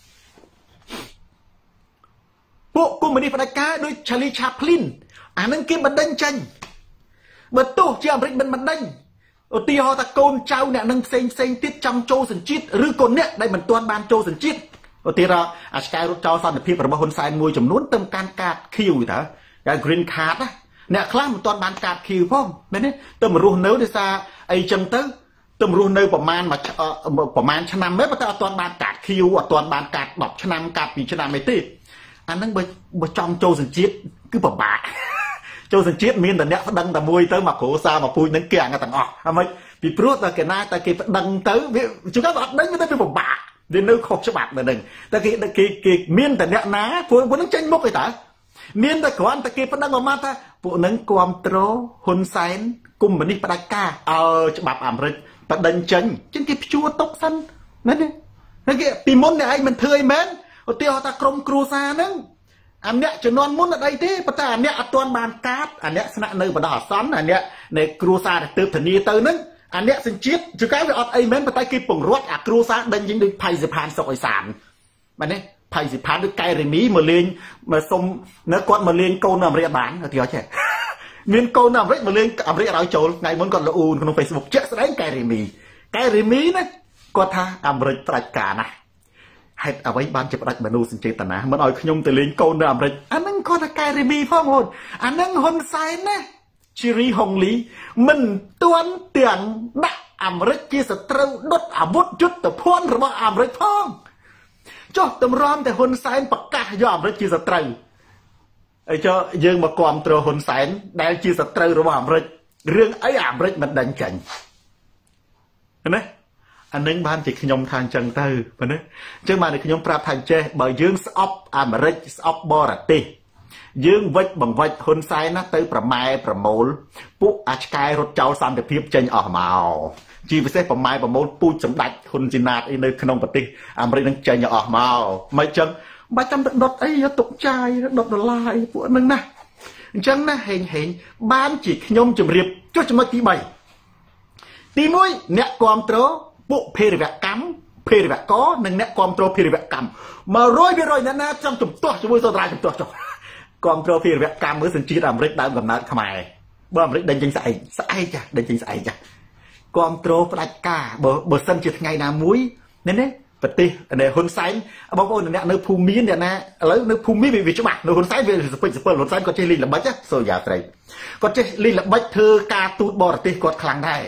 ปุกุมมันนี่ปนัยกาโดยชาลีชาพลินอันนั้นกินมันดันจริงเมื่อตู้ที่อเมริกมันมันดันตีฮอตะโกนเจ้าเนี่ยนั่งเซ็งเซ็งติดจำโจสัญจิตหรือคนเนี่ยได้เหมือนตัวบานโจสัญจิตตีเราอาชกายรถเจ้าสันนิพิประมาคนสายมวยจำนวนเติมการกาดคิวแต่การกรีนคาร์ดนะเนี่ยคลาเหมือนตัวบานกาดคิวพ่อเนี่ยเติมรูเนื้อดิซาไอจังเตอร์เติมรูเนื้อประมาณมาประมาณชนะเมื่อปะตัวบานกาดคิวตัวบานกาดดอกชนะกาดปีชนะไม่ติดอันนั้นไปไปจำโจสัญจิตคือแบบบาโจสัญชีตมีแต่เนี้ยดังแต่มวยเติมมาโขซามาปุยนั่งเกี่ยงกันต่างอ๋อทำไมปีพรุ่งแต่เกิดหน้าแต่เกิดดังเติมจุดนั้นแบบนั้นไม่ได้เป็นแบบบาเดี๋ยวนึกขบฉบับหนึ่งแต่เกิดเกิดเกิดมีแต่เนี้ยนะพวกพวกนั้นเจนมุกไอ้ตามีแต่ก่อนแต่เกิดพนักออกมาถ้าพวกนั้นความโตหุ่นไซน์กุมมันนี่ปนักกาเอาฉบับอเมริกประเด็นเจนเจนเกิดชัวตกสันนั่นเองนั่นเกิดปีมดเนี่ยไอ้มันเทยแมนเอาเตี้ยตากรมครูซานั่งอันเนี้ยจะนอนมุ้นอะไรที่ปัจจัยอันเนี้ยอัตวนบานกาดอันเนี้ยสนะในบรรดาซ้อนอันเนี้ยในครูซาเติมถนีเติมนั้นอันเนี้ยสินชิดจุดการไปอดไอเมนปัจจัยกีปุ่งรถอักครูซาเดินยิงด้วยไผ่สิพานสอยสารมันเนี่ยไผ่สิพานด้วยไก่ริมีมาเลี้ยงมาสมเนื้อกอดมาเลี้ยงโกนอเมริกาเที่ยวใช่เมียนโกนอเมริกมาเลี้ยงอเมริกาเราโจลไงมันก่อนละอูนคนในเฟซบุ๊กเจ๊แสดงไก่ริมีไก่ริมีนะก็ท่าอเมริกาตรัสการนะให้เอาไว้บ้านจะประดับมนูสินเจตนามันเอาขยมแต่เลี้ยงโกนอเมริกอันนั้นก็ตะการริมีพ่อมดอันนั้นฮอนไซน์นะชิริฮงลีมันตัวเตียงดักอเมริกที่สตรูดดอาวุธยุทธพลหรือว่าอเมริกพ่องเจ้าตำรวจแต่ฮอนไซน์ปากกายอมริกที่สตรูไอ้เจ้ายังมาความตัวฮอนไซน์ได้ที่สตรูหรือว่าอเมริกเรื่องไอ้อเมริกมันดังจังเห็นไหมอันนึงบ้านจิตขยมทางจังเตอร์มันนะจังมาในขยมปราบทางเจบ่ยืงสอปอเมริกสอปบอร์ติยืงวัดบังวัดคนไซนะเตอร์ประไม้ประโมลปุ๊อาชกายรถเจ้าสามแต่เพียบเจนออกมาจีไปเสประไม้ประโมลปุ๊จำดัดคนจินาอีในขนมปฏิอเมริกนั่งเจนออกมาไม่จังไม่จำดดไอ้ตกใจดดลายพวกนึงนะจังนะเห็นเห็นบ้านจิตขยมจุ่มเรียบก็จะมาตีใบตีมวยเนี่ยความโตปุเพริวกรรมเพริวก็หนึ่งเนี่ยความโตเพริวกรรมมาร้อยไปร้อยนั่นนะจำจุดตัวจะมือตัวตายจุดตัวจบความโตเพริวกรรมมือสัญชีตอเมริกได้กับนัดขมายบ้าอเมริกเดินจริงใส่ใส่จ้ะเดินจริงใส่จ้ะความโตปลายกาเบอร์เบอร์สัญชีตไงนามุ้ยเนี่ยเนี่ยปฏิเนี่ยคนไซน์บางคนเนี่ยในภูมิเนี่ยนะแล้วในภูมิวิจุบันในคนไซน์เป็นสเปนสเปนคนไซน์ก็เจลินละบัดจ้ะโซยาไตรก็เจลินละบัดเธอการตูดบอร์ติกดคลังได้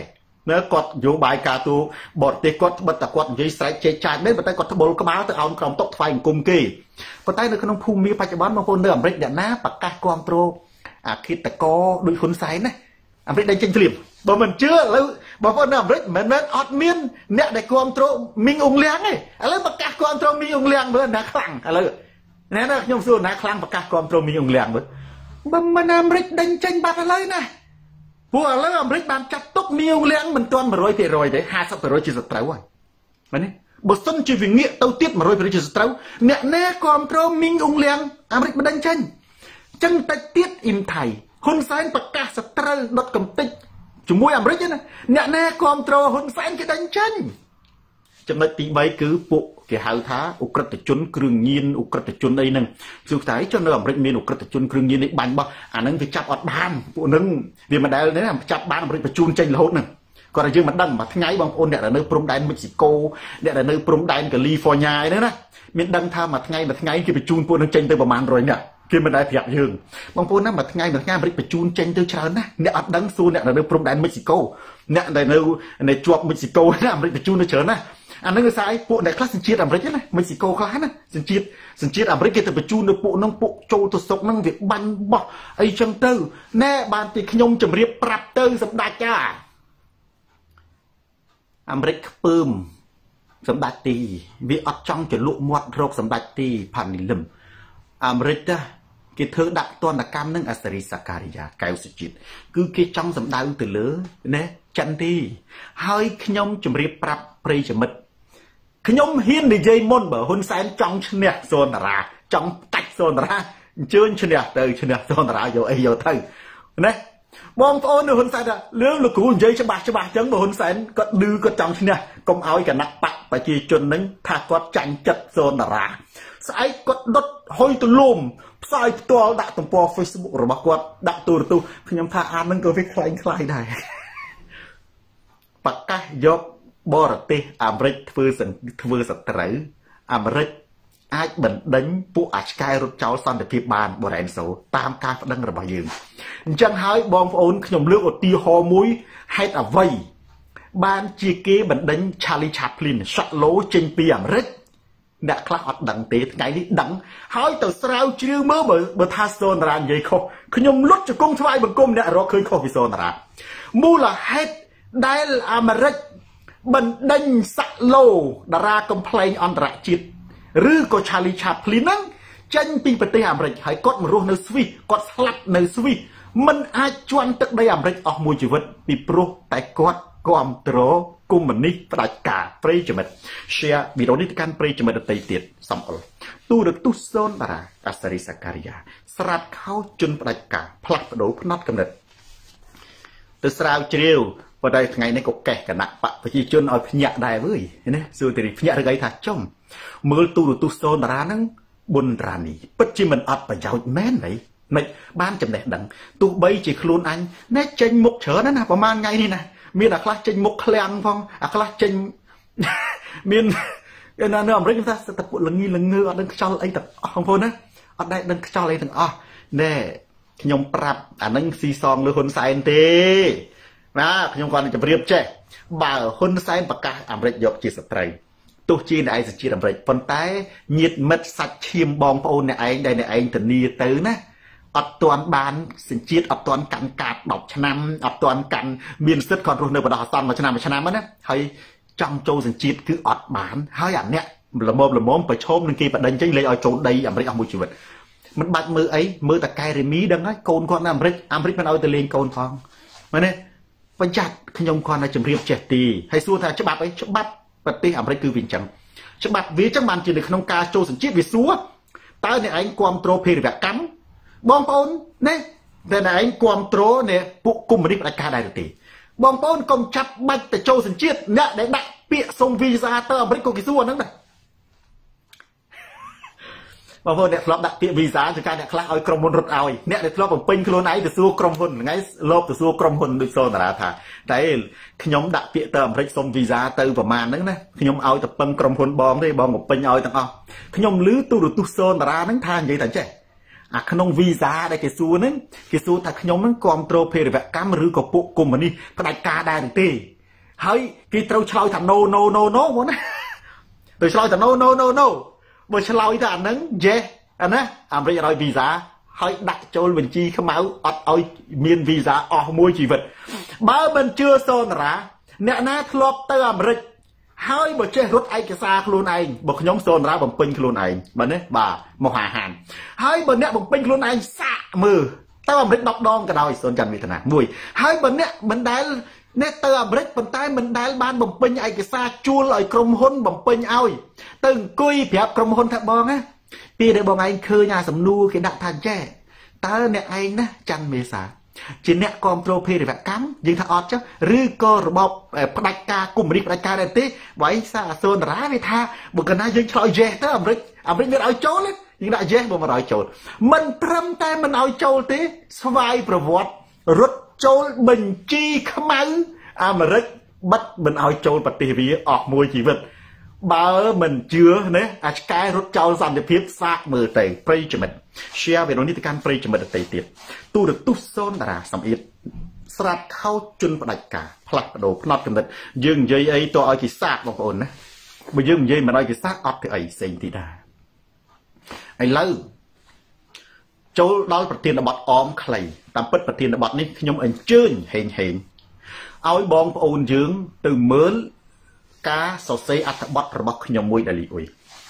nó cọt vô bài cả tu bọt tê cọt bật ta cọt dây sải chạy chạy đến bật tay cọt bol cái báo từ ông cầm tóc phai cùng kỳ bật tay nó không phun mi phải cho bán mà phun nữa America đã ná bạc ca control à khi ta có đôi khốn sái này America đánh tranh liệp bởi mình chưa lấy bởi phun nữa America mình mình ọt miên nè để control minh ung liang này lấy bạc ca control minh ung liang bữa nã khăng lấy nè nó nhung xưa nã khăng bạc ca control minh ung liang bữa bởi mình America đánh tranh bạc lấy nàyพวกเราอเมริกาจับตกมีองเลี้ยงมันตอนมาร้อยเปอร์ร้อยได้ห้าสิบเปอร์ร้อยจีสตราวมันนี่บทสนชีวิตเงี้ยเต้าเตี้ยมาร้อยเปอร์ร้อยจีสตราวเนี่ยแน่ความโปรมิงองเลี้ยงอเมริกาดังเช่นจังแต่เตี้ยอิมไทยคนไซน์ประกาศสตราวดอทกำติจุ่มมวยอเมริกาเนี่ยเนี่ยแน่ความโปรคนไซน์จะดังเช่นจำนวนตีใบคือปุกเกี่ยวท้าอุกฤษจุนเครื่องยินอุกฤษจุนไอ้หนึ่งสุดท้ายจนเราอเมริกามีอุกฤษจุนเครื่องยินในบันบ่อันนั้นไปจับอดบ้านปุกนึงเดี๋ยวมาได้เลยนะจับบ้านอเมริกาจุนใจโลดหนึ่งก็เราจึงมันดังมาทั้งไงบางคนเนี่ยเราเนื้อพรมแดนเม็กซิโกเนี่ยเราเนื้อพรมแดนกับแคลิฟอร์เนียเนี่ยนะมีดังท่ามาทั้งไงมาทั้งไงคือไปจูนปุกนึงใจเต็มประมาณร้อยเนี่ยคือมันได้เพียบยืนบางคนนั้นมาทั้งไงมาทั้งไงอเมริกาจูนใจเต็มเชิญนะเนี่ยอัดดังซูเนี่ยเราเนื้อพรมแดนเม็กซิโกเนี่ยในเนื้อในจวบเม็กซิโกนะอเมริกาจูนเชิญนะอันนั้นก็ใช่พวกในคลาสสัญชาติอเมริกานะเม็กซิโกคลาสนะสัญชาติสัญชาติอเมริกาแต่ไปจูนในพวกนั่งพวกโจตุสกนั่งเวียบันบ่ไอจังเตอร์แน่บานติขยมจำเรียบปรับเตอร์สัปดาห์จ้าอเมริกาปืมสัปดาห์ตีวิอัดจังจะลุมวดโรคสัปดาห์ตีพันนิลมอเมริกากิเธอดักตัวนักการนั่งอัศริสการิยาไกลสุจิตคือกิจังสัปดาห์ตื่นเลือเนี่ยจันทีให้ขยมจำเรียบปรับเปรย์จมิดขยมเฮียนในใจมนบ่หุ่นแสนจังชเนียโซนราจังตักโซนราเชิญชเนียเตยชเนียโซนราโยเอโยไทยนะมองโอนในหุ่นแสนอะเรื่องลูกกูใจฉบับฉบับจังบ่หุ่นแสนก็ดื้อก็จังชเนียกมเอาไอ้กันนักปักไปจีจนนั้นถ้าก็จังจัดโซนราสายก็ดดหอยตุลุ่มสายตัวดักตัวปอเฟซบุ๊กหรือบักวัดดักตัวตัวขยมพาอ่านนั่งก็ไปคลายคลายได้ปักกะยกบอร์ตีอเมริกฟื้นสันฟื้นสัตร์อเมริกอาจบันดังผู้อาชกายรถเจ้าสันติพิบาลบริเวณโซตามการดังระบายยืมจังหายบอมโอนขยมเลือกอตีฮอมุยให้อวัยบ้านจีเกบันดังชาลีชาพลินสัตโลจิงปีอเมริกดักคลาดดังเตะไงนี่ดังหายตัวสาวชื่อเมื่อเมื่อทาโซนรานยัยเขาขยมลุดจะกุ้งทวายบังกุ้มเนี่ยเราเคยเข้าไปโซนรานมูลเหตุได้อเมริกบันดังสักโลดารากำเพลงอันตรจิตหรือก็ชาลีชาพลินังจันปีประเทศอเมริกให้กดมารู้ในสวีกดสลัดในสวีมันอาจชวนตึกได้อเมริกออกมวยชีวิตปีโปรแต่กดกอมโตรกุมมันนี่ประกาศปริจมิตเชียบิโรนิการปริจมิตเตยเตียดสัมอลตู้เด็กตู้โซนดาราอัสริสการิยาสลัดเข้าจนประกาศพลัดโดพนัดกำเนิดตัวสาวเจียวว่าได้ไงในกบแก่กันนักปะไปจีจนเอาพญาได้เว้ยเนี่ยส่วนที่พญาอะไรถ้าจ้องเมื่อตู้ตู้โซนรานั่งบนรานีปัจจุบันอัดไปยาวแม่นไหนในบ้านจำแนกดังตู้ใบจีคลูนอันแน่เจนมุกเฉอนั่นนะประมาณไงนี่นะมีนักล่าเจนมุกเคลียงฟองอักล่าเจนมีนกันนั่นเนี่ยอเมริกาสตะปุลังงี้ลังเงือดังเจ้าไอ้แต่ของพวกนั้นอัดได้ดังเจ้าอะไรต่างอ๋อแน่ขยมปรับอันนั้นซีซองหรือคนใส่เต้นะขยมก่อนจะเรียบเจ้บ่าวคนใส่ปากกาอเมริกยกจีสตรีตัวจีนไอ้สจีนอเมริกปนใต้หยิดมัดสัตว์ชิมบองพระองค์ในไอ้ในในไอ้แต่นีเตอร์นะอัดตัวบานสินจีดอัดตัวกันกาดดอกชนะอัดตัวกันมีนซึดคอนโทรลในบดาซันมาชนะมาชนะมันนะให้จังโจสินจีดคืออัดบานให้อย่างเนี้ยละโมละโมไปชมหนึ่งกีประเด็นจังเลยเอาโจได้อเมริกเอาบุญชีวิตมันบัดมือไอ้มือตะไคร้มีดังนั้นโกนคนอเมริกอเมริกมันเอาแต่เลี้ยงโกนทองมาเนี่ยประหยัดขยมคอนในจำเรียบเจตีให้สู้ถ้าฉบับไอ้ฉบับปฏิอเมริกคือวินจังฉบับวิจังมันจีนในขนมกาโจสินจีดวิสัวตายในไอ้ความโตรเพลแบบกัมบองปอนเนี่ยแต่ในไอ้ความโตรเนี่ยปุกกุมมันนี่ประกาศได้ตีบองปอนกงจับบัตรแต่โจสินจีดเนี่ยได้ดักเปียส่งวีซ่าเตอร์อเมริกกิสัวนั่นแหละบางคนเนี่ยครอบดักเปียวีซ่าจะการเนี่ยคลาเอากรมพลรถเอาเนี่ยเนี่ยครอบผมเป็นคโลไนแต่สู้กรมพลไงลบแต่สู้กรมพลโดยโซนราธาแต่ขยมดักเปียเติมพริกส่งวีซ่าเติมประมาณนั้นนะขยมเอาแต่เป็นกรมพลบอมได้บอมกับเป็นเอาต่างเอาขยมลื้อตู้ดูตู้โซนรานั้นทานยังไงแต่เจ้อะขนมวีซ่าได้แก่สู้นั้นแก่สู้ถ้าขยมนั้นกอมโตรเพลแบบกัมหรือกับปุกกุมมันนี่ประกาศได้ตี hơi cái trâu chloi thằng no no no no muốn tôi chloi thằng no no no no bởi chloi thằng nắng dễ anh á anh bây giờ nói visa hơi đặt cho mình chi không máu ọt ôi miền visa ở môi chỉ vật ba mình chưa son ra nè na club tới Americ hơi bởi chơi rút ai cái xa luôn anh bởi nhóm son ra bằng pin luôn anh bà đấy bà một hà hàn hơi bởi nè bằng pin luôn anh xạ mờ tới Americ đọc đong cái đôi son chân vì thế nào mùi hơi bởi nè mình đã nè tới Americ bằng tay mình đã ban bằng pin ai cái xa chua lại crom hôn bằng pin ôi từng cùi phép crom hôn thật bong á vì để bọn anh khơi nhà sầm nu cái đạn than trẻ ta nè anh nè chăn mê xả chỉ nè control p để vẽ cắm nhưng thà ọt chứ rư cơ bọc đại ca cùng đi đại ca đây tí vậy xa sơn rá với tha một cái này dân chơi dè tới ông rích ông rích người nói chốt đấy nhưng đại dè mà nói chốt mình trâm tay mình nói chốt tí vai provot rút chốt bình chi khăm máu à mà rích bắt mình nói chốt bật tì vì ọt môi chỉ vật bà mình chưa nè à cái rút trâu dần để phía sát mờ tẩy pray cho mình share về nó như thế can pray cho mình tẩy tiệt tu được tu son là sắm ít sạt khâu chun và đại cả phật đồ phật cầm đất dương dây ấy tôi ai thì sát một ổn nè bây dương dây mà nói thì sát ọt thì ấy sinh thì đà ấy lâu châu đó là tiền là bọt ôm clay tam bất là tiền là bọt ní nhóm anh chơi hình hình áo bong ôn dương từ mướn cá sầu xay ăn bọt rồi bọt nhom môi đại lý ui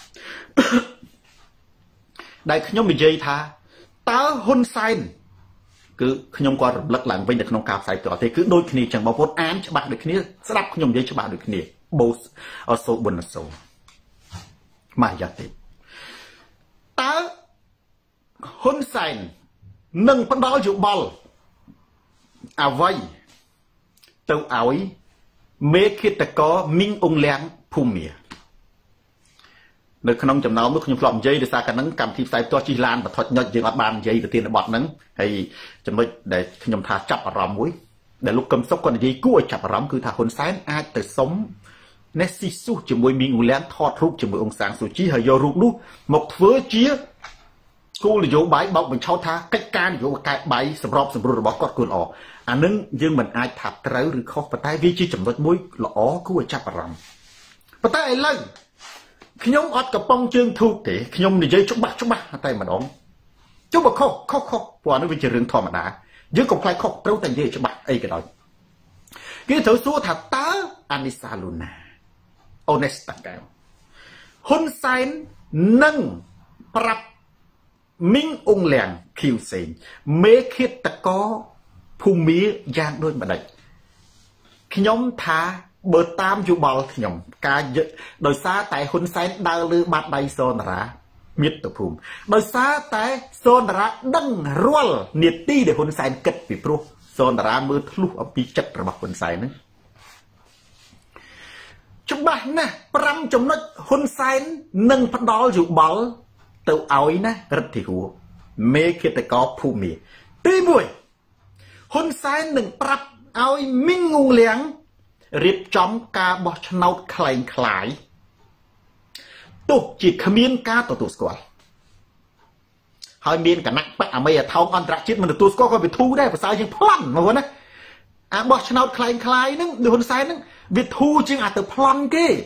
đại nhom bị dây tha táo hôn sai cứ nhom qua lật lặng với được nhom cào sai tỏ thì cứ đôi khi chẳng bao phút án cho bạn được kia sẽ đắp nhom dây cho bạn được kia both ở số buồn là số mà giờ thì táo hôn sai nâng bắt đó chịu ball à vay tàu áo mê khi ta có minh ông láng phù mía nơi khung chấm nóng lúc nhung lọm dây để xa cái nắng cầm thịt say to chi lan và thoát nhật dương ở bàn dây để tiền là bọt nắng hay chấm mới để nhung thà chập ở ròm muối để lúc cầm sốc còn dây cua chập ở ròm cứ thà hôn sáng ai từ sống nét xì xu chấm môi minh ông láng thoát rút chấm môi ông sáng số chi hay do rút lúc một vớ chia cô là dỗ bãi bọc mình cháu tha cách can dỗ cái bãi sầm rọp sầm rùa bọt cọt cuốn ọ anh nâng dương mình ai thạp trâu rồi khó và tay vi chi chấm vật mũi là ó cứ ở chập rầm và tay ấy lên khi nhóm ọt cặp bông chương thu để khi nhóm này dây chúc bạc chúc bạc tay mà đón chúc bạc khó khó khó và nó bị chỉ riêng thò mà đá dưới công khai khó trâu tay dây chúc bạc ấy cái đó cái thử số thật tá Anissa Luna honesta kêu hôn sai nâng prap minh ung làng khiêu xịn mê khiết ta có phù mía giang đôi mà đẩy khi nhóm thả bờ tam dù bò thì nhóm ca đôi xa tại hôn sáng đau lư bát đầy xôn ra miết tập phùm đôi xa tại xôn ra đăng ruol nhiệt ti để hôn sáng kết vì pro xôn ra mưa lúc ở bí chất ra bạc hôn sáng nữa chúng bạn nè pram chúng nó hôn sáng nâng phát đó dù bò tàu áo nè rất thì hùa mê khi ta có phù mía tí mùi hôn sáng nâng prap áo minh ngung liang riệp chóm ca bó nâu khảnh khải tục chỉ khám miên ca tổ tù squat hơi miên cả nặng bắt à mây à thao con trạc chết mà được tù squat có bị thu đây và sao nhưng plan mà vốn á à bó nâu khảnh khải nâng được hôn sáng nâng việc thu chứ à từ plan kê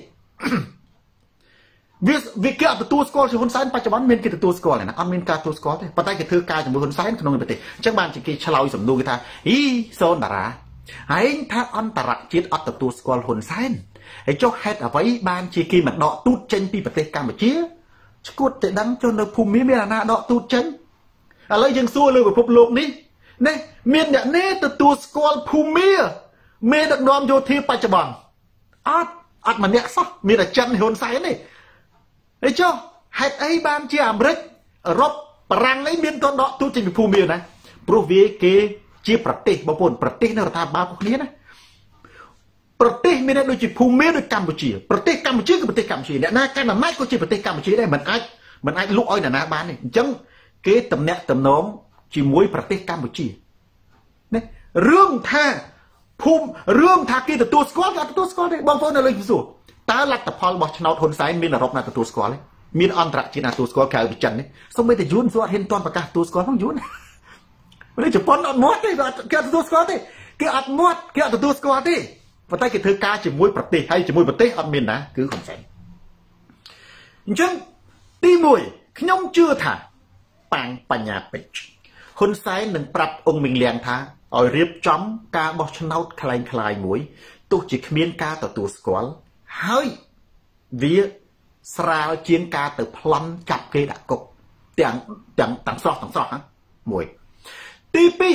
việc việc kia từ tù squat thì hôn sáng bắt cho bắn miên kia từ tù squat này nè ăn miên ca tù squat đấy bắt tay cái thư ca cho hôn sáng không người bật chắc bạn chỉ kia chalao sầm nuôi ta ý son đã ấy ta ăn tạt chết ở tập tu school hồn sáng ấy cho hết ở vậy ban chỉ khi mà đọ tút chân pi bật tay cam mà chia cốt để đắng cho nó phun mía là na đọ tút chân à lấy dân xua lưu vào phục lục đi nè miền nhận nè tập tu school phun mía mía được đom vô thi ba chục bằng át át mà nhẹ sắc miền là chân hồn sáng này ấy cho hết ấy ban chỉ làm rách rộp răng ấy miền con đọ tút chân bị phun mía này pro vi kê chiaประเทศบางคนประเทศในรัฐบาลพวกนี้นะประเทศไม่ได้โดยจีภูมิโดยกัมพูชีประเทศกัมพูชีคือประเทศกัมพูชีเนี่ยนะการนำไม่ก็จีประเทศกัมพูชีได้เหมือนไอ้เหมือนไอ้ลูกอ้อยน่ะนะบ้านนี่จังเกตำแหน่งตำน้องจีมวยประเทศกัมพูชีเนี่ยเรื่องท่าภูมิเรื่องท่ากีตัวสกอตตัวสกอตเนี่ยบางคนอะไรสู้ตาลัดแต่พอบอกชนะทนสายมีนรกนะตัวสกอตเลยมีอันตรจีน่าตัวสกอตแค่ไปจันนี่สมัยแต่ยุนสวัสดิ์เห็นตอนประกาศตัวสกอตต้องยุนไม่ได้จะปนอัดมดเลยอัดแกตัวสกอตดิแกอัดมดแกอัดตัวสกอตดิប៉ុន្តែគេធ្វើការជាមួយប្រទេសហើយជាមួយប្រទេសអត់មានណាគឺហ៊ុនសែនអញ្ចឹងទីមួយខ្ញុំជឿថាប៉ាងបញ្ញាពេជ្រហ៊ុនសែននឹងប្រាប់អង្គមីងលៀងថាឲ្យរៀបចំការបោះឆ្នោតคล้ายคล้ายមួយទោះជាគ្មានការទទួលស្គាល់ហើយវាស្រាលជាងការទៅប្លន់ចាប់គេដាក់គុកទាំងទាំងទាំងស្រស់ទាំងស្រស់ហ្នឹងមួយទីពីរ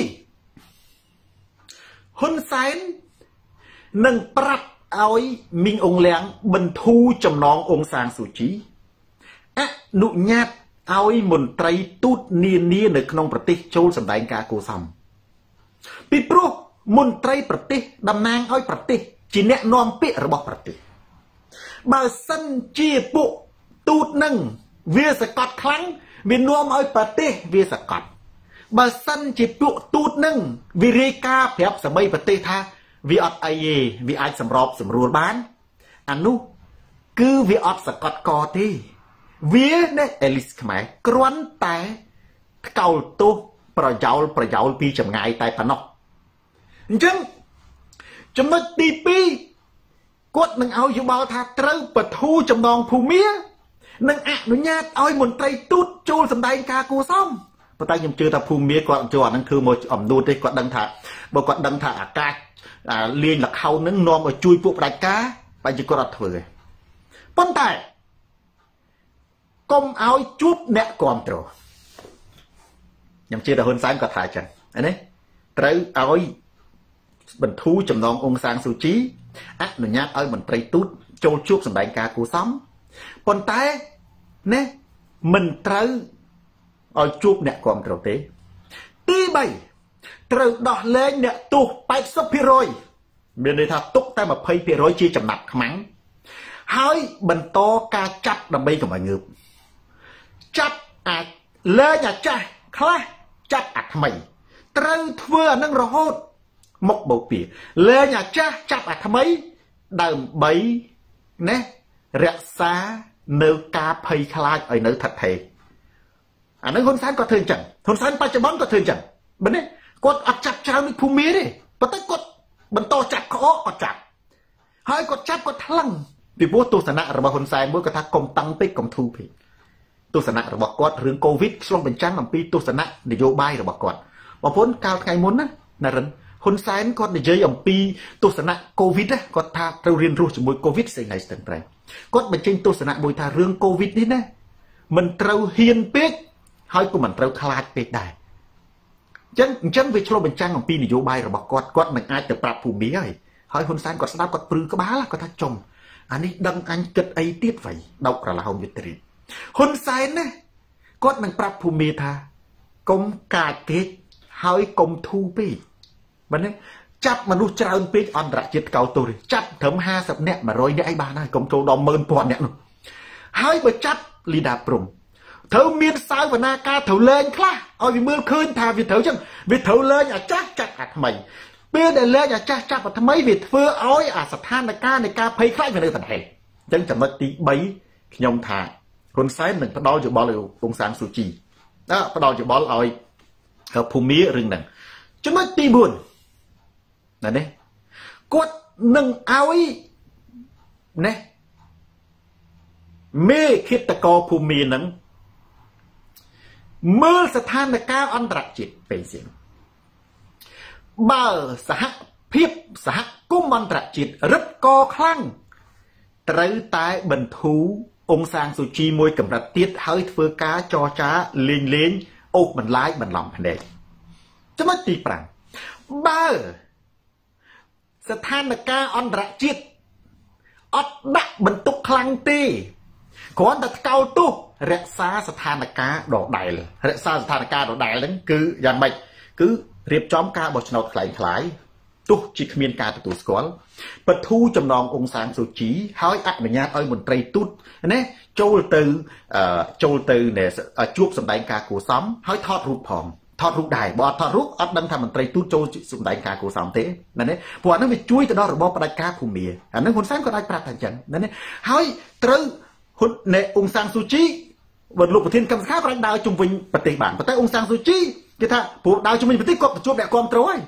ហ៊ុនសែននឹងប្រាប់ឲ្យមីងអងលៀងបន្ធូរចំណងអងសាងស៊ូជីអនុញ្ញាតឲ្យមន្ត្រីទូតនានានៅក្នុងប្រទេសចូលសម្ដែងការគួរសមពីព្រោះមន្ត្រីប្រទេសតំណាងឲ្យប្រទេសជាអ្នកនាំពាក្យរបស់ប្រទេសបើសិនជាពួកទូតនឹងវាសកត់ខ្លាំងវានាំឲ្យប្រទេសវាសកត់បើសិនជាពួកទូតនឹងវារាយការណ៍ប្រាប់សម័យប្រទេសថាវាអត់អីទេវាអាចសម្របសម្រួលបានអានោះគឺវាអត់សកត់កទេវានេះអេលីសខ្មែរគ្រាន់តែកោលទោសប្រយោលប្រយោលពីចម្ងាយតែប៉ុណ្ណោះអញ្ចឹងចំណុចទីពីរគាត់នឹងឲ្យយោបល់ថាត្រូវបធូរចំណងភូមិនិងអនុញ្ញាតឲ្យមន្ត្រីទូតចូលសម្ដែងការគួរសមប៉ុន្តែខ្ញុំជឿថាភូមិគាត់ចូលអាហ្នឹងគឺមកអំនួតទេគាត់ដឹងថាបើគាត់ដឹងថាអាកាសលេងលខោនហ្នឹងនាំឲ្យជួយពួកផ្ដាច់ការបើជាគាត់អត់ធ្វើទេប៉ុន្តែកុំឲ្យជួបអ្នកគ្រប់គ្រងខ្ញុំជឿថាហ៊ុនសែនគាត់ថាអញ្ចឹងណាត្រូវឲ្យបន្ធូរចំណងអងសាងស៊ូជីអនុញ្ញាតឲ្យមន្ត្រីទូតចូលជួបសម្ដែងការគួរសមប៉ុន្តែណាមិនត្រូវឲ្យជួបអ្នកគ្រប់គ្រងទេទីបីត្រូវដោះលែងអ្នកទោសแปดสิบភាគរយមានន័យថាទុកតែยี่สิบភាគរយជាចំណាប់ខ្មាំងហើយបន្តការចាប់ដើម្បីកុំឲ្យងើបចាប់អាចលែងអាចាស់ខ្លះចាប់អាថ្មីត្រូវធ្វើអានឹងរហូតមកបោកពីលែងអាចាស់ចាប់អាថ្មីដើម្បីណារក្សានៅការភ័យខ្លាចឲ្យនៅថិតថេរអានឹងហ៊ុនសែនគាត់ធ្វើអញ្ចឹងហ៊ុនសែនបច្ចុប្បន្នគាត់ធ្វើអញ្ចឹងបើនេះគាត់អត់ចាប់ចោលនៅភូមិទេប៉ុន្តែគាត់បន្តចាប់ក្អកគាត់ចាប់ហើយគាត់ចាប់គាត់ថ្លឹងពីព្រោះទស្សនៈរបស់ហ៊ុនសែនមួយគាត់ថាកុំតឹងពេកកុំធូរពេកទស្សនៈរបស់គាត់រឿងកូវីដឆ្លុះបញ្ចាំងអំពីទស្សនៈនយោបាយរបស់គាត់បងប្អូនកាលថ្ងៃមុនណាណារិនហ៊ុនសែនគាត់និយាយអំពីទស្សនៈកូវីដគាត់ថាត្រូវរៀនរស់ជាមួយកូវីដស្អីណៃស្ទឹងត្រែងគាត់បញ្ចេញទស្សនៈមួយថារឿងកូវីដនេះណាមិនត្រូវហ៊ានពេកហើយក៏មិនត្រូវខ្លាចពេកដែរអញ្ចឹងអញ្ចឹងវាឆ្លុះបញ្ចាំងអំពីនយោបាយរបស់គាត់គាត់មិនអាចទៅប្រាប់ភូមិហើយហើយហ៊ុនសែនគាត់ស្ដាប់គាត់ព្រឺក្បាលគាត់ថាចំអានេះដឹងអញគិតអីទៀតវ៉ៃដកក្រឡោមយុទ្ធរីហ៊ុនសែនណាគាត់នឹងប្រាប់ភូមិថាកុំកាចពេកហើយកុំធូរពេកបើនេះចាប់មនុស្សច្រើនពេកអន្តរជាតិកោតទោសចាប់ត្រឹមห้าสิบនាក់một trămនាក់អីបានហើយកុំចូលដល់ម៉ឺនពាន់នាក់នោះហើយបើចាប់លីដាព្រំត្រូវមានសាវនាការត្រូវលែងខ្លះឲ្យវាមើលឃើញថាវាត្រូវចឹងវាត្រូវលែងអាចាស់ចាប់អាថ្មីពេលដែលលែងអាចាស់ចាប់អាថ្មីវាធ្វើឲ្យអាស្ថានភាពនៃការភ័យខ្លាចវានៅតែហេតុអញ្ចឹងចំណុចទីបីខ្ញុំថាហ៊ុនសែននឹងផ្ដល់យោបល់ឲ្យអងសាងស៊ូជីណាផ្ដល់យោបល់ឲ្យភូមិរឿងហ្នឹងចំណុចទីបួនណានេះគាត់នឹងឲ្យណាមេឃាតករភូមិហ្នឹងមើលស្ថានភាពអន្តរជាតិផ្សេងៗបើសហភាពសហគមន៍អន្តរជាតិរឹតកខ្លាំងត្រូវតែបន្ធូរអងសាងស៊ូជីមួយកម្រិតទៀតហើយធ្វើការចរចាលេងលេងអូសបន្លាយបន្លំភ្នែកចំណុចទីប្រាំបើស្ថានភាពអន្តរជាតិអត់ដាក់បន្ទុកខ្លាំងទេគ្រាន់តែថ្កោលទោសរក្សាស្ថានភាពដដែលរក្សាស្ថានភាពដដែលហ្នឹងគឺយ៉ាងម៉េចគឺរៀបចំការបោះឆ្នោតខ្លាំងខ្លាយទោះជាគ្មានការទទួលស្គាល់បធូរចំណងអងសាងស៊ូជីហើយអនុញ្ញាតឲ្យមន្ត្រីទូតណាចូលទៅចូលទៅជួបសម្ដែងការគួរសមហើយថតរូបផងថតរូបដែរបើអត់ថតរូបអត់ដឹងថាមន្ត្រីទូតចូលសម្ដែងការគួរសមទេណានេះព្រោះអានោះវាជួយទៅដល់របបផ្ដាច់ការភូមិអានោះហ៊ុនសែនក៏អាចប្រាប់ថាអញ្ចឹងណានេះហើយត្រូវហ៊ុនណែអងសាងស៊ូជីបើលោកប្រធានកម្មសខាក៏អាចដើរជុំវិញប្រទេសបានប៉ុន្តែអងសាងស៊ូជីគេថាព្រោះដើរជុំវិញប្រទេសគាត់ទៅជួបអ្នកគ្រប់គ្រងហើយ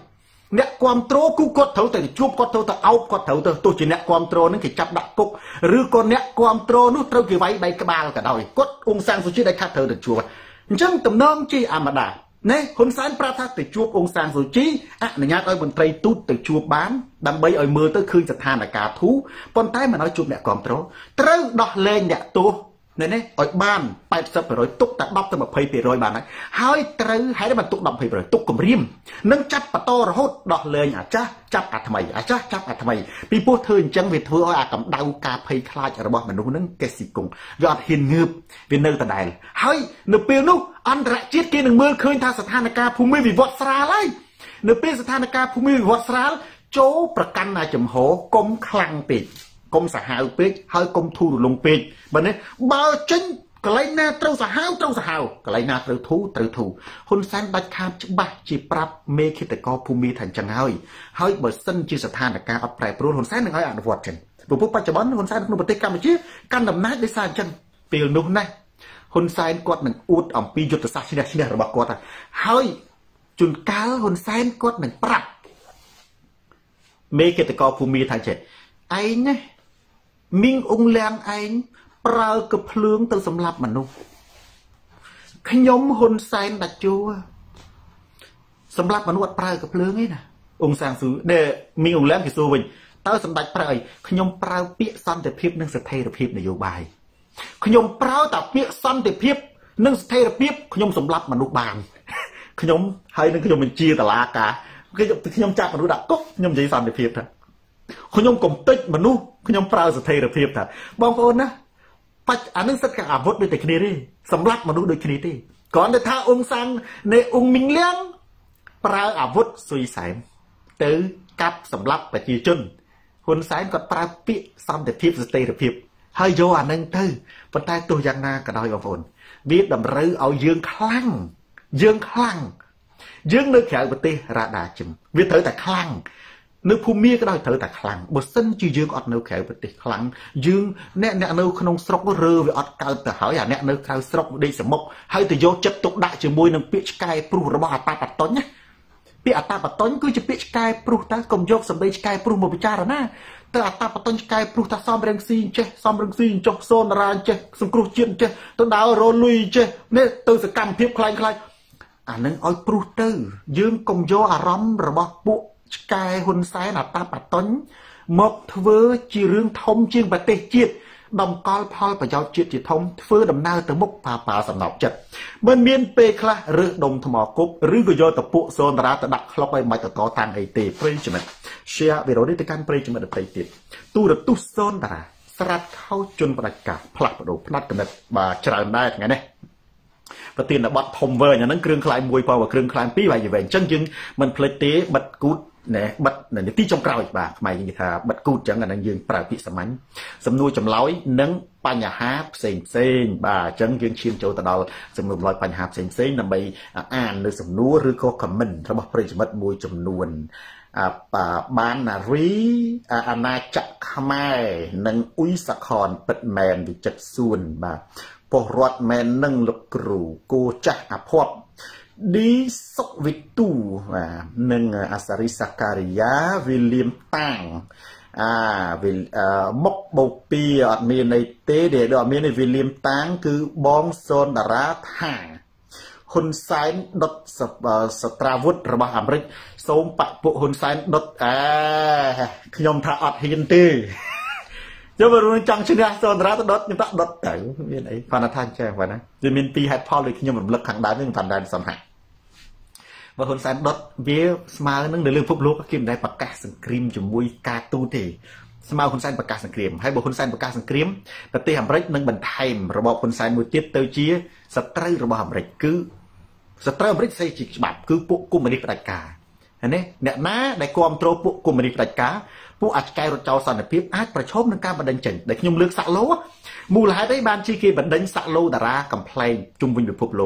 អ្នកគ្រប់គ្រងគឺគាត់ត្រូវតែជួបគាត់ត្រូវតែអោបគាត់ត្រូវទៅទោះជាអ្នកគ្រប់គ្រងនឹងគេចាប់ដាក់គុកឬក៏អ្នកគ្រប់គ្រងនោះត្រូវគេវាយដៃក្បាលក៏ដោយគាត់អ៊ុងសានស៊ូជីដែលខាត់ត្រូវទៅជួបអញ្ចឹងតំណងជាអាម៉ាដាណែហ៊ុនសែនប្រាប់ថាទៅជួបអ៊ុងសានស៊ូជីអនុញ្ញាតឲ្យមន្ត្រីទូតទៅជួបបានដើម្បីឲ្យមើលទៅឃើញស្ថានភាពធូរប៉ុន្តែមិនឲ្យជួបអ្នកគ្រប់គ្រងត្រូវដោះលែងអ្នកទោសណែនេះឲ្យបានแปดสิบเปอร์เซ็นต์ ទុកតែដប់ទៅยี่สิบเปอร์เซ็นต์ បានហើយត្រូវហើយមិនទុកยี่สิบเปอร์เซ็นต์ ទុកគម្រាមនឹងចាប់បន្តរហូតដោះលែងអាចាស់ចាប់អាថ្មីអាចាស់ចាប់អាថ្មីពីព្រោះធ្វើអញ្ចឹងវាធ្វើឲ្យអាកម្ដៅការភ័យខ្លាចរបស់មនុស្សនឹងកេស៊ីគង់វាអត់ហ៊ានងើបវានៅដដែលហើយនៅពេលនោះអន្តរជាតិគេនឹងមើលឃើញថាស្ថានភាពភូមិវិវត្តស្រាលហើយនៅពេលស្ថានភាពភូមិវិវត្តស្រាលចូលប្រកាន់អាចំហកុំខ្លាំងពេកកុំសាហាវពេកហើយកុំធូររលុងពេកបើនេះបើចេញកន្លែងណាត្រូវសាហាវត្រូវសាហាវកន្លែងណាត្រូវធូរត្រូវធូរហ៊ុនសែនដាច់ខាតច្បាស់ជាប្រាប់មេឃាតករភូមិថាអញ្ចឹងហើយហើយបើសិនជាស្ថានភាពអត់ប្រែប្រួលហ៊ុនសែននឹងឲ្យអនុវត្តចឹងព្រោះបច្ចុប្បន្នហ៊ុនសែនក្នុងប្រទេសកម្ពុជាកាន់អំណាចដោយសារអញ្ចឹងពេលនោះណាហ៊ុនសែនគាត់នឹងអួតអំពីយុទ្ធសាស្ត្រឈ្នះឈ្នះរបស់គាត់ហើយជួនកាលហ៊ុនសែនគាត់នឹងប្រាប់មេឃាតករភូមិថាចេះឯងណាមីងអ៊ុងលៀងឯងប្រើកភ្លើងទៅសម្លាប់មនុស្សខ្ញុំហ៊ុនសែនដាច់ជួសម្លាប់មនុស្សអត់ប្រើកភ្លើងទេណាអ៊ុងសាងស៊ូដែលមីងអ៊ុងលៀងគេសួរវិញតើសម្ដេចប្រើអីខ្ញុំប្រើពាក្យសន្តិភាពនិងស្ថិរភាពនយោបាយខ្ញុំប្រើតែពាក្យសន្តិភាពនិងស្ថិរភាពខ្ញុំសម្លាប់មនុស្សបានខ្ញុំហើយនឹងខ្ញុំបញ្ជាតឡាការខ្ញុំចាប់មនុស្សដាក់គុកខ្ញុំនិយាយសន្តិភាពថាខ្ញុំកុំតិចមនុស្សខ្ញុំប្រើស្ថិរភាពថាបងប្អូនណាបច្ចអានឹងសិតកាអាវុធដូចតែគ្នាទេសម្រាប់មនុស្សដូចគ្នាទេគ្រាន់តែថាអ៊ុងសាំងនៃអ៊ុងមីងលៀងប្រើអាវុធស៊ុយសែនទៅកាប់សម្លាប់ប្រជាជនហ៊ុនសែនគាត់ប្រើពាក្យសន្តិភាពស្ថិរភាពហើយយកអានឹងទៅប៉ុន្តែទោះយ៉ាងណាក៏ដោយបងប្អូនវាតម្រូវឲ្យយើងខ្លាំងយើងខ្លាំងយើងនៅក្រៅប្រទេសរ៉ាដាជឹមវាត្រូវតែខ្លាំងនៅភូមិក៏ដោយត្រូវតែខ្លាំងបើសិនជាយើងអត់នៅក្រៅប្រទេសខ្លាំងយើងអ្នកអ្នកនៅក្នុងស្រុករើវាអត់កើតទៅហើយអាអ្នកនៅក្រៅស្រុកដេកសមុកហើយទៅយកចិត្តទុកដាក់ជាមួយនឹងពាក្យឆ្កែព្រុសរបស់អតាបតុញណាពាក្យអតាបតុញគឺជាពាក្យឆ្កែព្រុសតើកុំយកសម្ដីឆ្កែព្រុសមកពិចារណាតើអតាបតុញឆ្កែព្រុសថាសំរងស៊ីចេះសំរងស៊ីចុះសូនរាចេះសង្គ្រោះជាតិចេះទៅដើររលុយចេះនេះទៅសកម្មភាពខ្លាំងខ្លាយអានឹងឲ្យព្រុសទៅយើងកុំយកអារម្មណ៍របស់ពួកឆ្កែហ៊ុនសែនអតាបតុញមកធ្វើជារឿងធំជាងប្រទេសជាតិតម្កល់ផលប្រយោជន៍ជាតិជាធំធ្វើដំណើរទៅមុខប៉ាប៉ាសំណប់ចិត្តមិនមានពេលខ្លះរើសដុំថ្មគប់ឬក៏យកតពួកសូនតារាទៅដាក់ក្លុកឲ្យមិនតតតាំងអីទេប្រិយមិត្ត share វីដេអូនេះទៅកាន់ប្រិយមិត្តដទៃទៀតទូរទស្សន៍សូនតារាស្រាត់ខោជន់ផ្ដាច់ការផ្លាស់ប្ដូរផ្នែកកំណត់បាទច្រើនដែរថ្ងៃនេះប្រធានបទធំវែងអាហ្នឹងគ្រឿងខ្លែងមួយបើគ្រឿងខ្លែងពីរវាយវែងអញ្ចឹងយើងមិនភ្លេចទេបិទគូតណែបិទនាទីចុងក្រោយបាទខ្មែរយើងនិយាយថាបិទគូតអញ្ចឹងអាហ្នឹងយើងប្រើពាក្យសាមញ្ញសំណួរចម្លើយនិងបញ្ហាផ្សេងផ្សេងបាទអញ្ចឹងយើងឈានចូលទៅដល់សំណួរចម្លើយបញ្ហាផ្សេងផ្សេងដើម្បីអាននៅសំណួរឬក៏ comment របស់ប្រិយមិត្តមួយចំនួនបានណារីអាណាចក្រខ្មែរនិងអ៊ុយសខនពិតមែនវិចិត្រសួនបាទប៉ុស្តិ៍រដ្ឋមែននឹងលោកគ្រូគោចាស់អភ័ព្វឌីសុកវិទូបាទនិងអាសារីសាការីយ៉ាវីលៀមតាំងអាវីលមុខបូពីអត់មានន័យទេដែលអត់មានវីលៀមតាំងគឺបងសូនតារាថាហ៊ុនសែនដុតសត្រាវុធរបស់អាមេរិកសូមបពពួកហ៊ុនសែនដុតអេខ្ញុំថាអត់ហ៊ានទេយកមករឿងចង់ឈ្នះសូនតារាទៅដុតខ្ញុំថាដុតទៅមានអីផានថាអញ្ចឹងបាទណាវាមានពីរហេតុផលដូចខ្ញុំរំលឹកខាងដើមនេះផានដែនសំហាក់បើហ៊ុនសែនដុតវាស្មើនឹងនៅលើពិភពលោកគេមិនដែលប្រកាសសង្គ្រាមជាមួយការទូទេស្មើហ៊ុនសែនប្រកាសសង្គ្រាមហើយបើហ៊ុនសែនប្រកាសសង្គ្រាមប្រទេសអាមេរិកនឹងបន្ថែមរបបហ៊ុនសែនមួយទៀតទៅជាសត្រូវរបស់អាមេរិកគឺសត្រូវអាមេរិកស្អីជាច្បាប់គឺពួកកុម្មុយនីសផ្ដាច់ការនេះអ្នកណាដែលគ្រប់គ្រងពួកកុម្មុយនីសផ្ដាច់ការពួកអាចកែរត់ចោលសន្តិភាពអាចប្រឈមនឹងការបណ្ដេញចេញដែលខ្ញុំលើកសាក់ឡូមូលហេតុអីបានជាគេបណ្ដេញសាក់ឡូតារាកំ pl ែងជុំវិញពិភពលោក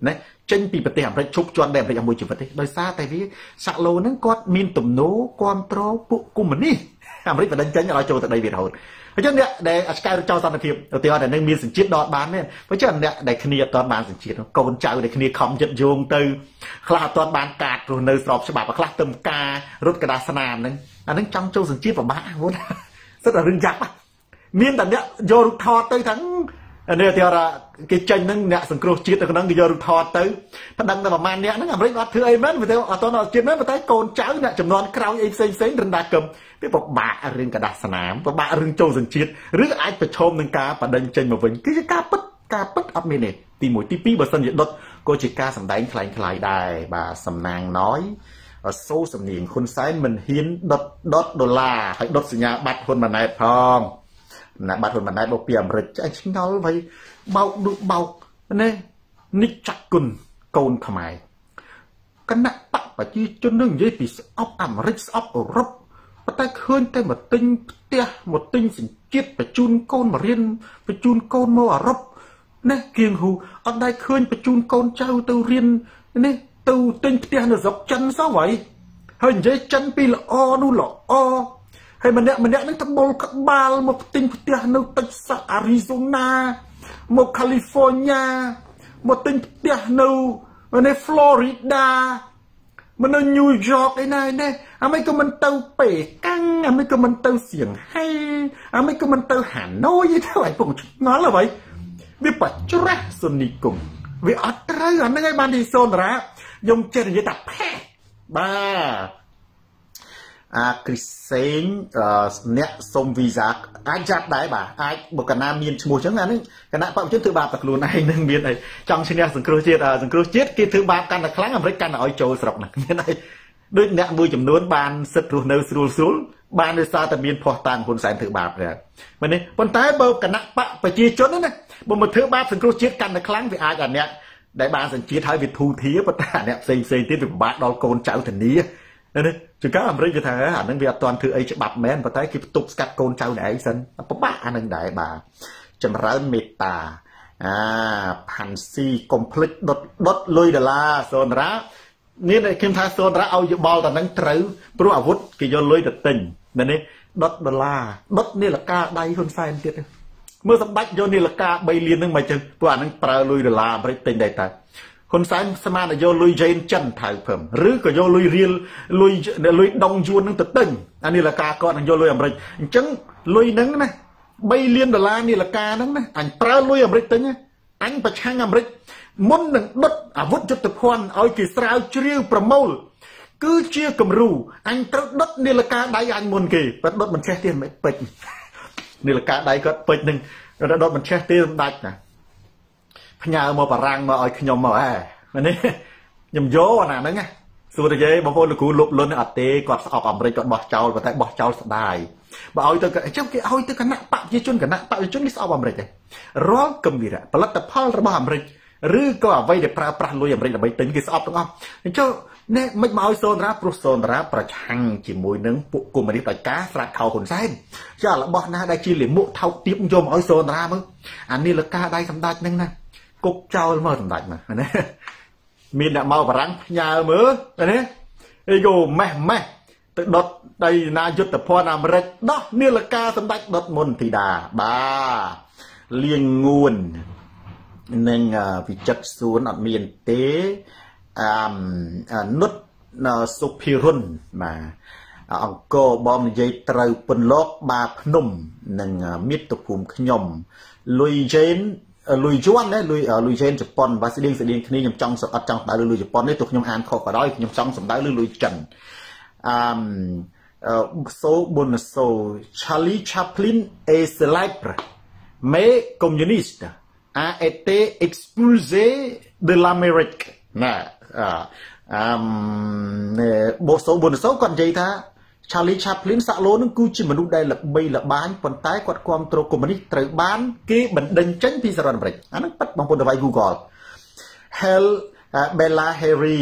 ណាចេញពីប្រទេសអាមេរិកជប់ជាន់ដែរអាមេរិកមួយជីវិតទេដោយសារតែវាសាក់ឡូហ្នឹងគាត់មានទំនោរគ្រប់គ្រងពួកកុម្មុយនីសអាមេរិកបណ្ដឹងចេញឲ្យចូលទៅដីវារហូតអញ្ចឹងអ្នកដែលអស្ចារ្យចោលសន្តិភាពឧទាហរណ៍តែនឹងមានសញ្ជាតិដកបានមែនបើចឹងអ្នកដែលគ្នាអត់ទាន់បានសញ្ជាតិកូនចៅដែលគ្នាខំចិត្តយោងទៅខ្លះអត់ទាន់បានកាតរស់នៅស្របច្បាប់ខ្លះទៅការរត់កដាស្នាមហ្នឹងអាហ្នឹងចង់ចូលសញ្ជាតិពិបាកហ្នឹងសិតតែរឿងយ៉ាប់មានតែអ្នកយករូបថតទៅទាំងនេះទីរគេចេញហ្នឹងអ្នកសង្គ្រោះជាតិទៅក្នុងគេយករូបថតទៅប៉ណ្ដឹងតែប្រហែលអ្នកហ្នឹងអាមេរិកអត់ធ្វើអីមែនតែអត់ទាន់អត់ជាតិមែនតែកូនចៅអ្នកចំនួនក្រោយអីផ្សេងផ្សេងរំដាកឹមវាពិបាករឿងកដាស្នាមពិបាករឿងចូលសញ្ជាតិឬអាចប្រឈមនឹងការបដិញ្ញចេញមកវិញគឺជាការពិតការពិតអត់មានទេទីមួយទីពីរបើសិនជាដុតក៏ជាការសម្ដែងខ្លាំងខ្លាយដែរបាទសំណាងណយសូសំនៀងហ៊ុនសែនមិនហ៊ានដុតដុតដុល្លារហើយដុតសញ្ញាបត្រហ៊ុនម៉ាណែតផងណាបាត់ហ៊ុនម៉ាណែតមកពីអាមេរិកឆ្ងល់ហើយបោកដូចបោកនេះនិច្ចគុណកូនខ្មែរគណៈបកប្រជាជននឹងនិយាយពីស្អប់អាមេរិកស្អប់អឺរ៉ុបប៉ុន្តែឃើញតែមកទិញផ្ទះមកទិញសញ្ជាតិបញ្ជូនកូនមករៀនបញ្ជូនកូនមកអឺរ៉ុបនេះគៀងហ៊ូអត់ដែលឃើញបញ្ជូនកូនចៅទៅរៀននេះទៅទិញផ្ទះនៅស្រុកចិនសោះហើយហើយនិយាយចិនពីល្អនោះល្អហើយម្នាក់ម្នាក់នឹងត្បល់ក្បាលមកទិញផ្ទះនៅតិចសាអារីโซណាមកកាលីហ្វ័រញ៉ាមកទិញផ្ទះនៅនៅហ្វ្លូរីដាមកនៅញូវយ៉កឯណាឯណាអាមិនក៏មិនទៅប៉េកាំងអាមិនក៏មិនទៅសៀងហៃអាមិនក៏មិនទៅហាណូយទេហើយពុកឆ្ងល់ហើយវាបច្ច្រាស់សុនីគុំវាអត់ត្រូវអាហ្នឹងឯងបានទីសូនតាខ្ញុំចេះនិយាយថាផេះបាទអាគ្រីសេងអ្នកសុំវីសាអាចចាប់ដែរបាទអាចបើកណាមានឈ្មោះចឹងអានេះគណៈបព្វជិនធ្វើបាបតែខ្លួនឯងនឹងមានអីចង់ឈ្នះសង្គ្រោះជាតិសង្គ្រោះជាតិគេធ្វើបាបកាន់តែខ្លាំងអាមេរិកកាន់តែឲ្យចូលស្រុកហ្នឹងមានអីដូចអ្នកមួយចំនួនបានសិទ្ធិរស់នៅស្រួលស្រួលបានដោយសារតែមានភ័ស្តុតាងហ៊ុនសែនធ្វើបាបដែរមែនទេប៉ុន្តែបើគណៈបកប្រជាជនណាបើមកធ្វើបាបសង្គ្រោះជាតិកាន់តែខ្លាំងវាអាចអាអ្នកដែលបានសញ្ជាតិហើយវាធូរធាប៉ុន្តែអាអ្នកផ្សេងផ្សេងទៀតវាពិបាកដល់កូនចៅធានានេះជួនកាលអាមេរិកគេថាអានឹងវាអត់ទាន់ធ្វើអីច្បាប់មែនប៉ុន្តែគេផ្ទុកស្កាត់កូនចៅនៃឯងសិនពិបាកអានឹងដែរបាទចម្រើនមេត្តាអាផាន់ស៊ីកុំភ្លេចដុតដុតលុយដុល្លារសូនរ៉ានេះខ្ញុំថាសូនរ៉ាឲ្យយោបល់តែនឹងត្រូវព្រោះអាវុធគេយកលុយទៅទិញមែនទេដុតដុល្លារដុតនីលកាដៃហ៊ុនសែនទៀតមើលសម្ដេចយកនីលកាបីលានហ្នឹងមកចឹងព្រោះអានឹងប្រើលុយដុល្លារអាមេរិកទិញដែរតើហ៊ុនសែនស្មានតែយកលុយយេនចិនថៅភឹមឬក៏យកលុយរៀលលុយលុយដងយួនហ្នឹងទៅទិញអានេះលកាគាត់នឹងយកលុយអាមេរិកអញ្ចឹងលុយហ្នឹងណាបីលានដុល្លារនេះលកាហ្នឹងណាអញប្រើលុយអាមេរិកទិញអញប្រឆាំងអាមេរិកមុននឹងដុតអាវុធយុទ្ធភ័ណ្ឌឲ្យគេស្រាវជ្រាវប្រមូលគឺជាគំរូអញត្រូវដុតនីលកាដៃអញមុនគេបើដុតមិនចេះទៀតមិនពេចនីលកាដៃគាត់ពេចនឹងដុតមិនចេះទេសម្ដេចណាផ្ញើមកបារាំងមកឲ្យខ្ញុំមកហ៎មែនទេខ្ញុំយកអាហ្នឹងណាសួរតែយេបងប្អូនលោកគ្រូលុបលុនអត់ទេគាត់ស្អប់អាមេរិកគាត់បោះចោលប៉ុន្តែបោះចោលស្ដាយបើឲ្យទៅអញ្ចឹងគេឲ្យទៅគណៈបព្វជិជនគណៈបព្វជិជននេះស្អប់អាមេរិកទេរាល់គំនិតផលិតផលរបស់អាមេរិកឬក៏អ្វីដែលប្រើប្រាស់លុយអាមេរិកដើម្បីទិញគេស្អប់ទាំងអស់អញ្ចឹងនេះមិនមកឲ្យសូនរ៉ាព្រោះសូនរ៉ាប្រឆាំងជាមួយនឹងពួកកុម្មុយនីសដោយការស្រាក់ខោហ៊ុនសែនចារបស់ណាដែលជាលាមកថោកទាបយកមកឲ្យសូនរ៉ាមើលអានេះលកាដៃសម្ដេចហ្នឹងណាគុកចោលមកសម្ដេចមកណាមានអ្នកមកបារាំងផ្ញើមើលណាអីយោម៉េះម៉េះទៅដុតដីណាយុទ្ធភ័ណ្ឌអាមេរិកដោះនាឡិកាសម្ដេចដុតមុនធីតាបាទលៀងងួននឹងវិចិត្រសួនអត់មានទេអឺនុតសុភិរុនបាទអង្គរបងនិយាយត្រូវពន្លកបាភ្នំនិងមាតុភូមិខ្ញុំលុយយេនលុយយួនណាលុយលុយយេនជប៉ុនបាទស្តៀងស្តៀងគ្នាខ្ញុំចង់អត់ចង់ដៅលុយជប៉ុនទេទោះខ្ញុំអានខុសក៏ដោយខ្ញុំចង់សំដៅលុយចិនអឺសូប៊ុនសូ Charlie Chaplin est célèbre mais communiste a été expulsé de l'Amérique ណាអឺបូសូប៊ុនសូគាត់និយាយថា Charlie Chaplin សាក់ឡូនឹងគឺជាមនុស្សដែលល្បីល្បាញប៉ុន្តែគាត់គ្រប់គ្រងកុម្មុយនីសត្រូវបានគេបណ្ដេញចេញពីសហរដ្ឋអាមេរិកអាហ្នឹងប៉ិតបងប្អូនទៅវាយ Google Hell Bella Harry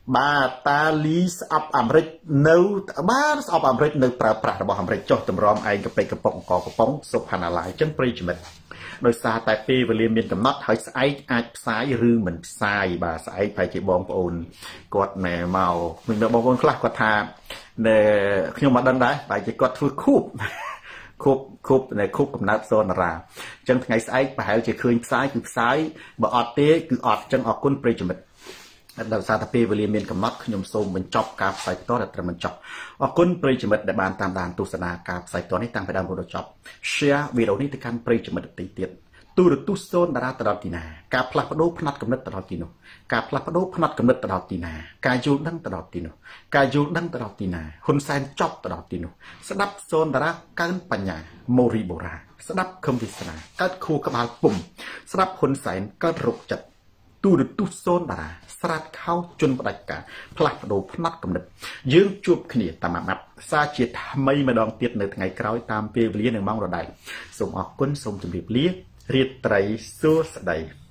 បាទតាលីស្អប់អាមេរិកនៅបាទស្អប់អាមេរិកនៅប្រើប្រាស់របស់អាមេរិកចុះតម្រាំឯងកពេកកំប៉ុងកកំប៉ុងសុផាណាឡាយចឹងប្រិយមិត្តដោយសារតែពេលវេលាមានកំណត់ហើយស្អែកអាចផ្សាយឬមិនផ្សាយបាទស្អែកប្រហែលជាបងប្អូនគាត់ណែមកមានបងប្អូនខ្លះគាត់ថាណែខ្ញុំមិនដឹងដែរប្រហែលជាគាត់ធ្វើខូបខូបខូបណែខូបកំណើតសូនារាអញ្ចឹងថ្ងៃស្អែកប្រហែលជាឃើញផ្សាយគឺផ្សាយបើអត់ទេគឺអត់អញ្ចឹងអរគុណប្រិយមិត្តដោយសារតែពេលវេលាមានកំណត់ខ្ញុំសូមបញ្ចប់ការផ្សាយផ្ទាល់ដែលត្រឹមបញ្ចប់អរគុណប្រិយមិត្តដែលបានតាមដានទស្សនាការផ្សាយផ្ទាល់នេះតាំងពីដើមរហូតដល់ចប់ share វីដេអូនេះទៅកាន់ប្រិយមិត្តដទៃទៀតទូរទស្សន៍សូនតារាទៅដល់ទីណាការផ្លាស់ប្ដូរផ្នែកកំណត់ទៅដល់ទីនោះការផ្លាស់ប្ដូរផ្នែកកំណត់ទៅដល់ទីណាការយល់ដឹងទៅដល់ទីនោះការយល់ដឹងទៅដល់ទីណាហ៊ុនសែនចប់ទៅដល់ទីនោះស្ដាប់សូនតារាកើនបញ្ញាមូរីបូរ៉ាស្ដាប់ខឹមវិស្នាកើតខួរក្បាលពុំស្ដាប់ហ៊ុនសែនកើតរោគចិត្តទូរទស្សន៍សូនតារាស្រាតខោជន់ផ្ដាច់ការផ្លាស់ប្ដូរផ្នែកកំណត់យើងជួបគ្នាតាមអាម៉ាត់សាជាថ្មីម្ដងទៀតនៅថ្ងៃក្រោយតាមពេលវេលានិងម៉ោងដដែលសូមអរគុណសូមជម្រាបលារាត្រីសួស្តី